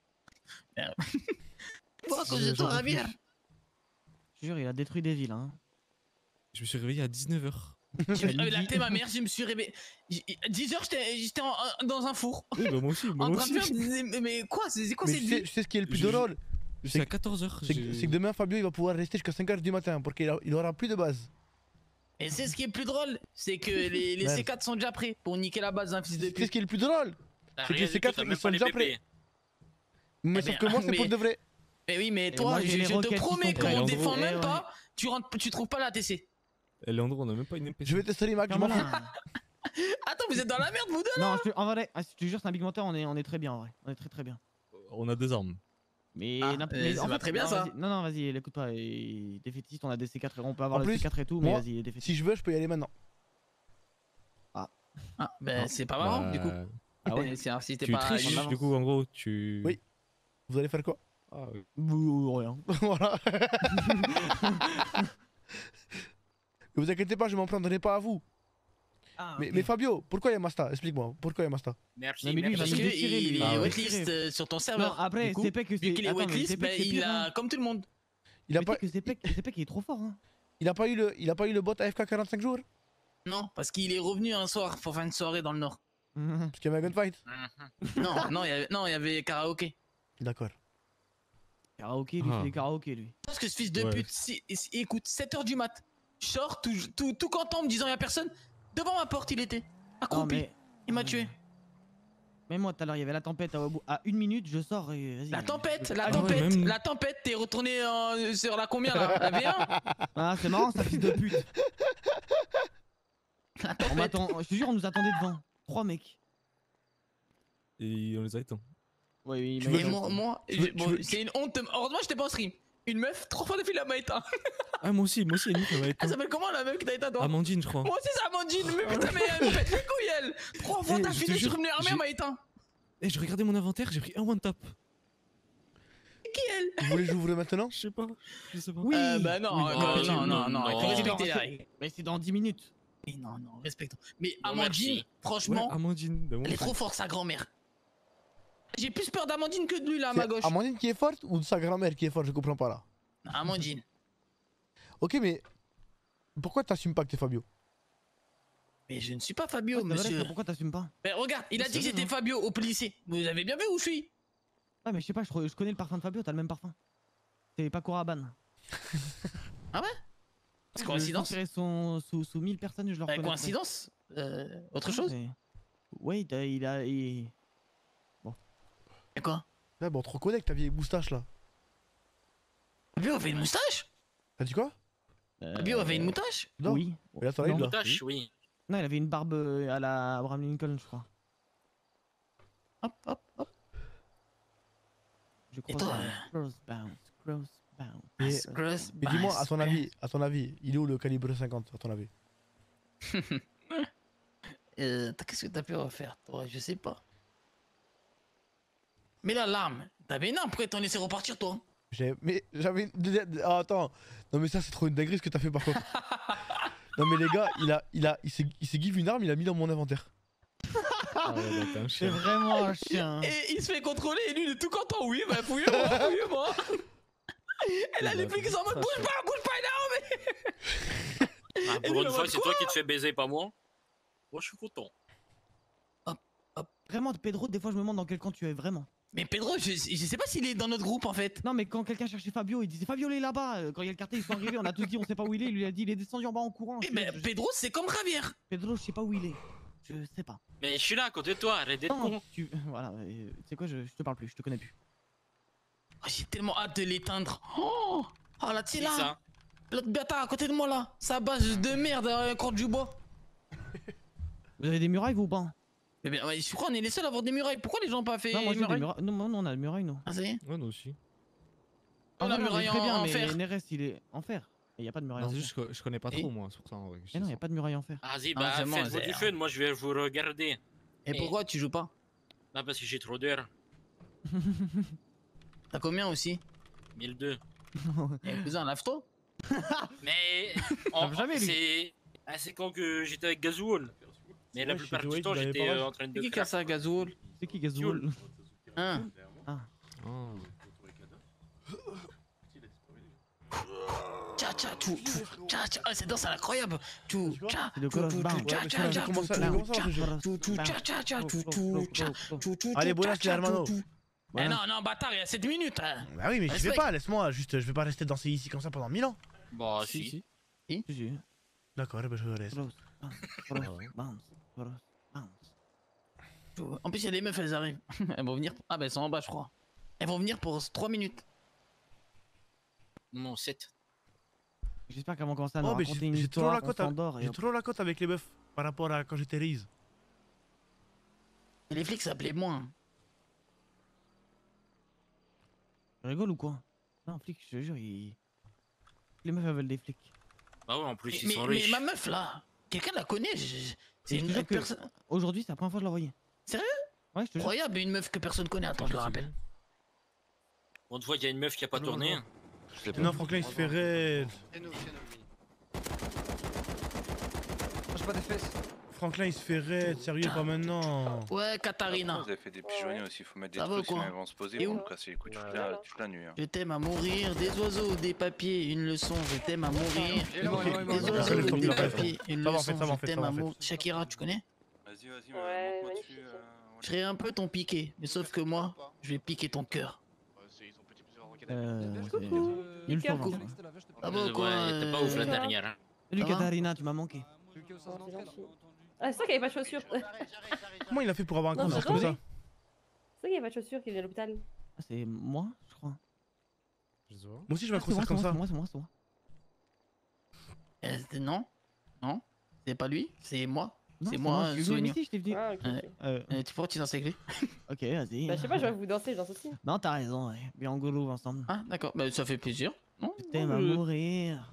Pourquoi quand j'ai ton Javier? Je te jure, il a détruit des villes, hein. Je me suis réveillé à 19h. La thé, ma mère, je me suis réveillé. 10h, j'étais dans un four. Oui, bah moi aussi, moi En train de aussi. faire mais quoi? C'est quoi Mais cette tu vie? sais ce qui est le plus drôle? C'est à 14h. C'est que demain, Fabio, il va pouvoir rester jusqu'à 5h du matin pour qu'il aura plus de base. Et c'est ce qui est le plus drôle, c'est que les Merde. C4 sont déjà prêts pour niquer la base d'un fils de C'est ce pute. qui est le plus drôle. C'est que les C4, ils sont déjà prêts. Mais sauf que moi, c'est pour de vrai. Mais oui, mais Et toi, moi, j'ai les je te roquettes qui promets sont prêtes. qu'on En défend gros, même ouais. pas, tu trouves pas la TC. Et Leandro, on a même pas une MP. Je vais te story, Mac, je m'en fous. Attends, vous êtes dans la merde, vous deux Non, en vrai, je te jure, c'est un Big Mentor, on est très bien en vrai. On est très bien. On a 2 armes. Mais, ça en va fait, très bien, non, ça. Non, vas-y, l'écoute pas. Défaitiste, on a des C4, on peut avoir En le plus, C4 et tout, moi, mais vas-y, défaitiste. si je veux, je peux y aller maintenant. Ah, ben c'est pas marrant, du coup. Ah ouais. Si t'es Tu pas. triches, du coup, en gros, tu. Oui. Vous allez faire quoi? Ah oui. Rien. Voilà. Ne vous inquiétez pas, je m'en prendrai pas à vous. Ah, Mais Fabio, pourquoi il y a Masta? Explique-moi, pourquoi il y a Masta? Merci. Non, mais lui, il va Parce nous que déchirer, lui. il Ah est ouais. wetlist sur ton serveur. Non, après, Du coup, c'est pas que vu qu'il est attends, mais wetlist, c'est pas ben, que c'est il pire, a hein. comme tout le monde. Il a pas, que Zepek, il est trop fort, hein. il a pas eu le bot AFK 45 jours? Non, parce qu'il est revenu un soir pour faire une soirée dans le nord. Parce qu'il y avait un gunfight? Non, il y avait karaoké. D'accord. Karaoké, lui, Ah. fait des karaokés, lui. Parce que ce fils de Ouais. pute, écoute, 7h du mat, je sors tout content en me disant y'a personne. Devant ma porte, il était accroupi. mais- Il m'a tué. Même moi, tout à l'heure, il y avait la tempête. À 1 minute, je sors et vas-y. La tempête, Ah, ouais, même- la tempête, t'es retourné sur la combien là? La V1? Ah, c'est marrant, ça, fils de pute. On m'attend, je te jure, on nous attendait devant. 3 mecs. Et on les a éteints. Oui, Et moi, bon, c'est une honte. Heureusement, j'étais pas en stream. Une meuf, 3 fois de fil, elle m'a éteint. Ah, moi aussi, elle m'a Elle éteint. s'appelle comment la meuf qui t'a éteint toi? Amandine, je crois. Moi aussi, c'est Amandine. Mais putain, mais elle me pète les couilles, elle. 3 fois Eh, je te d'affilée, je suis jure, revenu armé, elle m'a éteint. Et je regardais mon inventaire, j'ai pris un one tap. Qui elle? Vous voulez que j'ouvre maintenant? Je sais pas. Je sais pas. Oui. Bah non, non, il faut respecter les règles. Mais c'est dans 10 minutes. Mais non, respectons. Mais Bon, Amandine, merci. franchement, Ouais, Amandine. bah, moi, elle est trop forte, sa grand-mère. J'ai plus peur d'Amandine que de lui là à C'est ma gauche. Amandine qui est forte ou de sa grand-mère qui est forte? Je comprends pas là. Amandine. Ok, mais pourquoi t'assumes pas que t'es Fabio? Mais je ne suis pas Fabio, Ouais, c'est vrai, monsieur. pourquoi t'assumes pas? Mais regarde, il a C'est dit que vrai, c'était hein. Fabio au lycée. Vous avez bien vu où je suis? Ouais, mais je sais pas, je connais le parfum de Fabio, t'as le même parfum. C'est Paco Rabanne. Ah ouais? C'est coïncidence? Sous 1000 personnes, je le reconnais. Coïncidence? Autre chose? Ouais, il a. Bon. Et quoi? Ouais, bon, on te reconnaît avec ta vieille moustache là. Fabio avait une moustache? T'as dit quoi? Fabio avait une moustache? Non. Oui. Mais là, t'en as une là. Moustache, oui. Non, il avait une barbe à la Abraham Lincoln, je crois. Hop. Je Et crois. toi, Cross bounce. Mais, Cross mais dis-moi, bounce. à ton avis, il est où le calibre 50 à ton avis? Qu'est-ce que t'as pu refaire, toi? Je sais pas. Mais là, l'arme, t'avais une arme, pourquoi t'en laissé repartir, toi? J'avais une... Ah, attends. Non mais ça c'est trop une dinguerie ce que t'as fait par contre. Non mais les gars, il s'est give une arme, il a mis dans mon inventaire. Ah ouais, bah, t'es un C'est chien. vraiment un chien. Et il se fait contrôler et lui il est tout content. Oui, bah fouillez-moi. Et là, les flics ils sont en mode bouge pas, énorme. Ah, Et pour lui, une en fois, mode c'est toi qui te fais baiser, pas moi. Moi, je suis content. Vraiment, Pedro, des fois je me demande dans quel camp tu es vraiment. Mais Pedro, je sais pas s'il est dans notre groupe en fait. Non, mais quand quelqu'un cherchait Fabio, il disait Fabio, il est là-bas. Quand il y a le cartel, ils sont arrivés, on a tous dit on sait pas où il est. Il lui a dit il est descendu en bas en courant. Mais Pedro, c'est comme Javier. Pedro, je sais pas où il est. Je sais pas. Mais je suis là à côté de toi, arrête d'être con. Non, voilà, tu sais quoi, je te parle plus, je te connais plus. Oh, j'ai tellement hâte de l'éteindre. Oh, là, tu sais Qui là. ça L'autre bâtard à côté de moi là. Sa base de merde à Croix du Bois. Vous avez des murailles, vous ou pas? Mais bien, je crois qu'on est les seuls à avoir des murailles. Pourquoi les gens ont pas fait Non, moi j'ai des murailles? murailles. Non, on a des murailles, nous. Ah, ça y est? Ouais, nous aussi. On a muraille très bien, en mais fer. Neres, il est en fer. Et y a pas de muraille Non, en c'est fer. juste que je connais pas trop, moi, c'est pour ça. En vrai, que je Mais non, dis y a pas de muraille en fer. Vas-y, Ah, bah vraiment, faites-vous du fun, moi je vais vous regarder. Et pourquoi tu joues pas? Bah parce que j'ai trop d'heures. T'as combien aussi? 1002. Eh, cousin, lave-toi. Mais jamais, lui. c'est quand que j'étais avec Gazoul. Mais la Ouais, plupart chez du Joey, temps tu l'avais j'étais pas en train de C'est qui qui faire. a ça, Gazoul? C'est qui Gazoul? Hein? Oh. Tcha tcha tout tcha tcha. Ah, cette danse elle est incroyable. Tout tcha C'est de tout Colosse tout Bam. tcha tcha tcha Comment ça, tout comment ça, tcha je- tout tout tcha tcha tcha tout tout tcha tout tout Allez, buenas, tcha, hermano. tout, tout. Eh non non bâtard, il y a 7 minutes. Hein. Bah oui, mais je Respect. vais pas, laisse-moi, juste, je vais pas rester danser ici comme ça pendant 1000 ans. Bah si. D'accord, bah je reste. En plus il y a les meufs, elles arrivent. Elles vont venir. Ah bah elles sont en bas je crois. Elles vont venir pour 3 minutes. Non, 7. J'espère qu'elles vont commencer à nous Oh, mais raconter une j'ai toujours la histoire, on cote, s'endort et j'ai hop. toujours la cote avec les meufs par rapport à quand j'étais Riz. Et les flics s'appelaient moins. Tu rigoles ou quoi? Non, flic, je te jure, les meufs elles veulent des flics. Bah ouais, en plus ils Mais, sont mais riches. ma meuf là, quelqu'un la connaît. C'est Et je te une jure que personne. aujourd'hui, c'est la première fois que je la voyais. Sérieux? Ouais, je te jure. Incroyable, une meuf que personne connaît. Attends, je le rappelle. On te voit qu'il y a une meuf qui a pas tourné. Non, Franklin il se fait raid. C'est nous, J'ai pas des fesses. Franklin il se fait raid, sérieux, pas maintenant. Ouais, Katharina. Vous avez fait des pigeonniers aussi, faut mettre des Ça va trucs ou quoi? sinon ils vont se poser, Et ils vont où nous casser les couilles toute la nuit. hein. Je t'aime à mourir, des oiseaux ou des papiers, une leçon, je t'aime à mourir. Et Des non, oiseaux il ou a des pas fait. papiers, une Ça va, en leçon, fait, ça va, en je fait, t'aime ça va, à en fait. mourir. Shakira, tu connais? Vas-y, Ouais, montre-moi magnifique. dessus. Je serai un peu ton piqué, mais sauf que moi, je vais piquer ton cœur. Nul sur 20. Ah bon, quoi? T'es pas ouf la dernière. hein. Salut Ça va Katharina, tu m'as manqué. Ah, c'est ça qu'il n'y avait pas de chaussures. Comment il a fait pour avoir un Non, compte c'est comme vrai. ça? C'est ça qu'il n'y avait pas de chaussures, qu'il est à l'hôpital. Ah, c'est moi, je crois. Moi aussi je vais Ah, c'est un moi, concert comme ça. c'est moi. Non, non, c'est pas lui, c'est moi. Non, C'est c'est moi, moi, je suis venu Soignon. ici, je t'ai dit. Ah, ok. ok. Tu pourrais tu danses avec lui? Ok, vas-y. Bah, je sais pas, je vais vous danser, je danse aussi. Non, t'as raison, ouais. Bien en golo ensemble. Ah, d'accord, bah ça fait plaisir. Non, Je t'aime à mourir.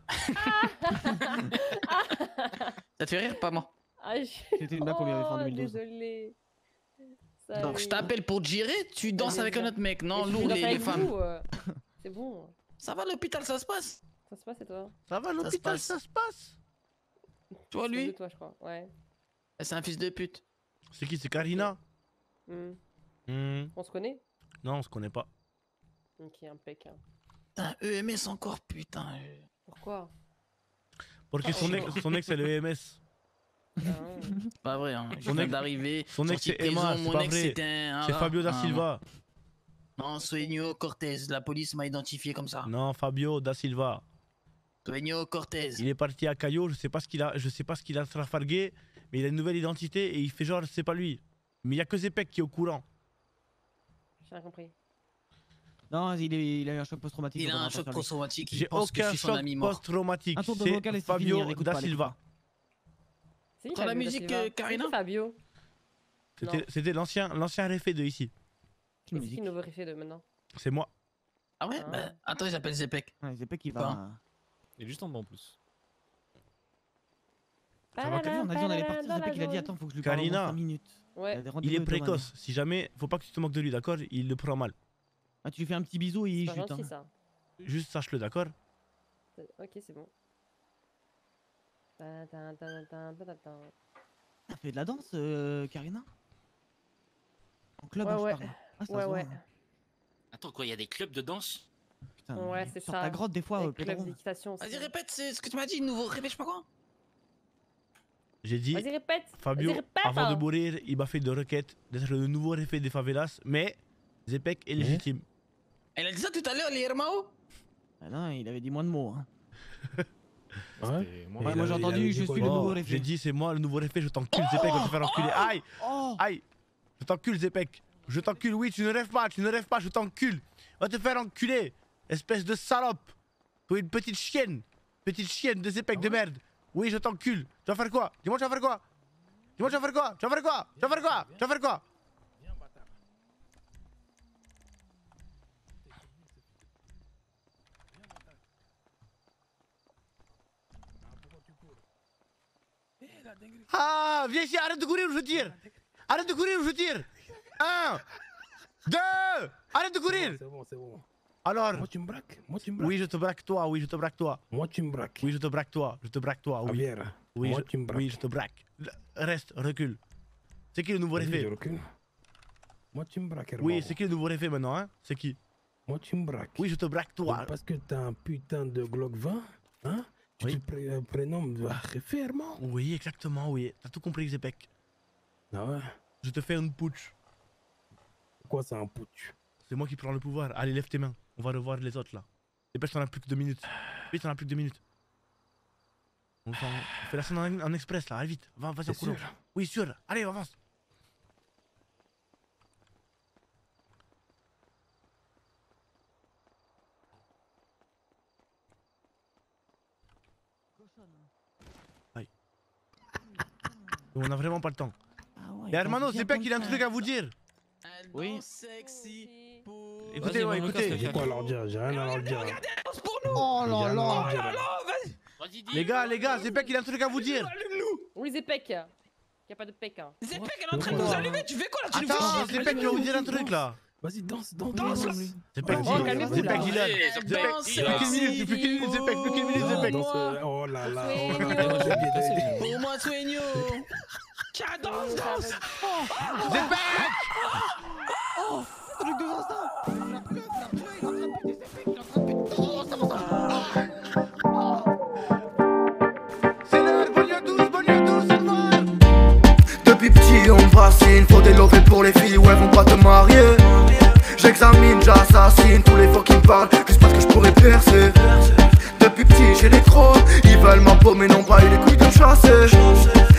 Ça te fait rire, pas moi? Ah, C'était une blague qu'on lui avait fait en Oh, 2012. Désolé. Donc je t'appelle pour te gérer, tu danses avec un autre mec. Non, lourd les femmes. C'est bon. Ça va l'hôpital, ça se passe? Ça se passe et toi? Ça va l'hôpital, ça se passe? Tu vois lui? Toi, je crois. Ouais. C'est un fils de pute. C'est qui? C'est Karina? On se connaît? Non, on se connaît pas. Ok, impec. Putain, EMS encore, putain. Pourquoi? Parce que son ex c'est le EMS. C'est pas vrai, hein. Je Son viens ex- d'arriver. son ex, sorti de c'est Emma, prison, c'est mon pas ex, vrai. c'était un C'est rat. Fabio da Ah, Silva. Non, Sueño Cortez, la police m'a identifié comme ça. Non, Fabio da Silva. Sueño Cortez. Il est parti à Cayo, je sais pas ce qu'il a trafargué, mais il a une nouvelle identité et il fait genre c'est pas lui. Mais il y a que Zepek qui est au courant. J'ai rien compris. Non, il a eu un choc post-traumatique. Il a donc on un va pas choc faire lui. post-traumatique. Il J'ai pense que je aucun suis son choc ami mort. post-traumatique. Un tour de C'est vocal et c'est fini, Fabio on écoute da pas, l'écoute Silva. C'est qui Prends la Fabio da musique, Silva? Karina. C'est qui Fabio? C'était l'ancien réfé de ici. C'est qui le nouveau riffé de maintenant? C'est moi. Ah ouais? Bah, attends, il s'appelle Zepek. Ouais, Zepek il Pas. va. Il est juste en bas en plus. Ça va, Karina, on a dit on allait partir. Zepek il a dit attends, faut que je lui parle en Karina. 5 minutes. Ouais. Il est précoce. Si jamais, faut pas que tu te moques de lui, d'accord? Il le prend mal. Ah, tu lui fais un petit bisou et il C'est pas chute. gentil, hein. ça. Juste sache-le, d'accord? Ok, c'est bon. T'as fait de la danse, Karina? En club, Ouais, je ouais. parle. Ah, ça Ouais, se voit, ouais. hein. Attends, quoi, il y a des clubs de danse? Putain, Ouais, mais c'est sors ça. ta grotte des fois, Avec Pedro. club d'équitation aussi. Vas-y, répète ce que tu m'as dit, nouveau répète, je sais pas quoi. J'ai dit, Vas-y, répète. Fabio, Vas-y, répète, avant de hein. mourir, il m'a fait des requêtes d'être le nouveau réfé des favelas, mais Zepek est légitime. Elle a dit ça tout à l'heure, les Hermao? Ah non, il avait dit moins de mots. Hein. Ouais, moi j'ai entendu, je suis le nouveau réfé. J'ai dit, c'est moi le nouveau réfé, je t'encule, Zepek, va te faire enculer. Aïe! Aïe! Je t'encule, Zepek. Je t'encule, oui, tu ne rêves pas, je t'encule. Va te faire enculer, espèce de salope. Toi, une petite chienne de Zepek de merde. Oui, je t'encule. Tu vas faire quoi? Dis-moi, tu vas faire quoi? Dis-moi, tu vas faire quoi? Tu vas faire quoi? Tu vas faire quoi? Tu vas faire quoi? Ah, viens ici, arrête de courir ou je tire. Arrête de courir ou je tire. 1, 2, arrête de courir. C'est bon. Alors. Moi tu me braques. Oui, je te braque toi, Moi tu me braques. Oui, je te braque toi, oui. Javier, Oui, moi tu me braques. Oui, je te braque. Reste, recule. C'est qui le nouveau réfé? Je recule. Moi tu me braques, Hermao. Oui, c'est qui le nouveau réfé maintenant, hein? C'est qui? Moi tu me braques. Oui, je te braque toi. Parce que t'as un putain de Glock 20, hein? Tu te prénommes réfé, Hermao? Oui, exactement, oui. T'as tout compris, Zepek. Ah ouais? Je te fais une putsch. Quoi, c'est un putsch? C'est moi qui prends le pouvoir. Allez, lève tes mains. On va revoir les autres là. Dépêche, t'en as plus que 2 minutes. Vite, t'en as plus que 2 minutes. On fait la scène en express là, allez vite. Vas-y en courant. Oui, sûr. Allez, avance. Aïe. On a vraiment pas le temps. Et Hermano, c'est pas qu'il a un truc à vous dire. Oui. Sexy. Écoutez, écoutez. J'ai quoi à leur dire? J'ai rien à leur dire. Oh là là. Les gars, c'est pas qu'il a un truc à vous dire. Oui, Zepek. Y a pas de pec. Hein. Zepek, elle est en train de nous allumer. Tu fais quoi là? Tu nous fais Attends, chier. Zepek, il va vous dire un truc là. Vas-y, danse. Zepek, calmez-vous, là. Dylan. Zepek, plus qu'une minute, Zepek. Oh là là. Pour moi, Sueño. Tiens, danse. Zepek. Truc de instinct. C'est l'heure, bonne nuit à tous, c'est noir. Depuis petit on me fascine, faut des lovés pour les filles ou elles vont pas te marier. J'examine, j'assassine tous les fois qui me parlent, juste parce que je pourrais percer. Depuis petit j'ai les crocs, ils veulent ma peau mais n'ont pas eu les couilles de me chasser.